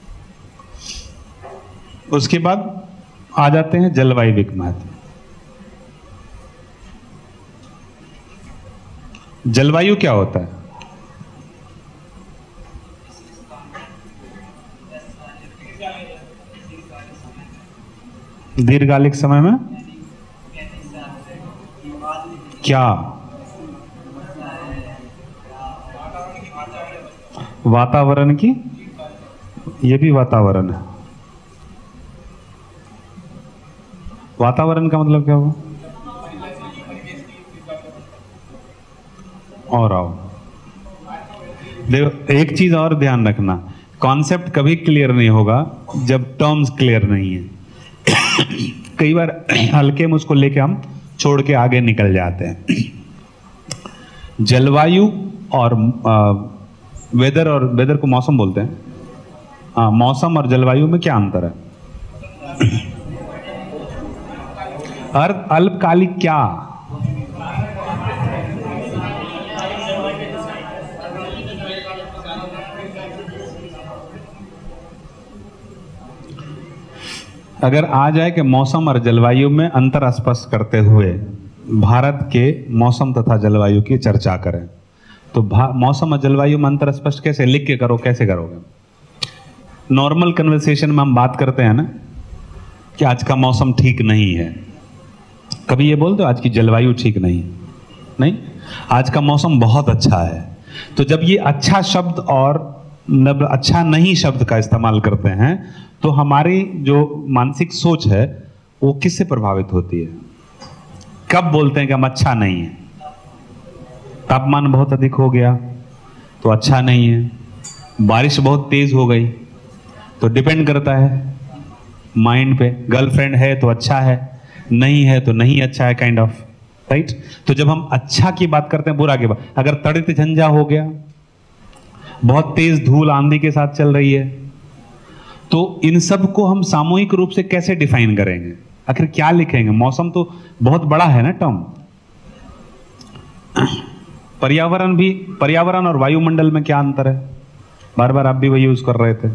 उसके बाद आ जाते हैं जलवायु महत्व। जलवायु क्या होता है? दीर्घकालिक समय में क्या वातावरण की, ये भी वातावरण है। वातावरण का मतलब क्या हुआ? और आओ देखो, एक चीज और ध्यान रखना, कॉन्सेप्ट कभी क्लियर नहीं होगा जब टर्म्स क्लियर नहीं है। कई बार हल्के में उसको लेके हम छोड़ के आगे निकल जाते हैं। जलवायु और वेदर, और वेदर को मौसम बोलते हैं, हाँ, मौसम और जलवायु में क्या अंतर है? अर्थ अल्पकालिक क्या? अगर आ जाए कि मौसम और जलवायु में अंतर स्पष्ट करते हुए भारत के मौसम तथा जलवायु की चर्चा करें, तो मौसम और जलवायु में अंतर स्पष्ट कैसे लिख के करो, कैसे करोगे? नॉर्मल कन्वर्सेशन में हम बात करते हैं ना कि आज का मौसम ठीक नहीं है, कभी ये बोल दो आज की जलवायु ठीक नहीं, नहीं, आज का मौसम बहुत अच्छा है। तो जब ये अच्छा शब्द और नब अच्छा नहीं शब्द का इस्तेमाल करते हैं तो हमारी जो मानसिक सोच है वो किससे प्रभावित होती है? कब बोलते हैं कि हम अच्छा नहीं है? तापमान बहुत अधिक हो गया तो अच्छा नहीं है, बारिश बहुत तेज हो गई तो डिपेंड करता है माइंड पे, गर्लफ्रेंड है तो अच्छा है, नहीं है तो नहीं अच्छा है, काइंड ऑफ, राइट। तो जब हम अच्छा की बात करते हैं, बुरा की बात, अगर तड़ित झंझा हो गया, बहुत तेज धूल आंधी के साथ चल रही है, तो इन सब को हम सामूहिक रूप से कैसे डिफाइन करेंगे? आखिर क्या लिखेंगे? मौसम तो बहुत बड़ा है ना टर्म। पर्यावरण भी, पर्यावरण और वायुमंडल में क्या अंतर है? बार बार आप भी वही यूज कर रहे थे।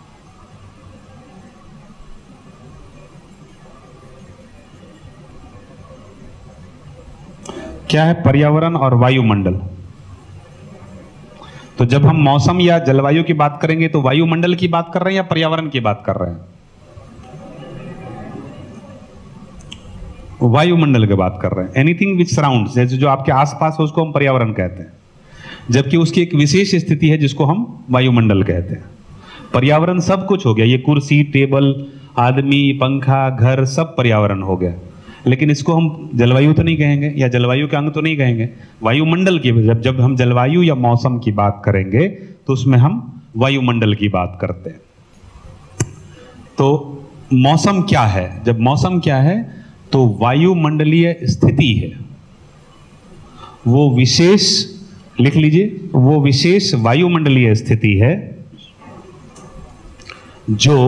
क्या है पर्यावरण और वायुमंडल? तो जब हम मौसम या जलवायु की बात करेंगे तो वायुमंडल की बात कर रहे हैं या पर्यावरण की बात कर रहे हैं? वायुमंडल की बात कर रहे हैं। एनीथिंग विच सराउंड्स, जैसे जो आपके आसपास है उसको हम पर्यावरण कहते हैं, जबकि उसकी एक विशेष स्थिति है जिसको हम वायुमंडल कहते हैं। पर्यावरण सब कुछ हो गया, ये कुर्सी, टेबल, आदमी, पंखा, घर, सब पर्यावरण हो गया, लेकिन इसको हम जलवायु तो नहीं कहेंगे या जलवायु के अंग तो नहीं कहेंगे। वायुमंडल की, जब जब हम जलवायु या मौसम की बात करेंगे तो उसमें हम वायुमंडल की बात करते हैं। तो मौसम क्या है? जब मौसम क्या है तो वायुमंडलीय स्थिति है, वो विशेष, लिख लीजिए, वो विशेष वायुमंडलीय स्थिति है जो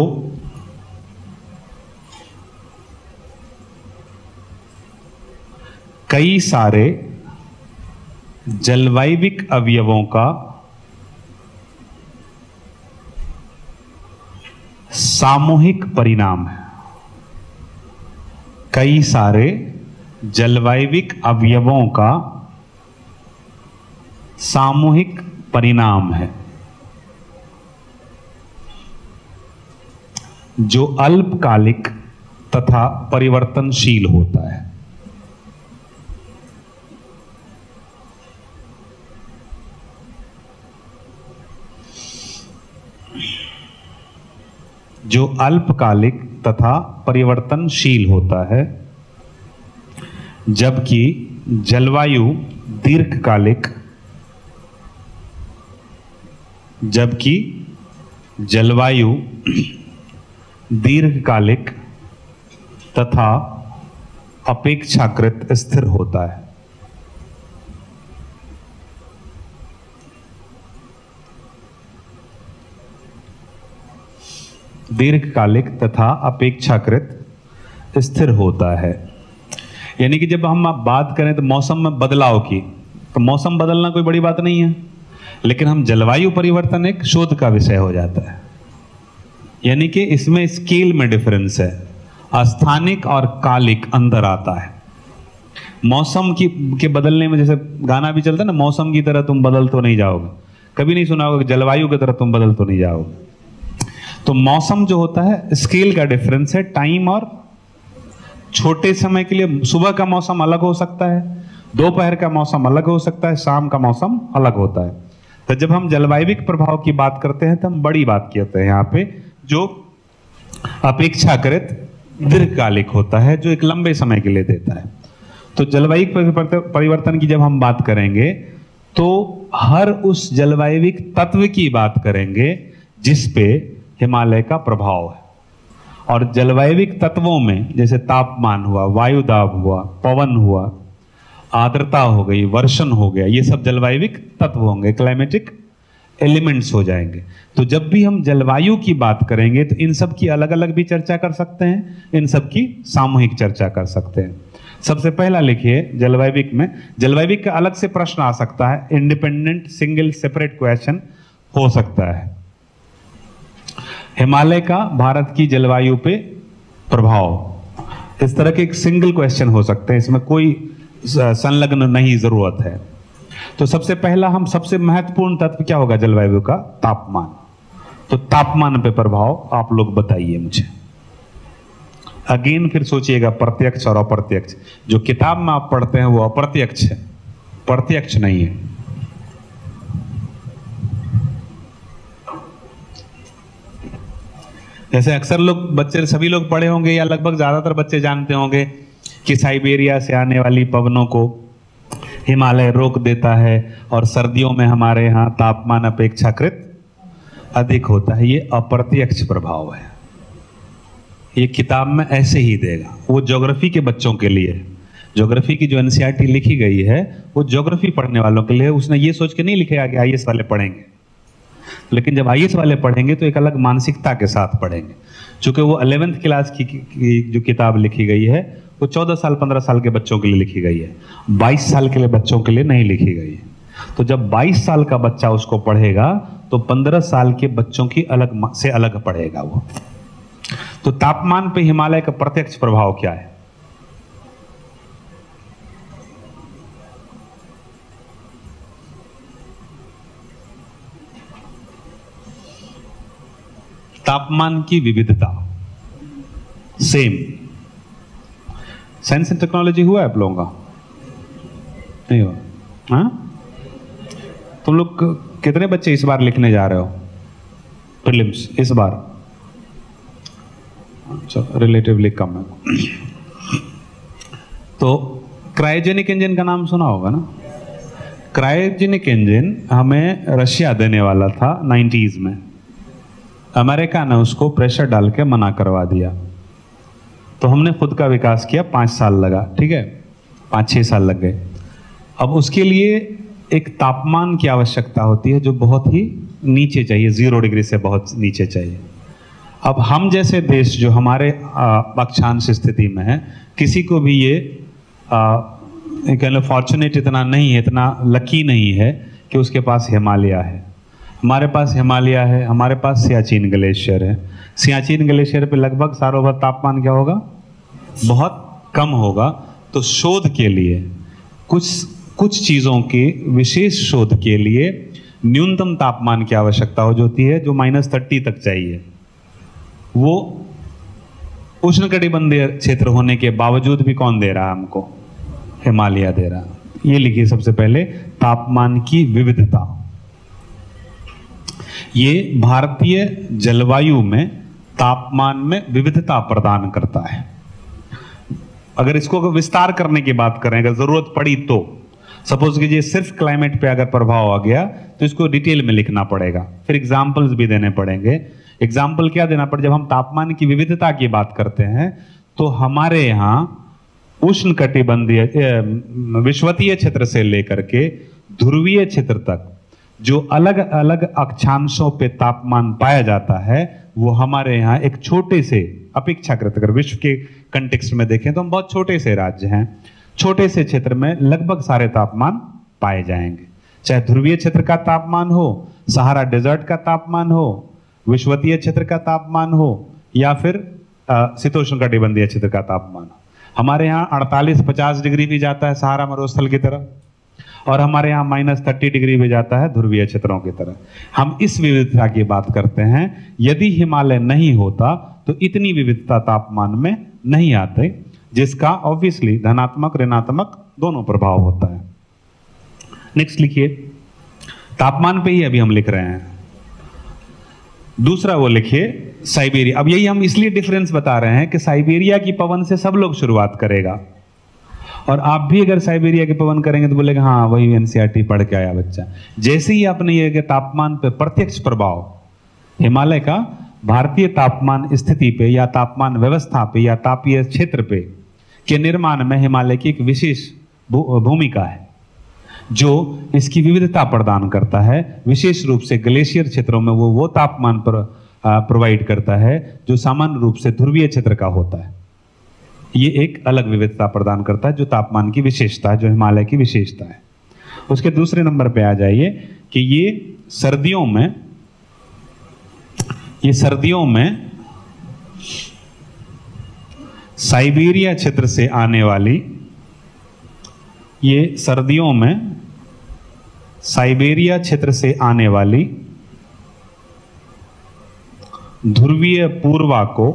कई सारे जलवायविक अवयवों का सामूहिक परिणाम है। कई सारे जलवायविक अवयवों का सामूहिक परिणाम है जो अल्पकालिक तथा परिवर्तनशील होता है। जो अल्पकालिक तथा परिवर्तनशील होता है, जबकि जलवायु दीर्घकालिक जबकि जलवायु दीर्घकालिक तथा अपेक्षाकृत स्थिर होता है। दीर्घकालिक तथा अपेक्षाकृत स्थिर होता है। यानी कि जब हम आप बात करें तो मौसम में बदलाव की, तो मौसम बदलना कोई बड़ी बात नहीं है, लेकिन हम जलवायु परिवर्तन एक शोध का विषय हो जाता है। यानी कि इसमें स्केल में डिफरेंस है, स्थानिक और कालिक अंदर आता है। मौसम की के बदलने में जैसे गाना भी चलता है ना, मौसम की तरह तुम बदल तो नहीं जाओगे, कभी नहीं सुना होगा जलवायु की तरह तुम बदल तो नहीं जाओगे। तो मौसम जो होता है स्केल का डिफरेंस है, टाइम और छोटे समय के लिए सुबह का मौसम अलग हो सकता है, दोपहर का मौसम अलग हो सकता है, शाम का मौसम अलग होता है। तो जब हम जलवायविक प्रभाव की बात करते हैं तो हम बड़ी बात कहते हैं यहाँ पे, जो अपेक्षाकृत दीर्घकालिक होता है, जो एक लंबे समय के लिए देता है। तो जलवायु परिवर्तन की जब हम बात करेंगे तो हर उस जलवायविक तत्व की बात करेंगे जिस पे हिमालय का प्रभाव है। और जलवायविक तत्वों में जैसे तापमान हुआ, वायु दाब हुआ, पवन हुआ, आर्द्रता हो गई, वर्षण हो गया, ये सब जलवायविक तत्व होंगे, क्लाइमेटिक एलिमेंट्स हो जाएंगे। तो जब भी हम जलवायु की बात करेंगे तो इन सब की अलग अलग भी चर्चा कर सकते हैं, इन सब की सामूहिक चर्चा कर सकते हैं। सबसे पहला लिखिए जलवायविक में, जलवायविक का अलग से प्रश्न आ सकता है, इंडिपेंडेंट सिंगल सेपरेट क्वेश्चन हो सकता है। हिमालय का भारत की जलवायु पे प्रभाव, इस तरह के एक सिंगल क्वेश्चन हो सकते हैं, इसमें कोई संलग्न नहीं जरूरत है। तो सबसे पहला हम सबसे महत्वपूर्ण तत्व क्या होगा जलवायु का? तापमान। तो तापमान पे प्रभाव आप लोग बताइए मुझे। अगेन फिर सोचिएगा प्रत्यक्ष और अप्रत्यक्ष, जो किताब में आप पढ़ते हैं वो अप्रत्यक्ष है, प्रत्यक्ष नहीं है। जैसे अक्सर लोग बच्चे सभी लोग पढ़े होंगे या लगभग ज्यादातर बच्चे जानते होंगे कि साइबेरिया से आने वाली पवनों को हिमालय रोक देता है और सर्दियों में हमारे यहाँ तापमान अपेक्षाकृत अधिक होता है। ये अप्रत्यक्ष प्रभाव है, ये किताब में ऐसे ही देगा। वो ज्योग्राफी के बच्चों के लिए, ज्योग्राफी की जो एनसीईआरटी लिखी गई है वो ज्योग्राफी पढ़ने वालों के लिए, उसने ये सोच के नहीं लिखेगा कि आईएएस वाले पढ़ेंगे, लेकिन जब आईएएस वाले पढ़ेंगे तो एक अलग मानसिकता के साथ पढ़ेंगे। चूंकि वो इलेवेंथ क्लास की, की जो किताब लिखी गई है वो चौदह साल पंद्रह साल के बच्चों के लिए लिखी गई है, बाईस साल के लिए बच्चों के लिए नहीं लिखी गई है। तो जब बाईस साल का बच्चा उसको पढ़ेगा तो पंद्रह साल के बच्चों की अलग से अलग पढ़ेगा वो। तो तापमान पे हिमालय का प्रत्यक्ष प्रभाव क्या है? तापमान की विविधता सेम। साइंस एंड टेक्नोलॉजी हुआ है आप लोगों का? नहीं हुआ? हाँ, तुम लोग कितने बच्चे इस बार लिखने जा रहे हो प्रीलिम्स इस बार? अच्छा, रिलेटिवली कम है। तो क्रायोजेनिक इंजन का नाम सुना होगा ना? क्रायोजेनिक इंजन हमें रशिया देने वाला था नाइंटीज़ में, अमेरिका ने उसको प्रेशर डाल के मना करवा दिया। तो हमने खुद का विकास किया, पाँच साल लगा, ठीक है, पाँच छः साल लग गए। अब उसके लिए एक तापमान की आवश्यकता होती है जो बहुत ही नीचे चाहिए, जीरो डिग्री से बहुत नीचे चाहिए। अब हम जैसे देश जो हमारे अक्षांश स्थिति में है, किसी को भी ये कह लो फॉर्चुनेट इतना नहीं है, इतना लकी नहीं है कि उसके पास हिमालय है। हमारे पास हिमालय है, हमारे पास सियाचिन ग्लेशियर है। सियाचिन ग्लेशियर पे लगभग सालों भर तापमान क्या होगा, बहुत कम होगा। तो शोध के लिए कुछ कुछ चीज़ों की विशेष शोध के लिए न्यूनतम तापमान की आवश्यकता हो होती है, जो माइनस थर्टी तक चाहिए। वो उष्णकटिबंधीय क्षेत्र होने के बावजूद भी कौन दे रहा है हमको, हिमालय दे रहा है। ये लिखिए सबसे पहले, तापमान की विविधता। ये भारतीय जलवायु में तापमान में विविधता प्रदान करता है। अगर इसको अगर विस्तार करने की बात करें, अगर जरूरत पड़ी तो सपोज कीजिए सिर्फ क्लाइमेट पे अगर प्रभाव आ गया तो इसको डिटेल में लिखना पड़ेगा, फिर एग्जाम्पल्स भी देने पड़ेंगे। एग्जाम्पल क्या देना पड़े, जब हम तापमान की विविधता की बात करते हैं तो हमारे यहाँ उष्णकटिबंधीय विषुवतीय क्षेत्र से लेकर के ध्रुवीय क्षेत्र तक जो अलग अलग अक्षांशों पे तापमान पाया जाता है, वो हमारे यहाँ एक छोटे से, अपेक्षाकृत अगर विश्व के कंटेक्स्ट में देखें तो हम बहुत छोटे से राज्य हैं, छोटे से क्षेत्र में लगभग सारे तापमान पाए जाएंगे। चाहे ध्रुवीय क्षेत्र का तापमान हो, सहारा डेजर्ट का तापमान हो, विषुवतीय क्षेत्र का तापमान हो, या फिर शीतोष्णकटिबंधीय क्षेत्र का तापमान हो। हमारे यहाँ अड़तालीस पचास डिग्री भी जाता है सहारा मरुस्थल की तरह, और हमारे यहाँ माइनस थर्टी डिग्री भी जाता है ध्रुवीय क्षेत्रों की तरह। हम इस विविधता की बात करते हैं। यदि हिमालय नहीं होता तो इतनी विविधता तापमान में नहीं आते, जिसका ऑब्वियसली धनात्मक ऋणात्मक दोनों प्रभाव होता है। नेक्स्ट लिखिए, तापमान पे ही अभी हम लिख रहे हैं। दूसरा वो लिखिए साइबेरिया। अब यही हम इसलिए डिफरेंस बता रहे हैं कि साइबेरिया की पवन से सब लोग शुरुआत करेगा, और आप भी अगर साइबेरिया के पवन करेंगे तो बोलेगा हाँ वही एनसीईआरटी पढ़ के आया बच्चा। जैसे ही आपने ये कि तापमान पे प्रत्यक्ष प्रभाव हिमालय का भारतीय तापमान स्थिति पे या तापमान व्यवस्था पे या तापीय क्षेत्र पे के निर्माण में हिमालय की एक विशेष भूमिका है, जो इसकी विविधता प्रदान करता है। विशेष रूप से ग्लेशियर क्षेत्रों में वो वो तापमान पर प्रोवाइड करता है जो सामान्य रूप से ध्रुवीय क्षेत्र का होता है। ये एक अलग विविधता प्रदान करता है जो तापमान की विशेषता है, जो हिमालय की विशेषता है। उसके दूसरे नंबर पे आ जाइए कि ये सर्दियों में ये सर्दियों में साइबेरिया क्षेत्र से आने वाली ये सर्दियों में साइबेरिया क्षेत्र से आने वाली ध्रुवीय पूर्वा को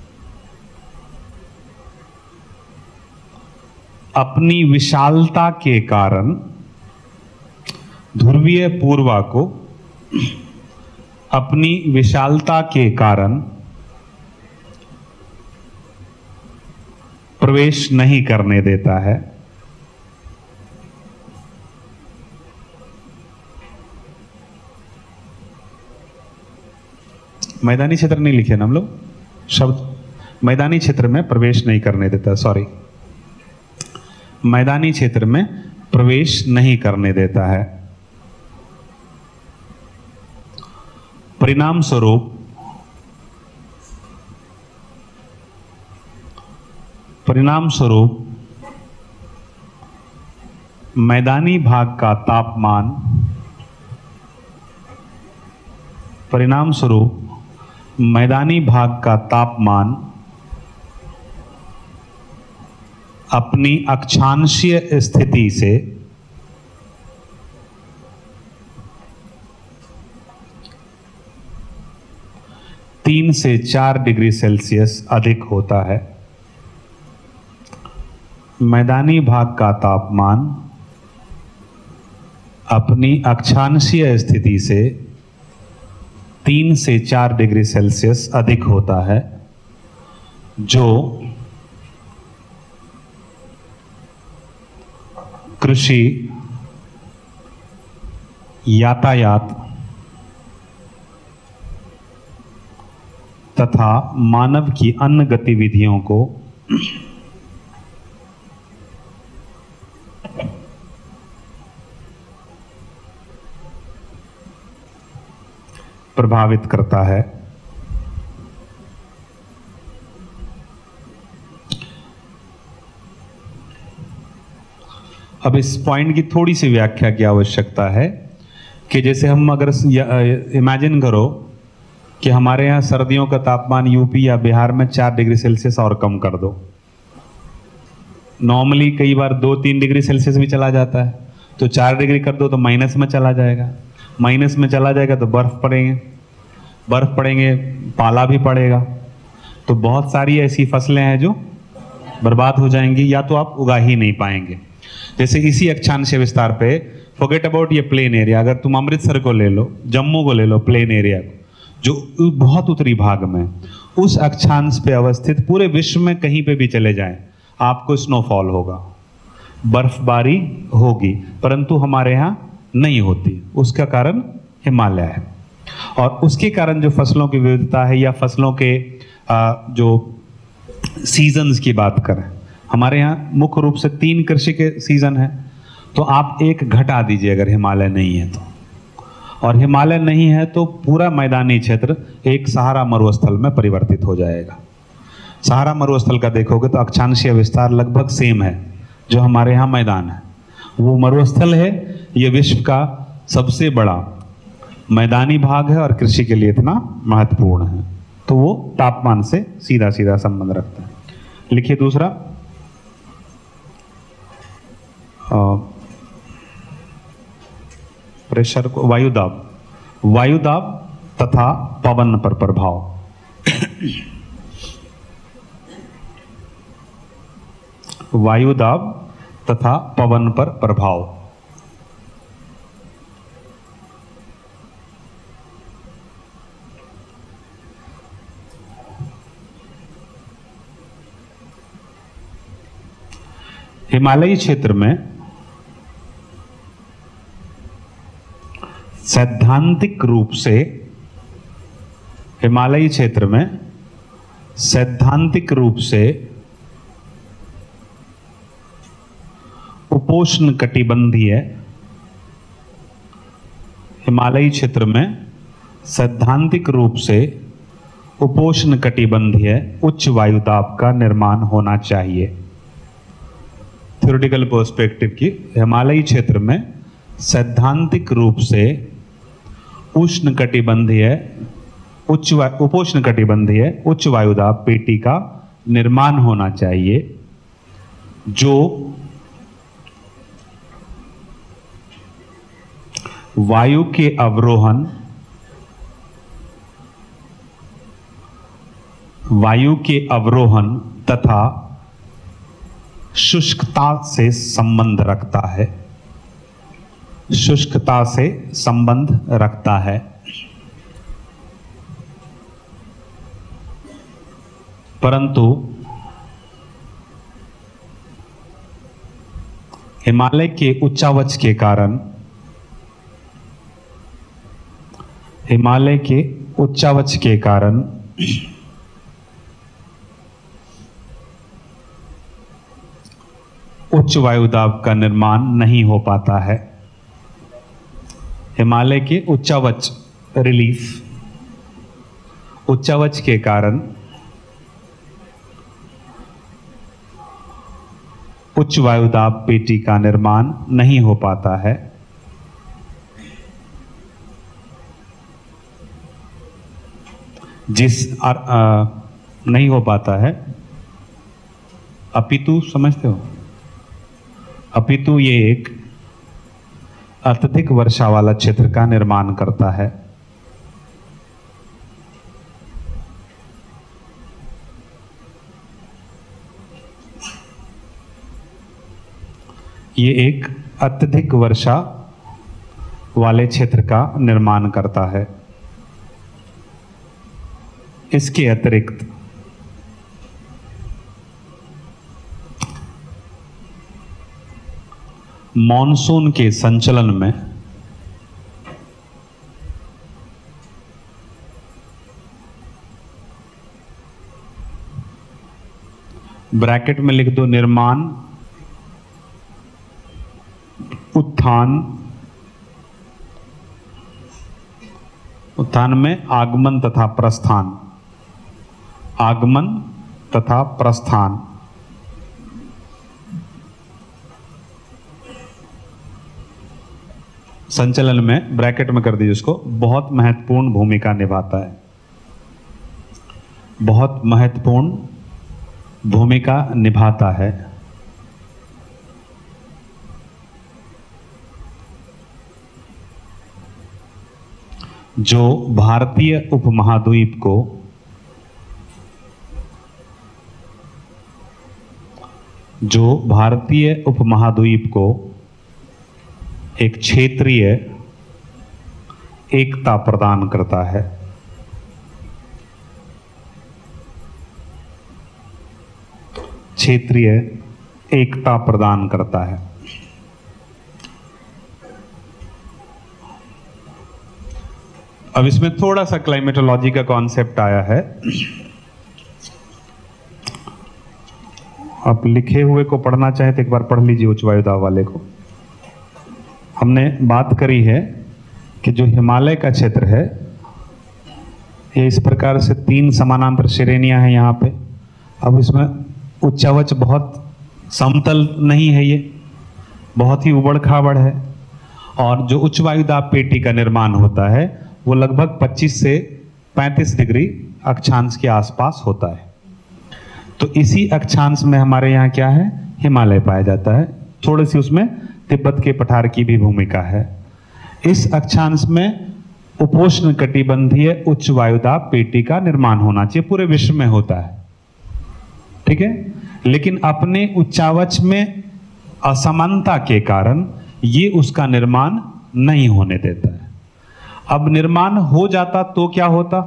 अपनी विशालता के कारण ध्रुवीय पूर्वा को अपनी विशालता के कारण प्रवेश नहीं करने देता है। मैदानी क्षेत्र नहीं लिखे ना हम लोग, शब्द मैदानी क्षेत्र में प्रवेश नहीं करने देता, सॉरी, मैदानी क्षेत्र में प्रवेश नहीं करने देता है। परिणाम स्वरूप परिणाम स्वरूप मैदानी भाग का तापमान परिणाम स्वरूप मैदानी भाग का तापमान अपनी अक्षांशीय स्थिति से तीन से चार डिग्री सेल्सियस अधिक होता है। मैदानी भाग का तापमान अपनी अक्षांशीय स्थिति से तीन से चार डिग्री सेल्सियस अधिक होता है, जो कृषि, यातायात तथा मानव की अन्य गतिविधियों को प्रभावित करता है। अब इस पॉइंट की थोड़ी सी व्याख्या की आवश्यकता है कि जैसे हम अगर इमेजिन करो कि हमारे यहाँ सर्दियों का तापमान यूपी या बिहार में चार डिग्री सेल्सियस और कम कर दो। नॉर्मली कई बार दो तीन डिग्री सेल्सियस भी चला जाता है, तो चार डिग्री कर दो तो माइनस में चला जाएगा। माइनस में चला जाएगा तो बर्फ पड़ेंगे, बर्फ पड़ेंगे पाला भी पड़ेगा, तो बहुत सारी ऐसी फसलें हैं जो बर्बाद हो जाएंगी या तो आप उगा ही नहीं पाएंगे। जैसे इसी अक्षांश विस्तार पे फॉरगेट अबाउट ये प्लेन एरिया, अगर तुम अमृतसर को ले लो, जम्मू को ले लो, प्लेन एरिया को जो बहुत उत्तरी भाग में, उस अक्षांश पे अवस्थित पूरे विश्व में कहीं पे भी चले जाएं आपको स्नोफॉल होगा, बर्फबारी होगी, परंतु हमारे यहाँ नहीं होती। उसका कारण हिमालय है, और उसके कारण जो फसलों की विविधता है या फसलों के आ, जो सीजन्स की बात करें, हमारे यहाँ मुख्य रूप से तीन कृषि के सीजन है, तो आप एक घटा दीजिए अगर हिमालय नहीं है तो, और हिमालय नहीं है तो पूरा मैदानी क्षेत्र एक सहारा मरुस्थल में परिवर्तित हो जाएगा। सहारा मरुस्थल का देखोगे तो अक्षांशीय विस्तार लगभग सेम है जो हमारे यहाँ मैदान है, वो मरुस्थल है। ये विश्व का सबसे बड़ा मैदानी भाग है और कृषि के लिए इतना महत्वपूर्ण है, तो वो तापमान से सीधा सीधा संबंध रखता है। लिखिए दूसरा, प्रेशर को, वायुदाब, वायुदाब तथा पवन पर प्रभाव। वायुदाब तथा पवन पर प्रभाव। हिमालयी क्षेत्र में सैद्धांतिक रूप से हिमालयी क्षेत्र में सैद्धांतिक रूप से उपोष्ण कटिबंधीय हिमालयी क्षेत्र में सैद्धांतिक रूप से उपोष्ण कटिबंधीय उच्च वायुदाब का निर्माण होना चाहिए। थ्योरेटिकल पर्सपेक्टिव की, हिमालयी क्षेत्र में सैद्धांतिक रूप से उष्ण कटिबंधीय उच्च उपोष्ण कटिबंधीय उच्च वायुदाब पेटी का निर्माण होना चाहिए, जो वायु के अवरोहन वायु के अवरोहन तथा शुष्कता से संबंध रखता है शुष्कता से संबंध रखता है। परंतु हिमालय के उच्चावच के कारण हिमालय के उच्चावच के कारण उच्च वायुदाब का निर्माण नहीं हो पाता है। हिमालय के उच्चावच रिलीफ उच्चावच के कारण उच्च वायुदाब पेटी का निर्माण नहीं हो पाता है। जिस आ, आ, नहीं हो पाता है अपितु, समझते हो, अपितु ये एक अत्यधिक वर्षा वाला क्षेत्र का निर्माण करता है। ये एक अत्यधिक वर्षा वाले क्षेत्र का निर्माण करता है। इसके अतिरिक्त मॉनसून के संचलन में ब्रैकेट में लिख दो निर्माण, उत्थान, उत्थान में आगमन तथा प्रस्थान, आगमन तथा प्रस्थान। संचलन में, ब्रैकेट में कर दीजिए उसको, बहुत महत्वपूर्ण भूमिका निभाता है, बहुत महत्वपूर्ण भूमिका निभाता है। जो भारतीय उपमहाद्वीप को जो भारतीय उपमहाद्वीप को एक क्षेत्रीय एकता प्रदान करता है। क्षेत्रीय एकता प्रदान करता है। अब इसमें थोड़ा सा क्लाइमेटोलॉजी का कॉन्सेप्ट आया है। आप लिखे हुए को पढ़ना चाहे तो एक बार पढ़ लीजिए, उच्च वायुदाब वाले को। हमने बात करी है कि जो हिमालय का क्षेत्र है, ये इस प्रकार से तीन समानांतर श्रेणियां हैं यहाँ पे। अब इसमें उच्चावच बहुत समतल नहीं है, ये बहुत ही उबड़ खाबड़ है। और जो उच्च वायुदाब पेटी का निर्माण होता है वो लगभग पच्चीस से पैंतीस डिग्री अक्षांश के आसपास होता है। तो इसी अक्षांश में हमारे यहाँ क्या है, हिमालय पाया जाता है। थोड़ी सी उसमें तिब्बत के पठार की भी भूमिका है। इस अक्षांश में उपोष्ण कटिबंधीय उच्च वायुदाब पेटी का निर्माण होना चाहिए, पूरे विश्व में होता है, ठीक है। लेकिन अपने उच्चावच में असमानता के कारण ये उसका निर्माण नहीं होने देता है। अब निर्माण हो जाता तो क्या होता,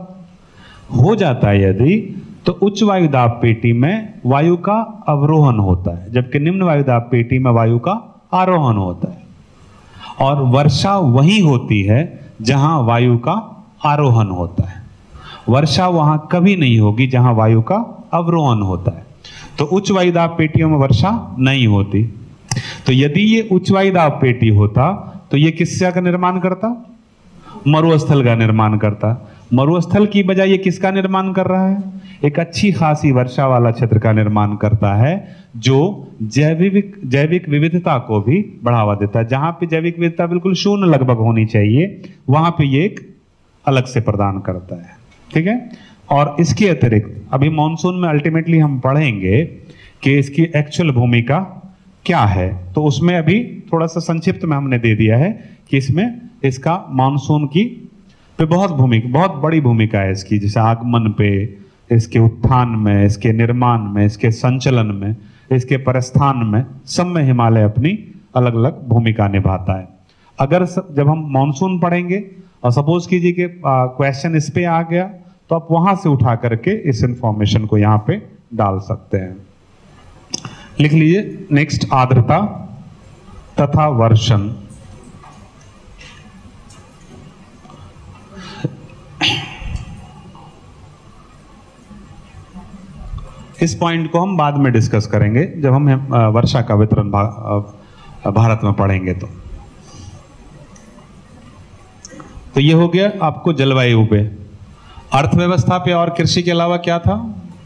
हो जाता है यदि, तो उच्च वायुदाब पेटी में वायु का अवरोहण होता है, जबकि निम्न वायुदाब पेटी में वायु का आरोहण होता है। और वर्षा वही होती है जहां वायु का आरोहण होता है। वर्षा वहां कभी नहीं होगी जहां वायु का अवरोहण होता है। तो उच्च वायुदाब पेटियों में वर्षा नहीं होती। तो यदि ये उच्च वायुदाब पेटी होता तो ये किसका का निर्माण करता, मरुस्थल का निर्माण करता। मरुस्थल की बजाय ये किसका निर्माण कर रहा है, एक अच्छी खासी वर्षा वाला क्षेत्र का निर्माण करता है, जो जैविक जैविक विविधता को भी बढ़ावा देता है। जहां पे जैविक विविधता बिल्कुल शून्य लगभग होनी चाहिए, वहां पे ये एक अलग से प्रदान करता है, ठीक है। और इसके अतिरिक्त अभी मॉनसून में अल्टीमेटली हम पढ़ेंगे कि इसकी एक्चुअल भूमिका क्या है। तो उसमें अभी थोड़ा सा संक्षिप्त में हमने दे दिया है कि इसमें इसका मानसून की पे बहुत भूमिका, बहुत बड़ी भूमिका है इसकी, जैसे आगमन पे, इसके उत्थान में, इसके निर्माण में, इसके संचलन में, इसके प्रस्थान में, सब में हिमालय अपनी अलग अलग भूमिका निभाता है। अगर जब हम मानसून पढ़ेंगे और सपोज कीजिए कि क्वेश्चन इस पे आ गया, तो आप वहां से उठा करके इस इंफॉर्मेशन को यहाँ पे डाल सकते हैं। लिख लीजिए नेक्स्ट, आर्द्रता तथा वर्षण। इस पॉइंट को हम बाद में डिस्कस करेंगे जब हम वर्षा का वितरण भारत में पढ़ेंगे। तो तो ये हो गया आपको जलवायु पे। अर्थव्यवस्था पे और कृषि के अलावा क्या था,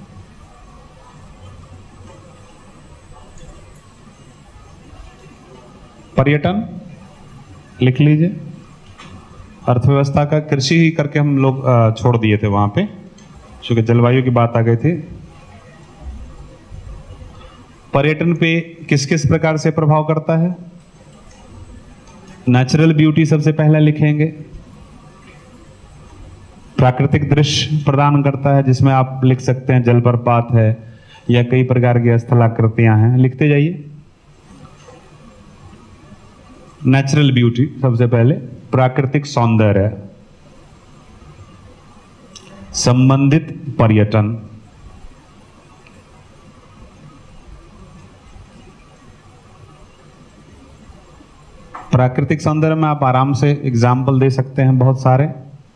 पर्यटन लिख लीजिए। अर्थव्यवस्था का कृषि ही करके हम लोग छोड़ दिए थे वहां पे, क्योंकि जलवायु की बात आ गई थी। पर्यटन पे किस किस प्रकार से प्रभाव करता है, नेचुरल ब्यूटी सबसे पहले लिखेंगे। प्राकृतिक दृश्य प्रदान करता है, जिसमें आप लिख सकते हैं जलप्रपात है या कई प्रकार की स्थलाकृतियां हैं, लिखते जाइए। नेचुरल ब्यूटी सबसे पहले, प्राकृतिक सौंदर्य, संबंधित पर्यटन, प्राकृतिक सौंदर्य में आप आराम से एग्जाम्पल दे सकते हैं बहुत सारे।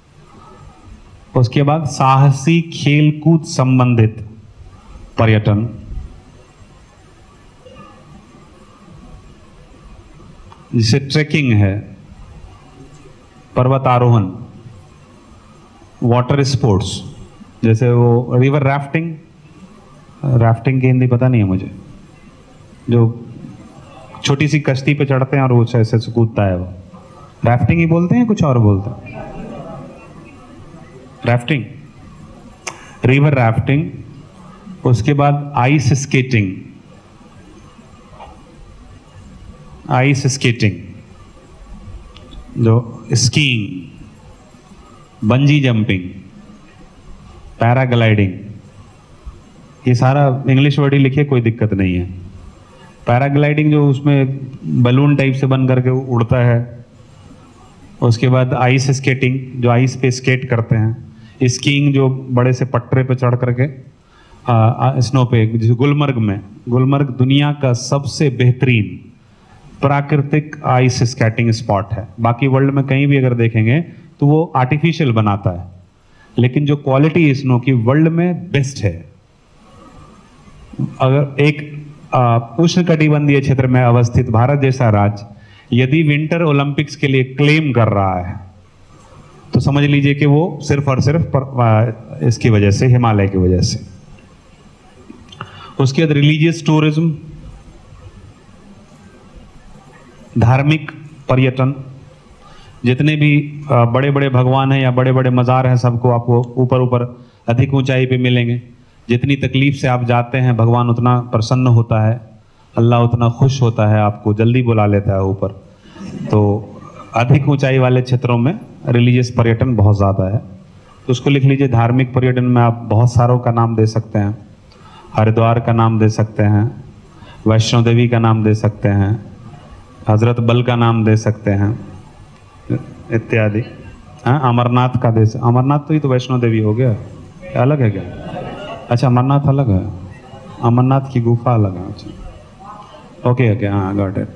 उसके बाद साहसी खेलकूद संबंधित पर्यटन, जैसे ट्रेकिंग है, पर्वतारोहण, वाटर स्पोर्ट्स, जैसे वो रिवर राफ्टिंग, राफ्टिंग की हिंदी पता नहीं है मुझे, जो छोटी सी कश्ती पे चढ़ते हैं और वो ऐसे से कूदता है वो, राफ्टिंग ही बोलते हैं, कुछ और बोलते हैं? राफ्टिंग, रिवर राफ्टिंग, उसके बाद आइस स्केटिंग, आइस स्केटिंग, जो स्कीइंग, बंजी जंपिंग, पैराग्लाइडिंग, ये सारा इंग्लिश वर्ड ही लिखिए, कोई दिक्कत नहीं है। पैराग्लाइडिंग जो उसमें बलून टाइप से बन करके उड़ता है, उसके बाद आइस स्केटिंग जो आइस पे स्केट करते हैं, स्कीइंग जो बड़े से पटरे पे चढ़ करके आ, स्नो पे, जैसे गुलमर्ग में, गुलमर्ग दुनिया का सबसे बेहतरीन प्राकृतिक आइस स्केटिंग स्पॉट है। बाकी वर्ल्ड में कहीं भी अगर देखेंगे तो वो आर्टिफिशियल बनाता है, लेकिन जो क्वालिटी स्नो की वर्ल्ड में बेस्ट है। अगर एक उष्णकटिबंधीय क्षेत्र में अवस्थित भारत जैसा राज्य यदि विंटर ओलंपिक्स के लिए क्लेम कर रहा है तो समझ लीजिए कि वो सिर्फ और सिर्फ पर, इसकी वजह से, हिमालय की वजह से। उसके बाद रिलीजियस टूरिज्म, धार्मिक पर्यटन, जितने भी बड़े बड़े भगवान हैं या बड़े बड़े मज़ार हैं सबको आपको ऊपर ऊपर अधिक ऊंचाई पे मिलेंगे। जितनी तकलीफ से आप जाते हैं भगवान उतना प्रसन्न होता है, अल्लाह उतना खुश होता है, आपको जल्दी बुला लेता है ऊपर। तो अधिक ऊंचाई वाले क्षेत्रों में रिलीजियस पर्यटन बहुत ज़्यादा है, तो उसको लिख लीजिए। धार्मिक पर्यटन में आप बहुत सारों का नाम दे सकते हैं, हरिद्वार का नाम दे सकते हैं, वैष्णो देवी का नाम दे सकते हैं, हजरत बल का नाम दे सकते हैं इत्यादि। हाँ, अमरनाथ का दे, अमरनाथ तो ही तो वैष्णो देवी हो गया, अलग है क्या? अच्छा, अमरनाथ अलग है, अमरनाथ की गुफा अलग है। अच्छा, ओके ओके, हाँ गॉट इट।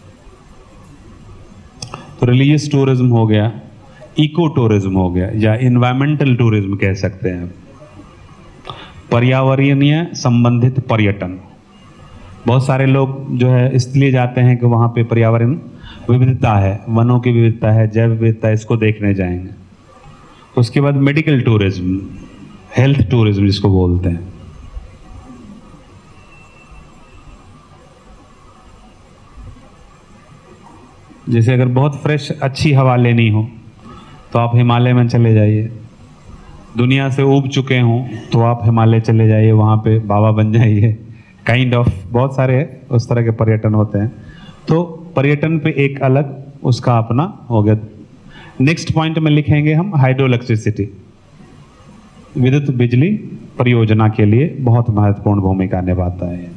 तो रिलीजियस टूरिज्म हो गया, इको टूरिज्म हो गया, या इन्वायरमेंटल टूरिज्म कह सकते हैं, पर्यावरणीय संबंधित पर्यटन। बहुत सारे लोग जो है इसलिए जाते हैं कि वहाँ पे पर्यावरण विविधता है, वनों की विविधता है, जैव विविधता, इसको देखने जाएंगे। उसके बाद मेडिकल टूरिज्म, हेल्थ टूरिज्म जिसको बोलते हैं। जैसे अगर बहुत फ्रेश अच्छी हवा लेनी हो तो आप हिमालय में चले जाइए, दुनिया से ऊब चुके हों तो आप हिमालय चले जाइए, वहाँ पे बाबा बन जाइए, काइंड ऑफ बहुत सारे उस तरह के पर्यटन होते हैं। तो पर्यटन पे एक अलग उसका अपना हो गया। नेक्स्ट पॉइंट में लिखेंगे हम हाइड्रो इलेक्ट्रिसिटी, विद्युत बिजली परियोजना के लिए बहुत महत्वपूर्ण भूमिका निभाता है।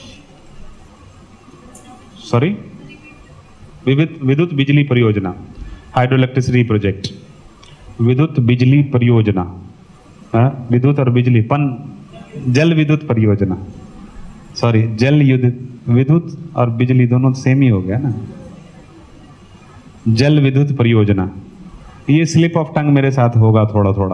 सॉरी, विद्युत विद्युत बिजली परियोजना, हाइड्रो इलेक्ट्रिसिटी प्रोजेक्ट, विद्युत बिजली परियोजना, विद्युत और बिजली पन, जल विद्युत परियोजना, सॉरी जल विद्युत और बिजली दोनों सेम ही हो गया ना। जल विद्युत परियोजना, ये स्लिप ऑफ टंग मेरे साथ होगा थोड़ा थोड़ा।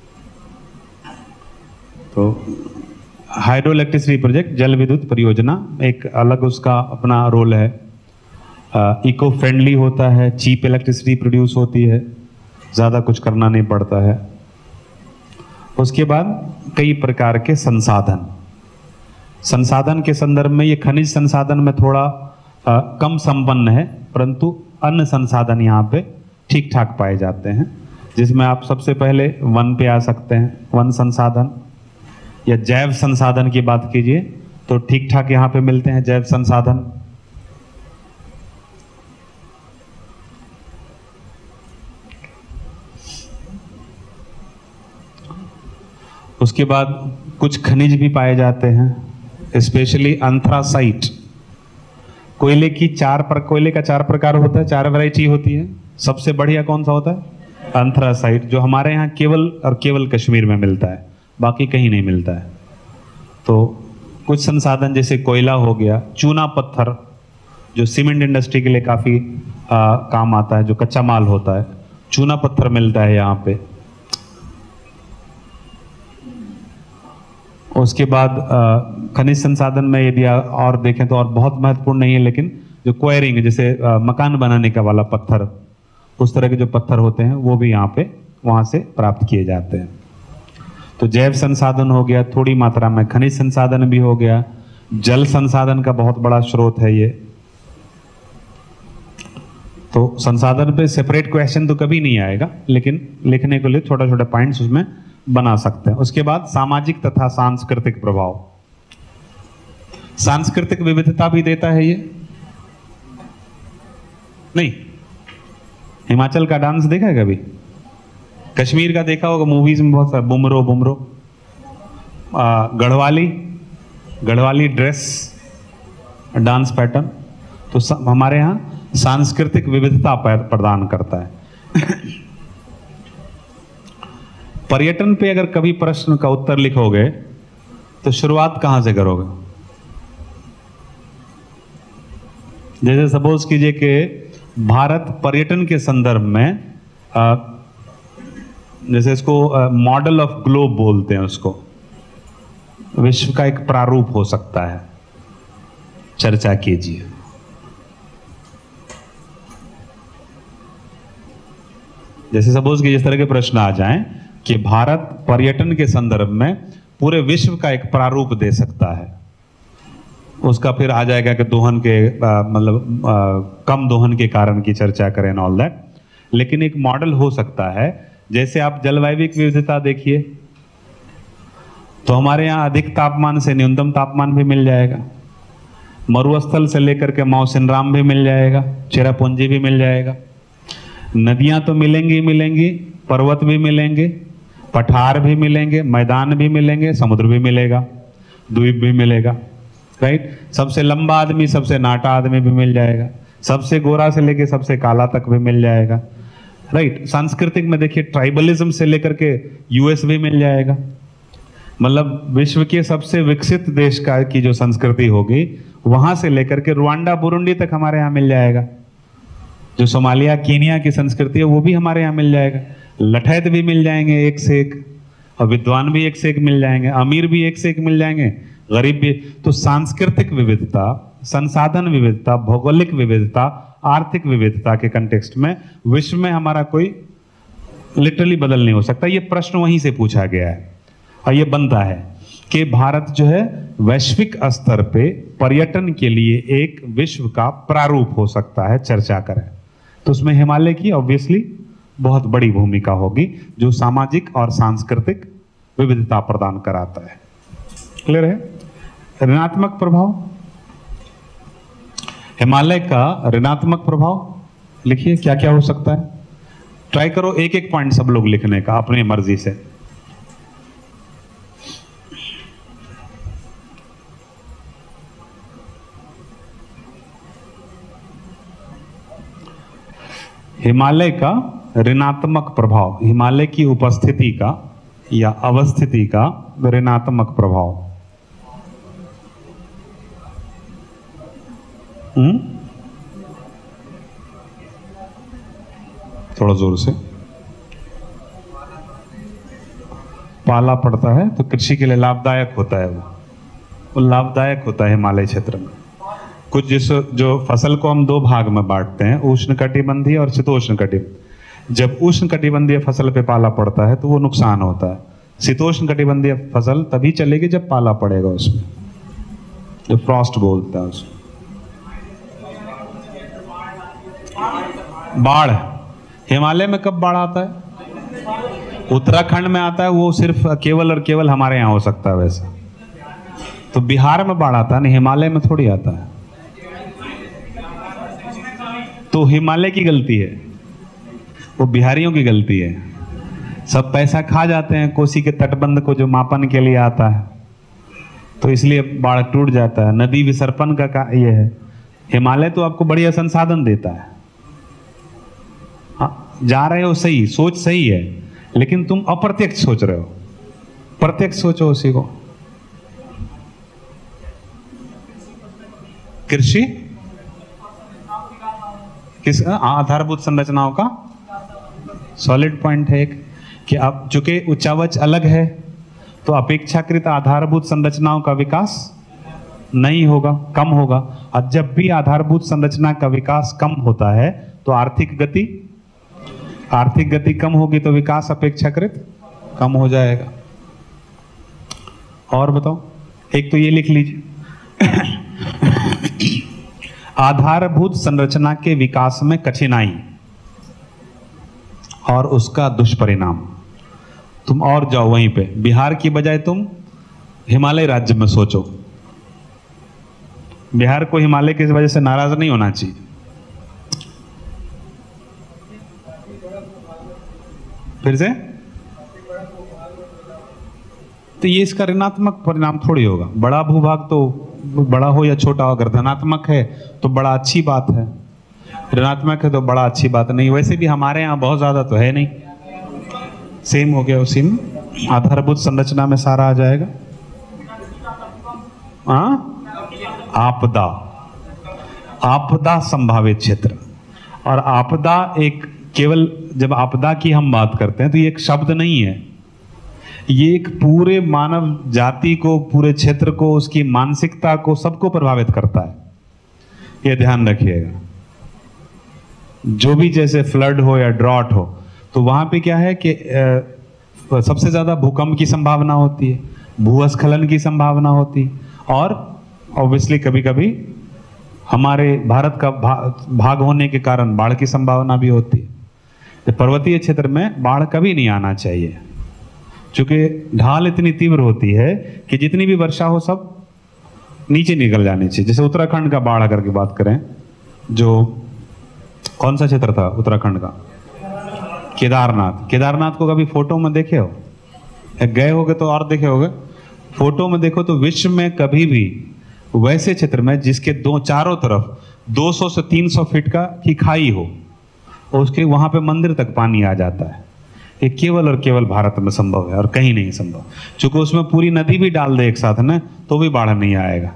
तो हाइड्रो इलेक्ट्रिसिटी प्रोजेक्ट, जल विद्युत परियोजना, एक अलग उसका अपना रोल है। इको फ्रेंडली होता है, चीप इलेक्ट्रिसिटी प्रोड्यूस होती है, ज़्यादा कुछ करना नहीं पड़ता है। उसके बाद कई प्रकार के संसाधन, संसाधन के संदर्भ में ये खनिज संसाधन में थोड़ा आ, कम संपन्न है, परंतु अन्य संसाधन यहाँ पे ठीक ठाक पाए जाते हैं, जिसमें आप सबसे पहले वन पे आ सकते हैं। वन संसाधन या जैव संसाधन की बात कीजिए तो ठीक ठाक यहाँ पे मिलते हैं जैव संसाधन। उसके बाद कुछ खनिज भी पाए जाते हैं, स्पेशली एंथ्रासाइट। कोयले की चार पर कोयले का चार प्रकार होता है, चार वैरायटी होती है। सबसे बढ़िया कौन सा होता है? एंथ्रासाइट, जो हमारे यहाँ केवल और केवल कश्मीर में मिलता है, बाकी कहीं नहीं मिलता है। तो कुछ संसाधन जैसे कोयला हो गया, चूना पत्थर जो सीमेंट इंडस्ट्री के लिए काफ़ी काम आता है, जो कच्चा माल होता है, चूना पत्थर मिलता है यहाँ पे। उसके बाद खनिज संसाधन में यदि और देखें तो और बहुत महत्वपूर्ण नहीं है, लेकिन जो क्वायरिंग, जैसे आ, मकान बनाने का वाला पत्थर, उस तरह के जो पत्थर होते हैं वो भी यहाँ पे वहाँ से प्राप्त किए जाते हैं। तो जैव संसाधन हो गया, थोड़ी मात्रा में खनिज संसाधन भी हो गया, जल संसाधन का बहुत बड़ा स्रोत है ये। तो संसाधन पे सेपरेट क्वेश्चन तो कभी नहीं आएगा, लेकिन लिखने के लिए छोटा छोटा पॉइंट्स उसमें बना सकते हैं। उसके बाद सामाजिक तथा सांस्कृतिक प्रभाव, सांस्कृतिक विविधता भी देता है ये। नहीं, हिमाचल का डांस देखा है कभी? कश्मीर का देखा होगा, मूवीज में बहुत सारा, बुमरो बुमरो, Garhwali Garhwali dress, dance pattern, तो हमारे यहाँ सांस्कृतिक विविधता प्रदान करता है। पर्यटन पे अगर कभी प्रश्न का उत्तर लिखोगे तो शुरुआत कहां से करोगे? जैसे सपोज कीजिए कि भारत पर्यटन के संदर्भ में, आ, जैसे इसको मॉडल ऑफ ग्लोब बोलते हैं, उसको विश्व का एक प्रारूप हो सकता है, चर्चा कीजिए। जैसे सपोज कि जिस तरह के प्रश्न आ जाएं कि भारत पर्यटन के संदर्भ में पूरे विश्व का एक प्रारूप दे सकता है, उसका फिर आ जाएगा कि दोहन के मतलब कम दोहन के कारण की चर्चा करें एंड ऑल दैट, लेकिन एक मॉडल हो सकता है। जैसे आप जलवायविक विविधता देखिए, तो हमारे यहाँ अधिक तापमान से न्यूनतम तापमान भी मिल जाएगा, मरुस्थल से लेकर के मौसिनराम भी मिल जाएगा, चेरापूंजी भी मिल जाएगा, नदियां तो मिलेंगी मिलेंगी, पर्वत भी मिलेंगे, पठार भी मिलेंगे, मैदान भी मिलेंगे, समुद्र भी मिलेगा, द्वीप भी मिलेगा, राइट। सबसे लंबा आदमी, सबसे नाटा आदमी भी मिल जाएगा, सबसे गोरा से लेके सबसे काला तक भी मिल जाएगा, राइट। सांस्कृतिक में देखिए, ट्राइबलिज्म से लेकर के यूएस भी मिल जाएगा, मतलब विश्व के सबसे विकसित देश का की जो संस्कृति होगी वहां से लेकर के रुवांडा बुरुंडी तक हमारे यहाँ मिल जाएगा। जो सोमालिया कीनिया की संस्कृति है वो भी हमारे यहाँ मिल जाएगा। लठैत भी मिल जाएंगे एक से एक, और विद्वान भी एक से एक मिल जाएंगे, अमीर भी एक से एक मिल जाएंगे, गरीब भी। तो सांस्कृतिक विविधता, संसाधन विविधता, भौगोलिक विविधता, आर्थिक विविधता के कंटेक्स्ट में विश्व में हमारा कोई लिटरली बदल नहीं हो सकता। ये प्रश्न वहीं से पूछा गया है और ये बनता है कि भारत जो है वैश्विक स्तर पे पर्यटन के लिए एक विश्व का प्रारूप हो सकता है, चर्चा करें तो उसमें हिमालय की ऑब्वियसली बहुत बड़ी भूमिका होगी, जो सामाजिक और सांस्कृतिक विविधता प्रदान कराता है। क्लियर है? ऋणात्मक प्रभाव, हिमालय का ऋणात्मक प्रभाव लिखिए क्या क्या हो सकता है। ट्राई करो एक एक पॉइंट सब लोग लिखने का अपनी मर्जी से। हिमालय का ऋणात्मक प्रभाव, हिमालय की उपस्थिति का या अवस्थिति का ऋणात्मक प्रभाव। हम्म थोड़ा जोर से। पाला पड़ता है तो कृषि के लिए लाभदायक होता है, वो वो लाभदायक होता है हिमालय क्षेत्र में। कुछ जिस जो फसल को हम दो भाग में बांटते हैं, उष्णकटिबंधीय और शीतोष्ण कटिबंधीय। जब उष्ण कटिबंधीय फसल पे पाला पड़ता है तो वो नुकसान होता है। शीतोष्ण कटिबंधीय फसल तभी चलेगी जब पाला पड़ेगा उसमें, जो फ्रॉस्ट बोलता है उसको। बाढ़, हिमालय में कब बाढ़ आता है? उत्तराखंड में आता है, वो सिर्फ केवल और केवल हमारे यहाँ हो सकता है वैसे। तो बिहार में बाढ़ आता है, नहीं हिमालय में थोड़ी आता है। तो हिमालय की गलती है, वो बिहारियों की गलती है। सब पैसा खा जाते हैं कोसी के तटबंध को जो मापन के लिए आता है, तो इसलिए बाढ़ टूट जाता है। नदी विसर्पण का, का ये है। हिमालय तो आपको बढ़िया संसाधन देता है। हाँ, जा रहे हो सही, सोच सही है, लेकिन तुम अप्रत्यक्ष सोच रहे हो। प्रत्यक्ष सोचो उसी को। कृषि किस आधारभूत संरचनाओं का सॉलिड पॉइंट है एक, कि अब चूंकि उच्चावच अलग है तो अपेक्षाकृत आधारभूत संरचनाओं का विकास नहीं होगा, कम होगा। और जब भी आधारभूत संरचना का विकास कम होता है तो आर्थिक गति आर्थिक गति कम होगी तो विकास अपेक्षाकृत कम हो जाएगा। और बताओ, एक तो ये लिख लीजिए। आधारभूत संरचना के विकास में कठिनाई और उसका दुष्परिणाम। तुम और जाओ वहीं पे, बिहार की बजाय तुम हिमालय राज्य में सोचो। बिहार को हिमालय की वजह से नाराज नहीं होना चाहिए। फिर से तो ये इसका ऋणात्मक परिणाम थोड़ी होगा। बड़ा भूभाग तो बड़ा हो या छोटा हो, अगर धनात्मक है तो बड़ा अच्छी बात है, ऋणात्मक है तो बड़ा अच्छी बात नहीं। वैसे भी हमारे यहाँ बहुत ज्यादा तो है नहीं, सेम हो गया उसी में, आधारभूत संरचना में सारा आ जाएगा। हाँ, आपदा, आपदा संभावित क्षेत्र। और आपदा एक केवल, जब आपदा की हम बात करते हैं तो ये एक शब्द नहीं है, ये एक पूरे मानव जाति को, पूरे क्षेत्र को, उसकी मानसिकता को, सबको प्रभावित करता है। ये ध्यान रखिएगा। जो भी जैसे फ्लड हो या ड्रॉट हो तो वहां पे क्या है कि आ, सबसे ज्यादा भूकंप की संभावना होती है, भूस्खलन की संभावना होती है, और ऑब्वियसली कभी कभी हमारे भारत का भा, भाग होने के कारण बाढ़ की संभावना भी होती है। तो पर्वतीय क्षेत्र में बाढ़ कभी नहीं आना चाहिए, क्योंकि ढाल इतनी तीव्र होती है कि जितनी भी वर्षा हो सब नीचे निकल जानी चाहिए। जैसे उत्तराखंड का बाढ़ अगर की बात करें, जो कौन सा क्षेत्र था उत्तराखंड का, केदारनाथ। केदारनाथ को कभी फोटो में देखे हो, गए होगे तो और देखे होगे, फोटो में देखो तो विश्व में कभी भी वैसे क्षेत्र में जिसके दो चारों तरफ दो सौ से तीन सौ फीट का की खाई हो, उसके वहां पे मंदिर तक पानी आ जाता है। ये केवल और केवल भारत में संभव है और कहीं नहीं संभव। चूंकि उसमें पूरी नदी भी डाल दे एक साथ ना तो भी बाढ़ नहीं आएगा,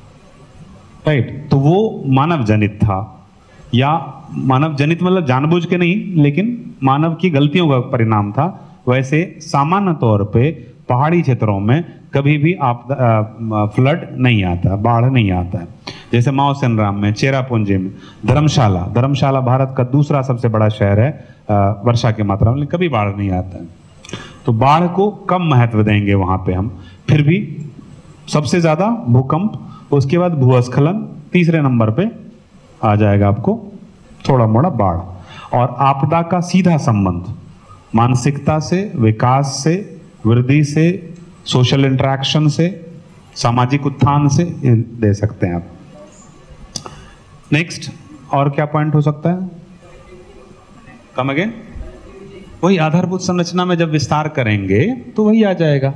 राइट। तो वो मानव जनित था, या मानव जनित मतलब जानबूझ के नहीं, लेकिन मानव की गलतियों का परिणाम था। वैसे सामान्य तौर पे पहाड़ी क्षेत्रों में कभी भी आप फ्लड नहीं आता, बाढ़ नहीं आता है। जैसे माओसेन राम में, चेरापूंजी में, धर्मशाला, धर्मशाला भारत का दूसरा सबसे बड़ा शहर है वर्षा की मात्रा में, कभी बाढ़ नहीं आता है। तो बाढ़ को कम महत्व देंगे वहां पे हम। फिर भी सबसे ज्यादा भूकंप, उसके बाद भूस्खलन, तीसरे नंबर पे आ जाएगा आपको थोड़ा मोड़ा बाढ़। और आपदा का सीधा संबंध मानसिकता से, विकास से, वृद्धि से, सोशल इंटरेक्शन से, सामाजिक उत्थान से दे सकते हैं आप। नेक्स्ट, और क्या पॉइंट हो सकता है? कम अगेन, वही आधारभूत संरचना में जब विस्तार करेंगे तो वही आ जाएगा।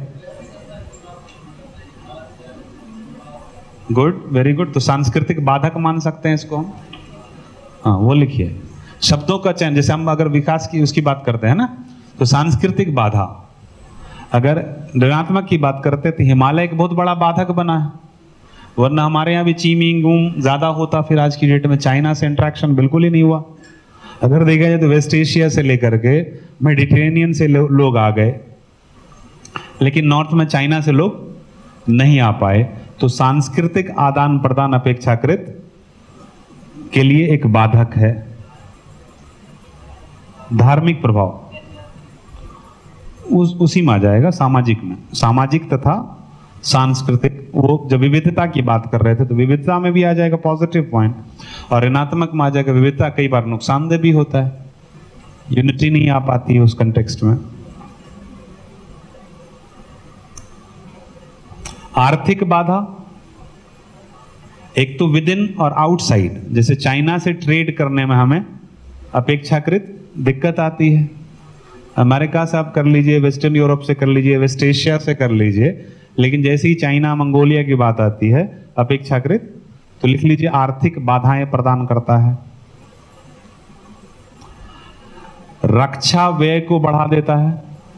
Good, very good. तो सांस्कृतिक बाधक मान सकते हैं इसको हम। हाँ, वो लिखिए शब्दों का चयन। जैसे हम अगर विकास की उसकी बात करते हैं ना, तो सांस्कृतिक बाधा। अगर ऋणात्मक की बात करते हैं तो हिमालय एक बहुत बड़ा बाधक बना है, वरना हमारे यहाँ भी चीमिंग गुम ज्यादा होता, फिर आज की डेट में चाइना से इंटरेक्शन बिल्कुल ही नहीं हुआ। अगर देखा जाए तो वेस्ट एशिया से लेकर के मेडिटेरेनियन से लो, लोग आ गए, लेकिन नॉर्थ में चाइना से लोग नहीं आ पाए। तो सांस्कृतिक आदान प्रदान अपेक्षाकृत के लिए एक बाधक है। धार्मिक प्रभाव उस उसी में आ जाएगा, सामाजिक में। सामाजिक तथा सांस्कृतिक, वो जब विविधता की बात कर रहे थे तो विविधता में भी आ जाएगा पॉजिटिव पॉइंट, और ऋणात्मक में आ जाएगा विविधता कई बार नुकसानदेह भी होता है, यूनिटी नहीं आ पाती है उस कंटेक्स्ट में। आर्थिक बाधा, एक तो विद इन और आउटसाइड। जैसे चाइना से ट्रेड करने में हमें अपेक्षाकृत दिक्कत आती है। अमेरिका से आप कर लीजिए, वेस्टर्न यूरोप से कर लीजिए, वेस्ट एशिया से कर लीजिए, लेकिन जैसे ही चाइना मंगोलिया की बात आती है अपेक्षाकृत, तो लिख लीजिए आर्थिक बाधाएं प्रदान करता है। रक्षा व्यय को बढ़ा देता है।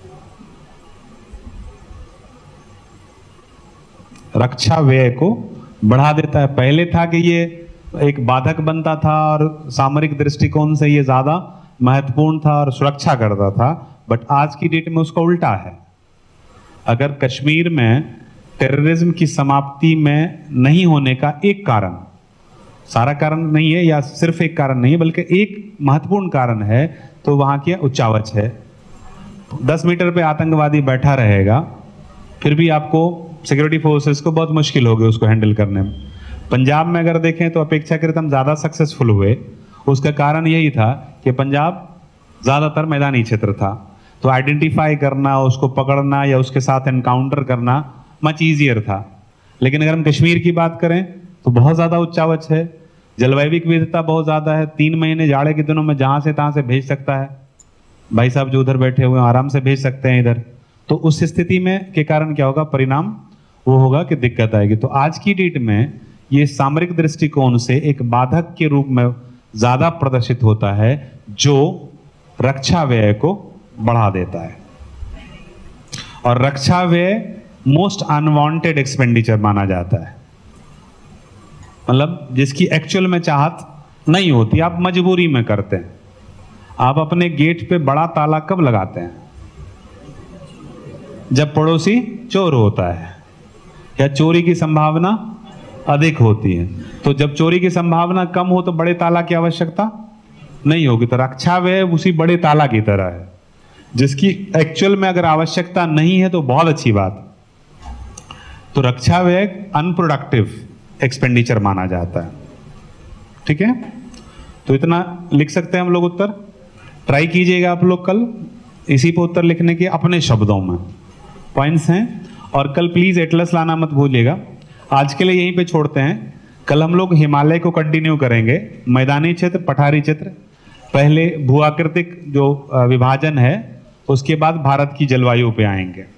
रक्षा व्यय को बढ़ा देता है। पहले था कि ये एक बाधक बनता था और सामरिक दृष्टिकोण से ये ज्यादा महत्वपूर्ण था और सुरक्षा करता था, बट आज की डेट में उसका उल्टा है। अगर कश्मीर में टेररिज्म की समाप्ति में नहीं होने का एक कारण, सारा कारण नहीं है या सिर्फ एक कारण नहीं है, बल्कि एक महत्वपूर्ण कारण है, तो वहां की उच्चावच है। दस मीटर पे आतंकवादी बैठा रहेगा, फिर भी आपको सिक्योरिटी फोर्सेस को बहुत मुश्किल होगी उसको हैंडल करने में। पंजाब में अगर देखें तो अपेक्षाकृत हम ज़्यादा सक्सेसफुल हुए। उसका कारण यही था कि पंजाब ज़्यादातर मैदानी क्षेत्र था, तो आइडेंटिफाई करना, उसको पकड़ना या उसके साथ एनकाउंटर करना मच ईजियर था। लेकिन अगर हम कश्मीर की बात करें तो बहुत ज़्यादा उच्चावच है, जलवायविक विविधता बहुत ज़्यादा है। तीन महीने जाड़े के दिनों में जहाँ से तहाँ से भेज सकता है, भाई साहब जो उधर बैठे हुए हैं आराम से भेज सकते हैं इधर। तो उस स्थिति में के कारण क्या होगा, परिणाम वो होगा कि दिक्कत आएगी। तो आज की डेट में ये सामरिक दृष्टिकोण से एक बाधक के रूप में ज़्यादा प्रदर्शित होता है, जो रक्षा व्यय को बढ़ा देता है। और रक्षा व्यय मोस्ट अनवांटेड एक्सपेंडिचर माना जाता है, मतलब जिसकी एक्चुअल में चाहत नहीं होती, आप मजबूरी में करते हैं। आप अपने गेट पे बड़ा ताला कब लगाते हैं? जब पड़ोसी चोर होता है या चोरी की संभावना अधिक होती है। तो जब चोरी की संभावना कम हो तो बड़े ताला की आवश्यकता नहीं होगी। तो रक्षा व्यय उसी बड़े ताला की तरह है, जिसकी एक्चुअल में अगर आवश्यकता नहीं है तो बहुत अच्छी बात। तो रक्षा व्यय अनप्रोडक्टिव एक्सपेंडिचर माना जाता है। ठीक है, तो इतना लिख सकते हैं हम लोग उत्तर। ट्राई कीजिएगा आप लोग कल इसी पे उत्तर लिखने के अपने शब्दों में, पॉइंट्स हैं। और कल प्लीज एटलस लाना मत भूलिएगा। आज के लिए यहीं पे छोड़ते हैं, कल हम लोग हिमालय को कंटिन्यू करेंगे। मैदानी क्षेत्र, पठारी क्षेत्र, पहले भू आकृतिक जो विभाजन है, उसके बाद भारत की जलवायु पे आएंगे।